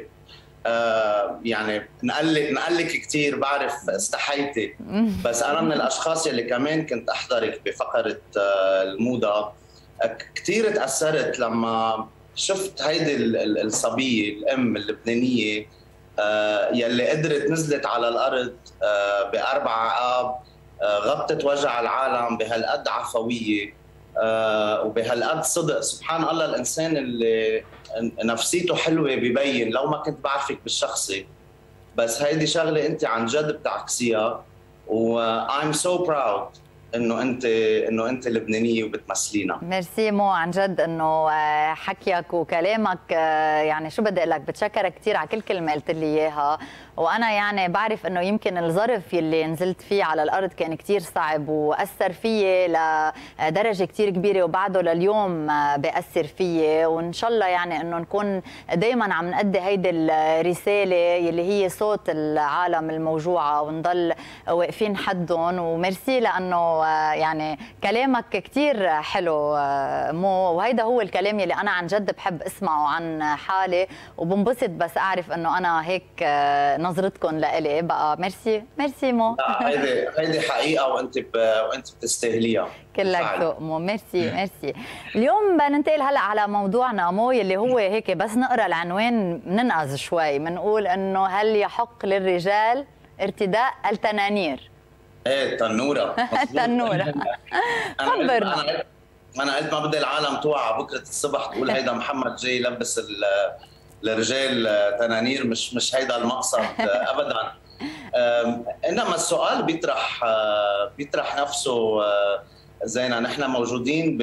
Speaker 11: آه يعني نقلك نقلك كثير، بعرف استحيتي، بس انا من الاشخاص اللي كمان كنت احضرك بفقره آه الموضه. كثير تاثرت لما شفت هيدي الصبيه الام اللبنانيه آه يلي قدرت نزلت على الارض آه باربع عقاب، آه غطت وجع العالم بهالقد عفويه آه وبهالقد صدق. سبحان الله، الانسان اللي نفسيته حلوه ببين لو ما كنت بعرفك بالشخصي، بس هيدي شغله انت عن جد بتعكسيها، و I'm so proud انه انت انه انت لبنانيه وبتمثلينا.
Speaker 1: ميرسي مو، عن جد انه حكيك وكلامك يعني شو بدي اقول لك، بتشكرك كثير على كل كلمه قلت لي اياها، وانا يعني بعرف انه يمكن الظرف يلي نزلت فيه على الارض كان كثير صعب واثر فيي لدرجه كثير كبيره، وبعده لليوم بياثر فيي، وان شاء الله يعني انه نكون دائما عم نأدي هيدي الرساله يلي هي صوت العالم الموجوعه، ونضل واقفين حدهم. وميرسي لانه يعني كلامك كثير حلو مو، وهيدا هو الكلام يلي انا عن جد بحب اسمعه عن حالي، وبنبسط بس اعرف انه انا هيك نظرتكم لإلي بقى. ميرسي ميرسي مو.
Speaker 11: لا هيدي هيدي حقيقه، وانت ب... وانت بتستاهليها.
Speaker 1: كلك ذوق مو. ميرسي ميرسي. اليوم بننتقل هلا على موضوعنا مو، يلي هو هيك بس نقرا العنوان بننقذ شوي، بنقول انه هل يحق للرجال ارتداء التنانير؟
Speaker 11: ايه تنوره.
Speaker 1: تنوره. خبرنا.
Speaker 11: انا انا قلت ما بدي العالم توعى بكره الصبح تقول هيدا محمد جاي يلبس الرجال تنانير، مش مش هيدا المقصد ابدا. انما السؤال بيطرح بيطرح نفسه زينا. نحن موجودين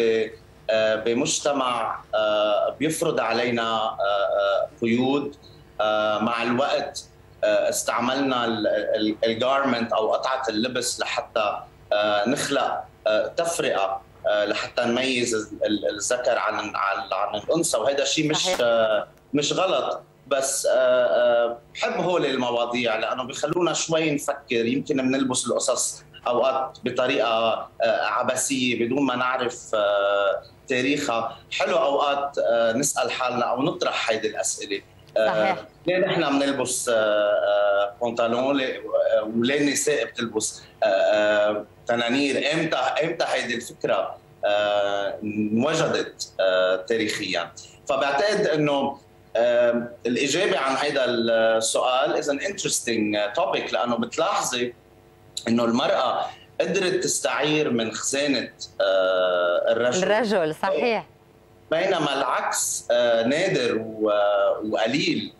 Speaker 11: بمجتمع بيفرض علينا قيود. مع الوقت استعملنا الجارمنت او قطعه اللبس لحتى نخلق تفرقه، لحتى نميز الذكر عن عن الانثى، وهذا شيء مش مش غلط، بس بحب هول المواضيع لانه بيخلونا شوي نفكر. يمكن بنلبس القصص اوقات بطريقه عبثيه بدون ما نعرف تاريخها. حلو اوقات نسال حالنا او نطرح هيدي الاسئله. صحيح. ليه نحن بنلبس بنطلون وليه النساء بتلبس تنانير؟ امتى امتى هيدي الفكره انوجدت تاريخيا؟ فبعتقد انه الاجابه عن هذا السؤال از ان انترستينج توبيك، لانه بتلاحظي انه المراه قدرت تستعير من خزانه الرجل.
Speaker 1: الرجل صحيح.
Speaker 11: بينما العكس نادر وقليل.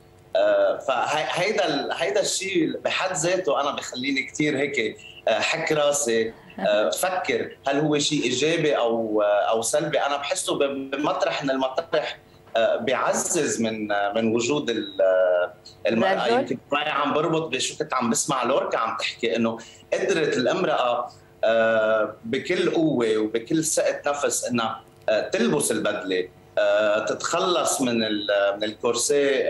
Speaker 11: فهيدا هيدا الشيء بحد ذاته انا بخليني كثير هيك حك راسي فكر هل هو شيء ايجابي او او سلبي. انا بحسه بمطرح من المطرح بيعزز من من وجود المراه. يمكن عم بربط بشو كنت عم بسمع لوركا عم تحكي انه قدرت الامراه بكل قوه وبكل ثقه نفس انها تلبس البدله، تتخلص من من الكورسيه.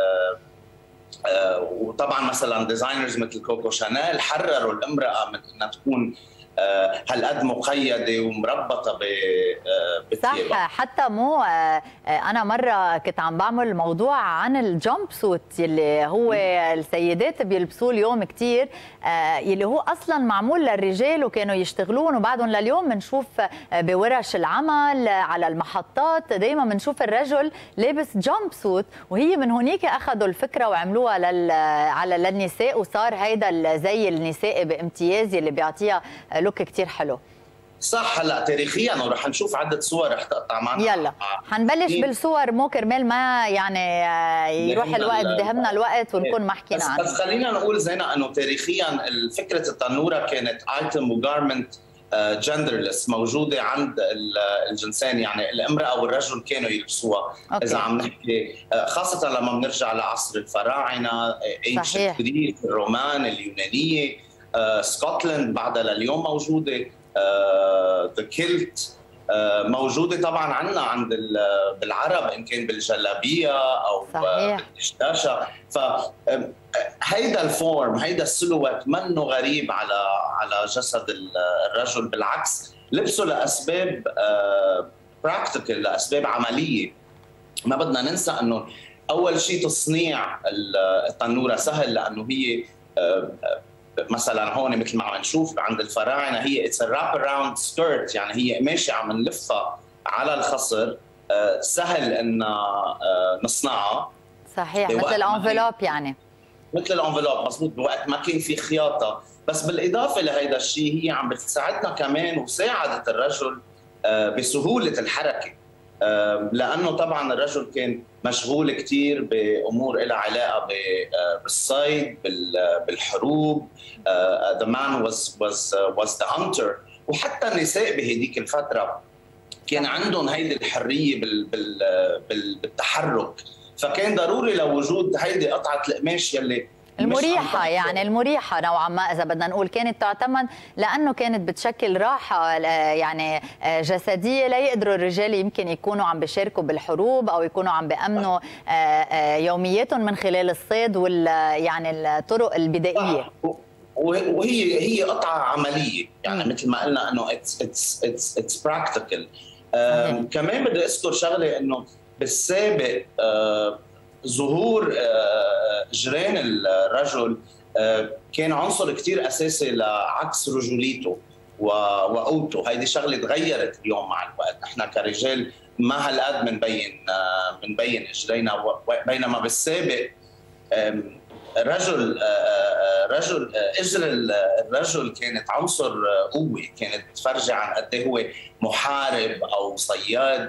Speaker 11: وطبعا مثلا ديزاينرز مثل كوكو شانيل حرروا الامراه من انها تكون هالقد مقيده ومربطه بثيابها.
Speaker 1: صح. حتى مو انا مره كنت عم بعمل موضوع عن الجامب سوت يلي هو السيدات بيلبسوه اليوم كثير، يلي هو اصلا معمول للرجال وكانوا يشتغلون، وبعدهم لليوم بنشوف بورش العمل على المحطات دائما بنشوف الرجل لابس جامب سوت، وهي من هونيك اخذوا الفكره وعملوها لل على للنساء، وصار هيدا الزي النسائي بامتياز اللي بيعطيها لوك كتير حلو.
Speaker 11: صح. هلا تاريخيا ورح نشوف عده صور رح تقطع معنا.
Speaker 1: يلا حنبلش بالصور مو كرمال ما يعني يروح الوقت يدهمنا الوقت ونكون ما حكينا عنه.
Speaker 11: بس خلينا نقول زينة انه تاريخيا فكره التنوره كانت ايتم وجارمنت جندرلس موجوده عند الجنسين، يعني الامراه والرجل كانوا يلبسوها. أوكي. اذا عم نحكي خاصه لما بنرجع لعصر الفراعنه، انشنت جريك، الرومان، اليونانيه، سكوتلاند بعدها لليوم موجوده، ذا كيلت موجوده طبعا عندنا عند بالعرب ان كان بالجلابيه او بالدشداشه. فهيدا الفورم هيدا السلوات منه غريب على على جسد الرجل، بالعكس لبسه لاسباب براكتيكال، لاسباب عمليه. ما بدنا ننسى انه اول شيء تصنيع التنوره سهل، لانه هي مثلا هون مثل ما عم نشوف عند الفراعنه هي اتس راب اراوند سكيرت، يعني هي قماشه عم نلفها على الخصر، سهل ان نصنعها.
Speaker 1: صحيح، مثل الانفلوب، يعني
Speaker 11: مثل الانفلوب مضبوط، بوقت ما كان في خياطه. بس بالاضافه لهيدا الشيء هي عم بتساعدنا كمان وساعدت الرجل بسهوله الحركه، لانه طبعا الرجل كان مشغول كثير بامور لها علاقه بالصيد، بالحروب. the man was was was the hunter. وحتى النساء بهديك الفتره كان عندهم هيدي الحريه بالتحرك، فكان ضروري لوجود هيدي قطعه القماش يلي
Speaker 1: المريحة، يعني المريحة نوعا ما إذا بدنا نقول كانت تعتمد، لأنه كانت بتشكل راحة يعني جسدية لا يقدروا الرجال يمكن يكونوا عم بيشاركوا بالحروب أو يكونوا عم بيأمنوا يومياتهم من خلال الصيد وال يعني الطرق البدائية.
Speaker 11: وهي هي قطعة عملية، يعني م. مثل ما قلنا إنه it's it's it's it's practical. كمان بدي أذكر شغلة إنه بالسابق آه ظهور جيران الرجل كان عنصر كثير اساسي لعكس رجوليته وقوته. هيدي شغله تغيرت اليوم مع الوقت، احنا كرجال ما هالقد بنبين بنبين اجرينا، بينما بالسابق رجل رجل اجر الرجل كانت عنصر قوه، كانت تفرجي عن قد ايه هو محارب او صياد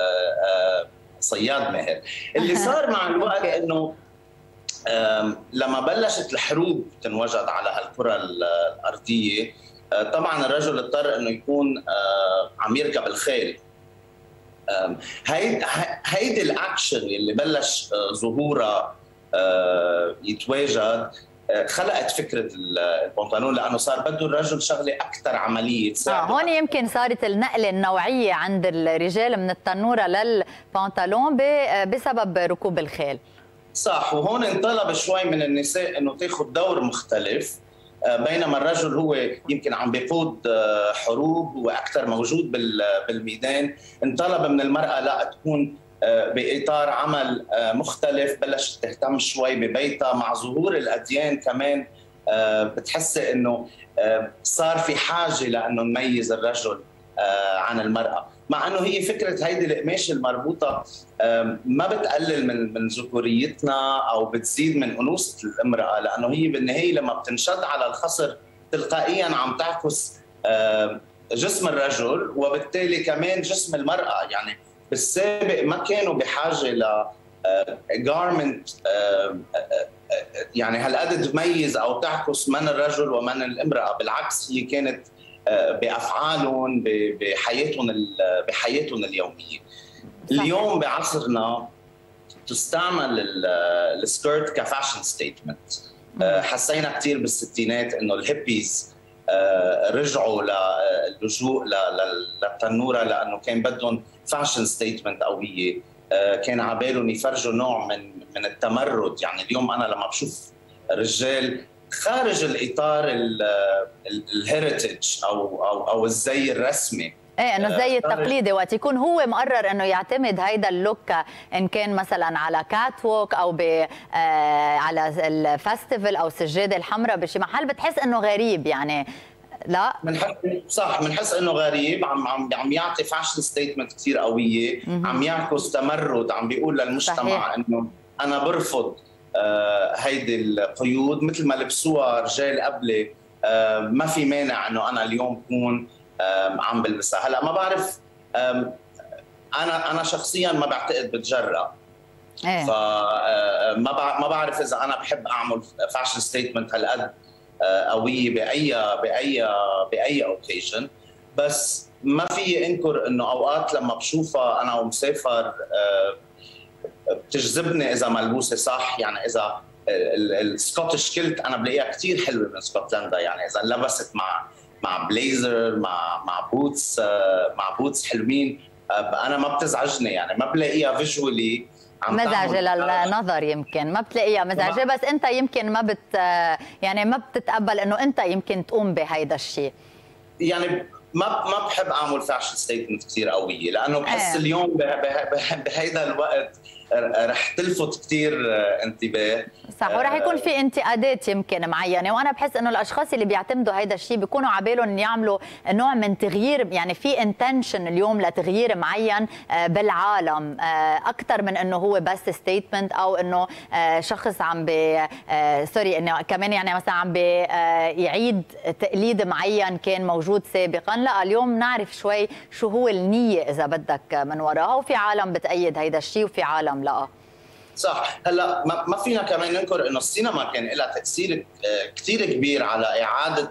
Speaker 11: صياد ماهر. اللي صار مع الوقت انه لما بلشت الحروب تنوجد على هالكره الارضيه، طبعا الرجل اضطر انه يكون عم يركب الخيل. هيدي هيدي الاكشن اللي بلش ظهورها يتواجد خلقت فكره البنطلون، لانه صار بده الرجل شغله اكثر عمليه تساعده.
Speaker 1: اه هون يمكن صارت النقله النوعيه عند الرجال من التنوره للبنطلون بسبب ركوب الخيل.
Speaker 11: صح، وهون انطلب شوي من النساء انه تاخذ دور مختلف، بينما الرجل هو يمكن عم بيقود حروب واكثر موجود بالميدان. انطلب من المراه لا تكون باطار عمل مختلف، بلشت تهتم شوي ببيتها. مع ظهور الاديان كمان بتحسي انه صار في حاجه لانه نميز الرجل عن المراه، مع انه هي فكره هيدي القماشه المربوطه ما بتقلل من من ذكوريتنا او بتزيد من انوثه الامراه، لانه هي بالنهايه لما بتنشد على الخصر تلقائيا عم تعكس جسم الرجل وبالتالي كمان جسم المراه. يعني بالسابق ما كانوا بحاجه ل جارمنت يعني هالقد تميز او تعكس من الرجل ومن الامراه، بالعكس هي كانت بافعالهم بحياتهم بحياتهم اليوميه. اليوم بعصرنا تستعمل السكيرت كفاشن ستيتمنت. حسينا كثير بالستينات انه الهيبيز رجعوا للجوء للتنوره لانه كان بدهم فاشن ستيتمنت قويه، كان على بالهم يفرجوا نوع من من التمرد. يعني اليوم انا لما بشوف رجال خارج الاطار الهيريتج او او او الزي الرسمي،
Speaker 1: ايه انه الزي التقليدي، وقت يكون هو مقرر انه يعتمد هيدا اللوك ان كان مثلا على كات ووك او ب آه على الفستيفال او السجاده الحمراء بشي محل، بتحس انه غريب. يعني لا
Speaker 11: بنحس صح بنحس انه غريب، عم عم عم يعطي فاشن ستيتمنت كثير قويه، عم يعكس تمرد، عم بيقول للمجتمع انه انا برفض آه هيدي القيود مثل ما لبسوها رجال قبلي. آه ما في مانع انه انا اليوم بكون عم بلبسها. هلا ما بعرف، انا انا شخصيا ما بعتقد بتجرأ،
Speaker 1: ايه.
Speaker 11: فما ما بعرف اذا انا بحب اعمل فاشن ستيتمنت هالقد قويه باي باي باي اوكيجن، بس ما في انكر انه اوقات لما بشوفها انا ومسافر بتجذبني اذا ملبوسه صح. يعني اذا السكوتش كيلت انا بلاقيها كثير حلوه من اسكتلندا، يعني اذا لبست مع مع بليزر مع مع بوتس مع بوتس حلوين انا ما بتزعجني، يعني ما بلاقيها فيجولي
Speaker 1: مزعجه للنظر، يمكن ما بتلاقيها مزعجه، بس انت يمكن ما بت يعني ما بتتقبل انه انت يمكن تقوم بهيدا الشيء.
Speaker 11: يعني ما ما بحب اعمل فاشن ستيتمنت كثير قويه، لانه بحس آه. اليوم بهيدا الوقت رح تلفت كثير انتباه.
Speaker 1: صح، ورح يكون في انتقادات يمكن معينه، وانا بحس انه الاشخاص اللي بيعتمدوا هيدا الشيء بيكونوا على بالهم يعملوا نوع من تغيير، يعني في انتنشن اليوم لتغيير معين بالعالم اكثر من انه هو بس ستيتمنت او انه شخص عم بي سوري انه كمان يعني مثلا عم بيعيد تقليد معين كان موجود سابقا. لا، اليوم نعرف شوي شو هو النيه اذا بدك من وراها، وفي عالم بتأيد هيدا الشيء وفي عالم لا.
Speaker 11: صح. هلا ما فينا كمان ننكر انه السينما كان لها تاثير كثير كبير على اعاده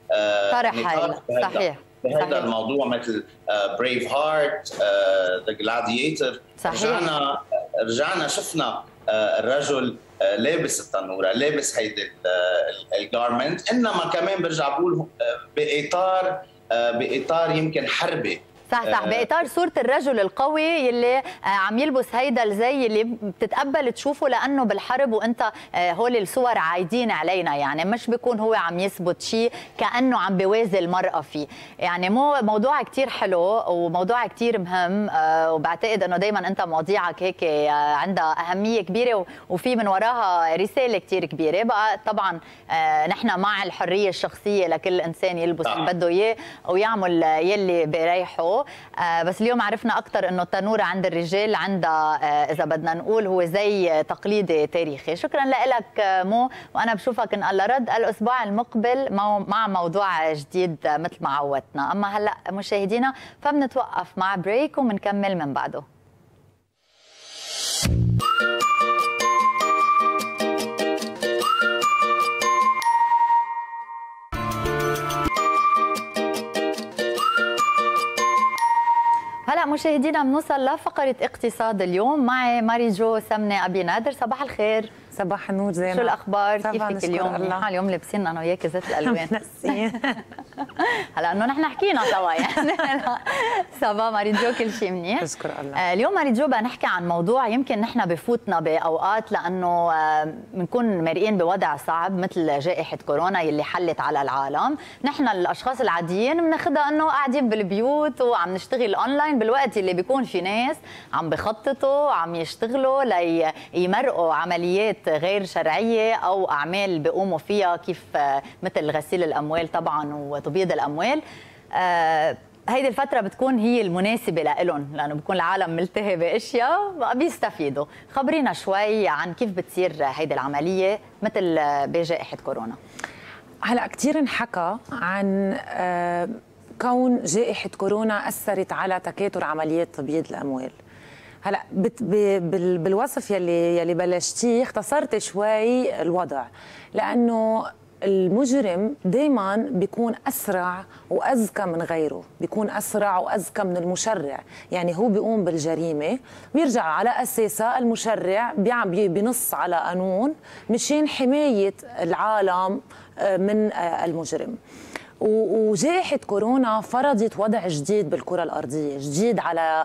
Speaker 1: طرح صحيح
Speaker 11: بهذا الموضوع، مثل بريف هارت، ذا جلاديتور. رجعنا رجعنا شفنا الرجل لابس التنوره، لابس هيدي الجارمنت، انما كمان برجع بقول باطار باطار يمكن حربي.
Speaker 1: صح صح، باطار صوره الرجل القوي يلي عم يلبس هيدا الزي اللي بتتقبل تشوفه لانه بالحرب وانت هول الصور عايدين علينا، يعني مش بيكون هو عم يثبت شيء كانه عم بيوازي المراه فيه. يعني مو موضوع كثير حلو وموضوع كثير مهم، وبعتقد انه دائما انت مواضيعك هيك عندها اهميه كبيره وفي من وراها رساله كثير كبيره. بقى طبعا نحن مع الحريه الشخصيه لكل انسان يلبس اللي بده اياه ويعمل يلي بريحه، بس اليوم عرفنا اكثر انه التنوره عند الرجال عندها اذا بدنا نقول هو زي تقليدي تاريخي. شكرا لك مو، وانا بشوفك ان الله رد الاسبوع المقبل مع موضوع جديد مثل ما عودتنا. اما هلا مشاهدينا فبنتوقف مع بريك وبنكمل من بعده. هلا مشاهدينا بنوصل لفقره اقتصاد اليوم معي ماري جو سمنه ابي نادر. صباح الخير.
Speaker 12: صباح النور زينب.
Speaker 1: شو الاخبار؟ كيفك اليوم؟ الله. اليوم لابسين انا وياك زيت الالوان. هلا انه نحن حكينا سوا يعني. صباح ماري جو، كل شيء منيح؟
Speaker 12: بشكر الله.
Speaker 1: آه اليوم ماري جو بدنا نحكي عن موضوع يمكن نحن بفوتنا باوقات لانه بنكون آه مرقين بوضع صعب مثل جائحه كورونا يلي حلت على العالم. نحن الاشخاص العاديين بناخذها انه قاعدين بالبيوت وعم نشتغل اونلاين بالوقت اللي بيكون في ناس عم بخططوا عم يشتغلوا ليمرقوا عمليات غير شرعيه او اعمال بيقوموا فيها كيف مثل غسيل الاموال طبعا وتبييض الاموال. آه هيدي الفترة بتكون هي المناسبة لهم لأنه بيكون العالم ملتهي بأشياء بقى بيستفيدوا. خبرينا شوي عن كيف بتصير هيدي العملية مثل بجائحة كورونا.
Speaker 12: هلا كثير انحكى عن آه كون جائحة كورونا أثرت على تكاثر عمليات تبييض الأموال. هلا بالوصف يلي يلي بلشتيه اختصرت شوي الوضع، لانه المجرم دائما بيكون اسرع واذكى من غيره، بيكون اسرع واذكى من المشرع، يعني هو بيقوم بالجريمه بيرجع على اساسها المشرع بينص على قانون مشان حمايه العالم من المجرم. وجائحة كورونا فرضت وضع جديد بالكرة الأرضية، جديد على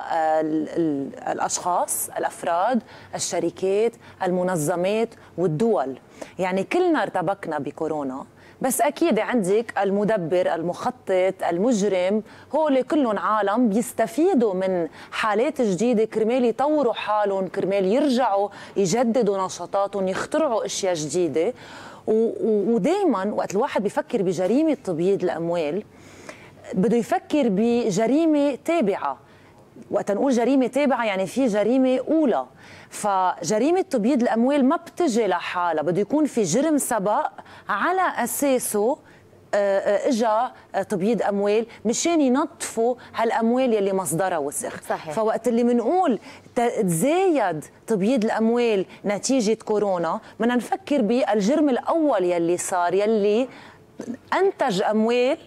Speaker 12: الأشخاص، الأفراد، الشركات، المنظمات والدول. يعني كلنا ارتبكنا بكورونا، بس أكيد عندك المدبر، المخطط، المجرم، هول كلهم عالم بيستفيدوا من حالات جديدة كرمال يطوروا حالهم، كرمال يرجعوا يجددوا نشاطاتهم، يخترعوا أشياء جديدة. ودائما وقت الواحد بيفكر بجريمه تبييض الاموال بده يفكر بجريمه تابعه. وقت نقول جريمه تابعه يعني في جريمه اولى، فجريمه تبييض الاموال ما بتجي لحالها، بده يكون في جرم سبق على اساسه اجى تبييض اموال مشان ينظفوا هالاموال يلي مصدرها وسخ.
Speaker 1: صحيح.
Speaker 12: فوقت اللي بنقول تزايد تبييض الاموال نتيجه كورونا بدنا نفكر بالجرم الاول يلي صار، يلي انتج اموال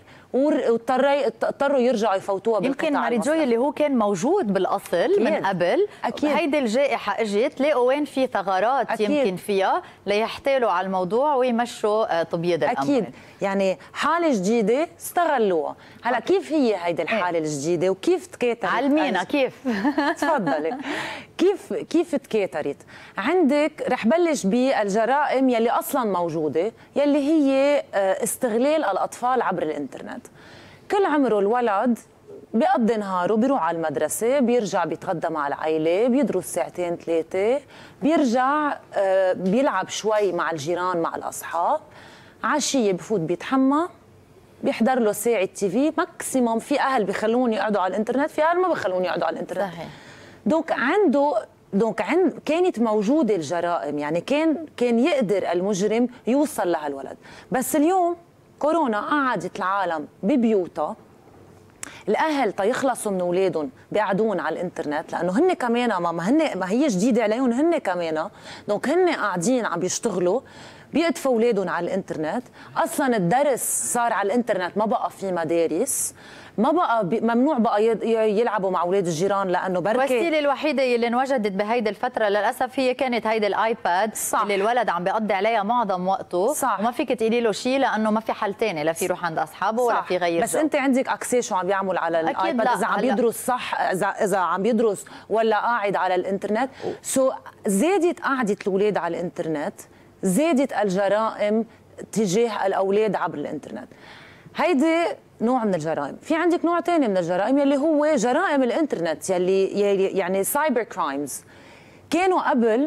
Speaker 12: واضطروا يرجعوا يفوتوها بالقطاع
Speaker 1: يمكن ماري جوي اللي هو كان موجود بالاصل أكيد. من قبل
Speaker 12: أكيد.
Speaker 1: هيدي الجائحه اجت لقوا وين في ثغرات أكيد. يمكن فيها ليحتالوا على الموضوع ويمشوا تبييض الاموال.
Speaker 12: اكيد يعني حاله جديده استغلوها. هلا كيف هي هيدي الحاله ايه؟ الجديده وكيف تكاترت؟
Speaker 1: علمينا كيف.
Speaker 12: تفضلي. كيف كيف تكاترت؟ عندك رح بلش بالجرائم يلي اصلا موجوده، يلي هي استغلال الاطفال عبر الانترنت. كل عمره الولد بيقضي نهاره، بيروح على المدرسه، بيرجع بيتغدى مع العائله، بيدرس ساعتين ثلاثه، بيرجع بيلعب شوي مع الجيران مع الاصحاب، عشيه بفوت بيتحمى، بيحضر له ساعه تي في ماكسيموم. في اهل بيخلون يقعدوا على الانترنت، في اهل ما بيخلون يقعدوا على الانترنت. صحيح. دونك عنده دونك عند كانت موجوده الجرائم، يعني كان كان يقدر المجرم يوصل لهالولد. بس اليوم كورونا قعدت العالم ببيوتها، الاهل تيخلصوا من اولادهم بيقعدون على الانترنت، لانه هن كمان ما, ما هن ما هي جديده عليهم، هن كمان دونك هن قاعدين عم بيشتغلوا بيقطفوا اولادهم على الانترنت. اصلا الدرس صار على الانترنت، ما بقى في مدارس، ما بقى ممنوع بقى يلعبوا مع اولاد الجيران، لانه بركي
Speaker 1: الوسيله الوحيده اللي انوجدت بهيدي الفتره للاسف هي كانت هيدي الايباد. صح. اللي الولد عم بيقضي عليها معظم وقته. صح. وما فيك تقولي له شيء لانه ما في حل ثاني، لا في يروح عند اصحابه ولا في غير
Speaker 12: بس جو. انت عندك اكسي شو عم بيعمل على الايباد، اذا عم بيدرس صح، اذا اذا عم بيدرس ولا قاعد على الانترنت. سو زادت قعده الاولاد على الانترنت، زادت الجرائم تجاه الاولاد عبر الانترنت. هيدي نوع من الجرائم. في عندك نوع ثاني من الجرائم يلي هو جرائم الانترنت، يلي, يلي يعني سايبر كرايمز. كانوا قبل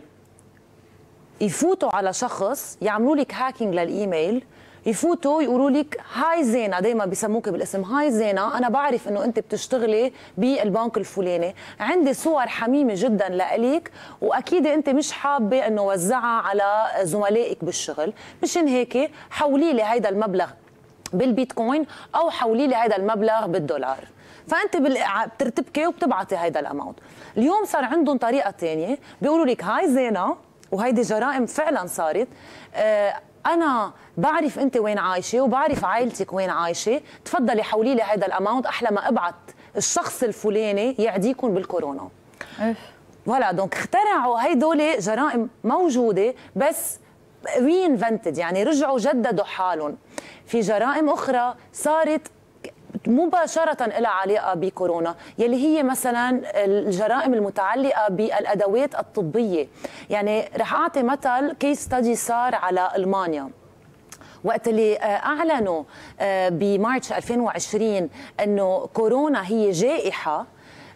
Speaker 12: يفوتوا على شخص يعملوا لك هاكينج للايميل، يفوتوا يقولوا لك هاي زينه، دائما بيسموك بالاسم هاي زينه، انا بعرف انه انت بتشتغلي بالبنك الفلاني، عندي صور حميمه جدا لإلك واكيد انت مش حابه انه وزعها على زملائك بالشغل، مشان هيك حولي لي هيدا المبلغ بالبيتكوين او حولي لي هذا المبلغ بالدولار. فانت بترتبكي وبتبعتي هذا الاماونت. اليوم صار عندهم طريقه ثانيه، بيقولوا لك هاي زينه، وهيدي جرائم فعلا صارت، آه انا بعرف انت وين عايشه وبعرف عائلتك وين عايشه، تفضلي حولي لي هذا الاماونت احلى ما ابعت الشخص الفلاني يعديكم بالكورونا. ولا دونك اخترعوا هيدول جرائم موجوده بس رينفنتد، يعني رجعوا جددوا حالهم. في جرائم اخرى صارت مباشرة لها علاقة بكورونا، يلي هي مثلا الجرائم المتعلقة بالأدوات الطبية. يعني رح أعطي مثل كيس ستادي صار على ألمانيا وقت اللي أعلنوا بمارس ألفين وعشرين أنه كورونا هي جائحة،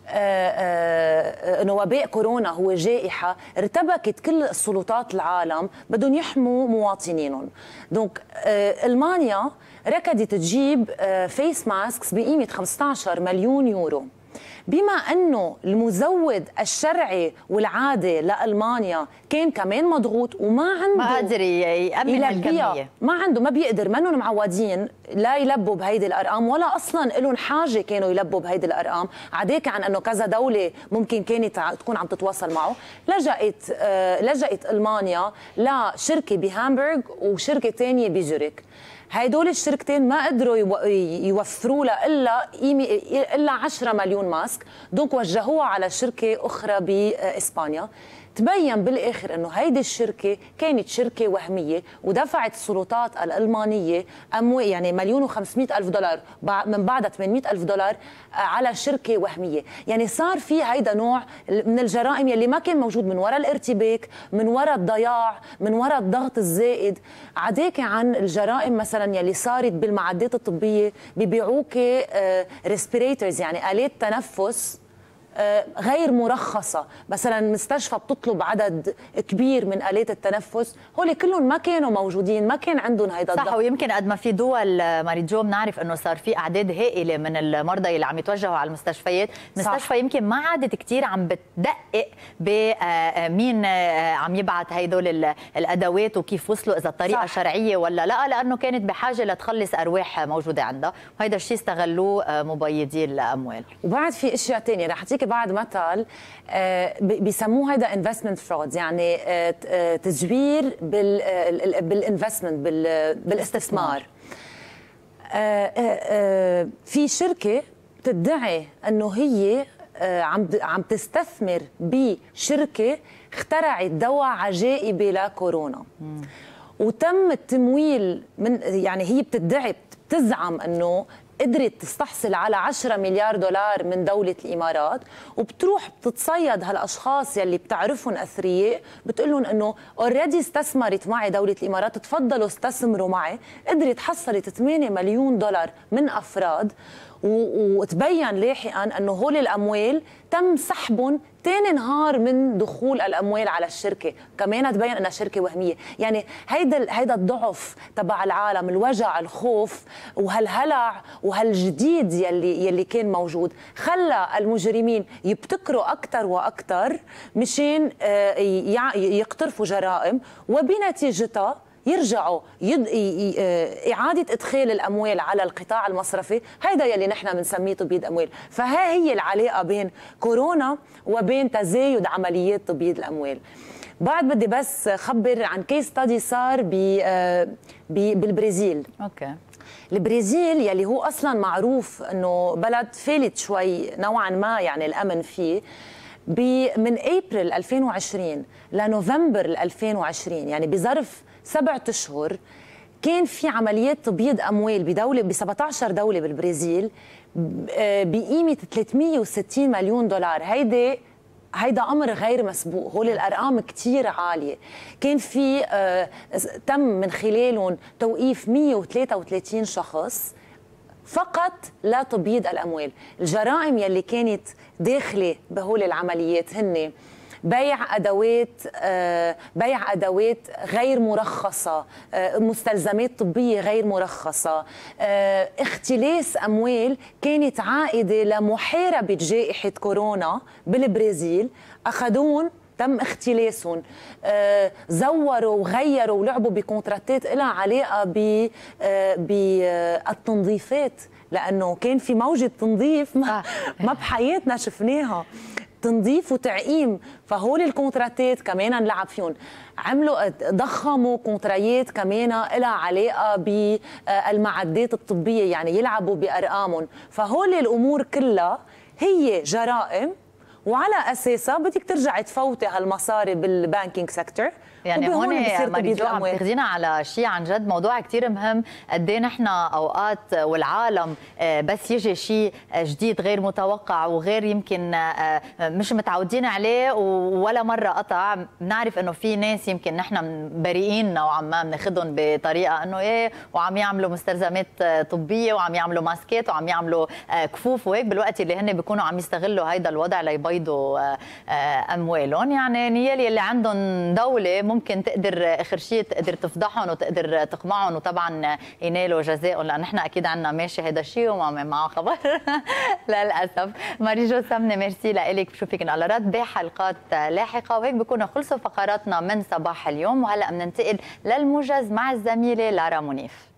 Speaker 12: انه وباء كورونا هو جائحه، ارتبكت كل السلطات العالم بدهم يحموا مواطنينهم. دونك المانيا ركضت تجيب فيس ماسكس بقيمه خمسة عشر مليون يورو، بما انه المزود الشرعي والعادي لالمانيا كان كمان مضغوط وما عنده
Speaker 1: ما قادر يامن الكميه،
Speaker 12: ما عنده ما بيقدر، منهم معودين لا يلبوا بهيدي الارقام ولا اصلا لهم حاجه كانوا يلبوا بهيدي الارقام، عداك عن انه كذا دوله ممكن كانت تكون عم تتواصل معه. لجأت آه لجأت المانيا لشركه بهامبورغ وشركه ثانيه بزوريك. هيدول الشركتين ما قدروا يوفروا لها الا الا عشرة مليون ماسك، دونك وجهوها على شركه اخرى باسبانيا. تبين بالاخر انه هيدي الشركه كانت شركه وهميه، ودفعت السلطات الالمانيه اموال يعني مليون وخمسمئة الف دولار من بعدها ثمانمئة الف دولار على شركه وهميه. يعني صار في هيدا نوع من الجرائم يلي ما كان موجود من وراء الارتباك، من وراء الضياع، من وراء الضغط الزائد. عداك عن الجرائم مثلا يلي صارت بالمعدات الطبيه، ببيعوك ريسبيريترز يعني آلات تنفس غير مرخصه، مثلا مستشفى بتطلب عدد كبير من آلات التنفس، هول كلهم ما كانوا موجودين، ما كان عندهم هيدا الضغط.
Speaker 1: صح، ويمكن قد ما في دول ماريجو بنعرف انه صار في اعداد هائله من المرضى اللي عم يتوجهوا على المستشفيات، المستشفى يمكن ما عادت كثير عم بتدقق بمين عم يبعث هيدول الادوات وكيف وصلوا، اذا الطريقه صح. شرعيه ولا لا، لانه كانت بحاجه لتخلص ارواح موجوده عندها، وهيدا الشيء استغلوه مبيدي الاموال.
Speaker 12: وبعد في اشياء ثانيه رح اعطيك بعد مثل بيسموه هيدا انفستمنت فرود، يعني تزوير بالانفستمنت بالاستثمار. في شركه بتدعي انه هي عم عم تستثمر بشركه اخترعت دواء عجائبي لكورونا، وتم التمويل من، يعني هي بتدعي بتزعم انه قدرت تستحصل على عشرة مليار دولار من دولة الإمارات، وبتروح بتتصيد هالأشخاص يلي بتعرفهم أثرياء، بتقول لهم إنه أوريدي استثمرت معي دولة الإمارات، تفضلوا استثمروا معي. قدرت حصلت ثمانية مليون دولار من أفراد، وتبين لاحقا انه هول الاموال تم سحبهم ثاني نهار من دخول الاموال على الشركه، كمان تبين انها شركه وهميه. يعني هيدا هيدا الضعف تبع العالم، الوجع، الخوف وهالهلع وهالجديد يلي يلي كان موجود، خلى المجرمين يبتكروا اكثر واكثر مشان يقترفوا جرائم، وبنتيجتها يرجعوا يد... إعادة إدخال الأموال على القطاع المصرفي. هيدا يلي نحن بنسميه تبييض أموال. فها هي العلاقة بين كورونا وبين تزايد عمليات تبييض الأموال. بعد بدي بس خبر عن كيس ستادي صار ب... ب... بالبرازيل.
Speaker 1: أوكي.
Speaker 12: البرازيل يلي هو أصلا معروف أنه بلد فالت شوي نوعا ما، يعني الأمن فيه، من أبريل ألفين وعشرين لنوفمبر ألفين وعشرين، يعني بظرف سبعة أشهر كان في عمليات تبييض أموال بدولة ب سبعة عشر دولة بالبرازيل بقيمة ثلاثمية وستين مليون دولار. هيدا هيدا أمر غير مسبوق، هول الأرقام كتير عالية. كان في آه تم من خلالهم توقيف مية وثلاثة وثلاثين شخص فقط لا تبييض الأموال. الجرائم يلي كانت داخلة بهول العمليات هن بيع أدوات بيع أدوات غير مرخصة، مستلزمات طبية غير مرخصة، اختلاس أموال كانت عائدة لمحاربة جائحة كورونا بالبرازيل، أخذون تم اختلاسهم، زوروا وغيروا ولعبوا بكونتراتات لها علاقة بالتنظيفات، لأنه كان في موجة تنظيف ما, ما بحياتنا شفناها، تنظيف وتعقيم. فهول الكونتراتات كمان نلعب فيهم، عملوا ضخموا كونترايات كمان لها علاقه بالمعدات الطبيه، يعني يلعبوا بارقامهم. فهول الامور كلها هي جرائم، وعلى اساسها بدك ترجعي تفوتي هالمصاري بالبانكينج سيكتور.
Speaker 1: يعني هون ماريجو عم تاخذينا على شيء عن جد موضوع كثير مهم، قد ايه نحن اوقات والعالم بس يجي شيء جديد غير متوقع وغير يمكن مش متعودين عليه ولا مره قطع، بنعرف انه في ناس يمكن نحن بريئين نوعا ما بناخذهم بطريقه انه ايه وعم يعملوا مستلزمات طبيه وعم يعملوا ماسكات وعم يعملوا كفوف وهيك، بالوقت اللي هن بيكونوا عم يستغلوا هيدا الوضع ليبيضوا اموالهم. يعني نيالي اللي عندهم دوله ممكن تقدر اخر شيء تقدر تفضحهم وتقدر تقمعهم وطبعا ينالوا جزائهم، لان نحن اكيد عندنا ماشي هذا الشيء وما معه خبر للاسف. ماريجو سمنه ميرسي لك، بشوفك على رد بحلقات لاحقه. وهيك بكونوا خلصوا فقراتنا من صباح اليوم، وهلا بننتقل للموجز مع الزميله لارا منيف.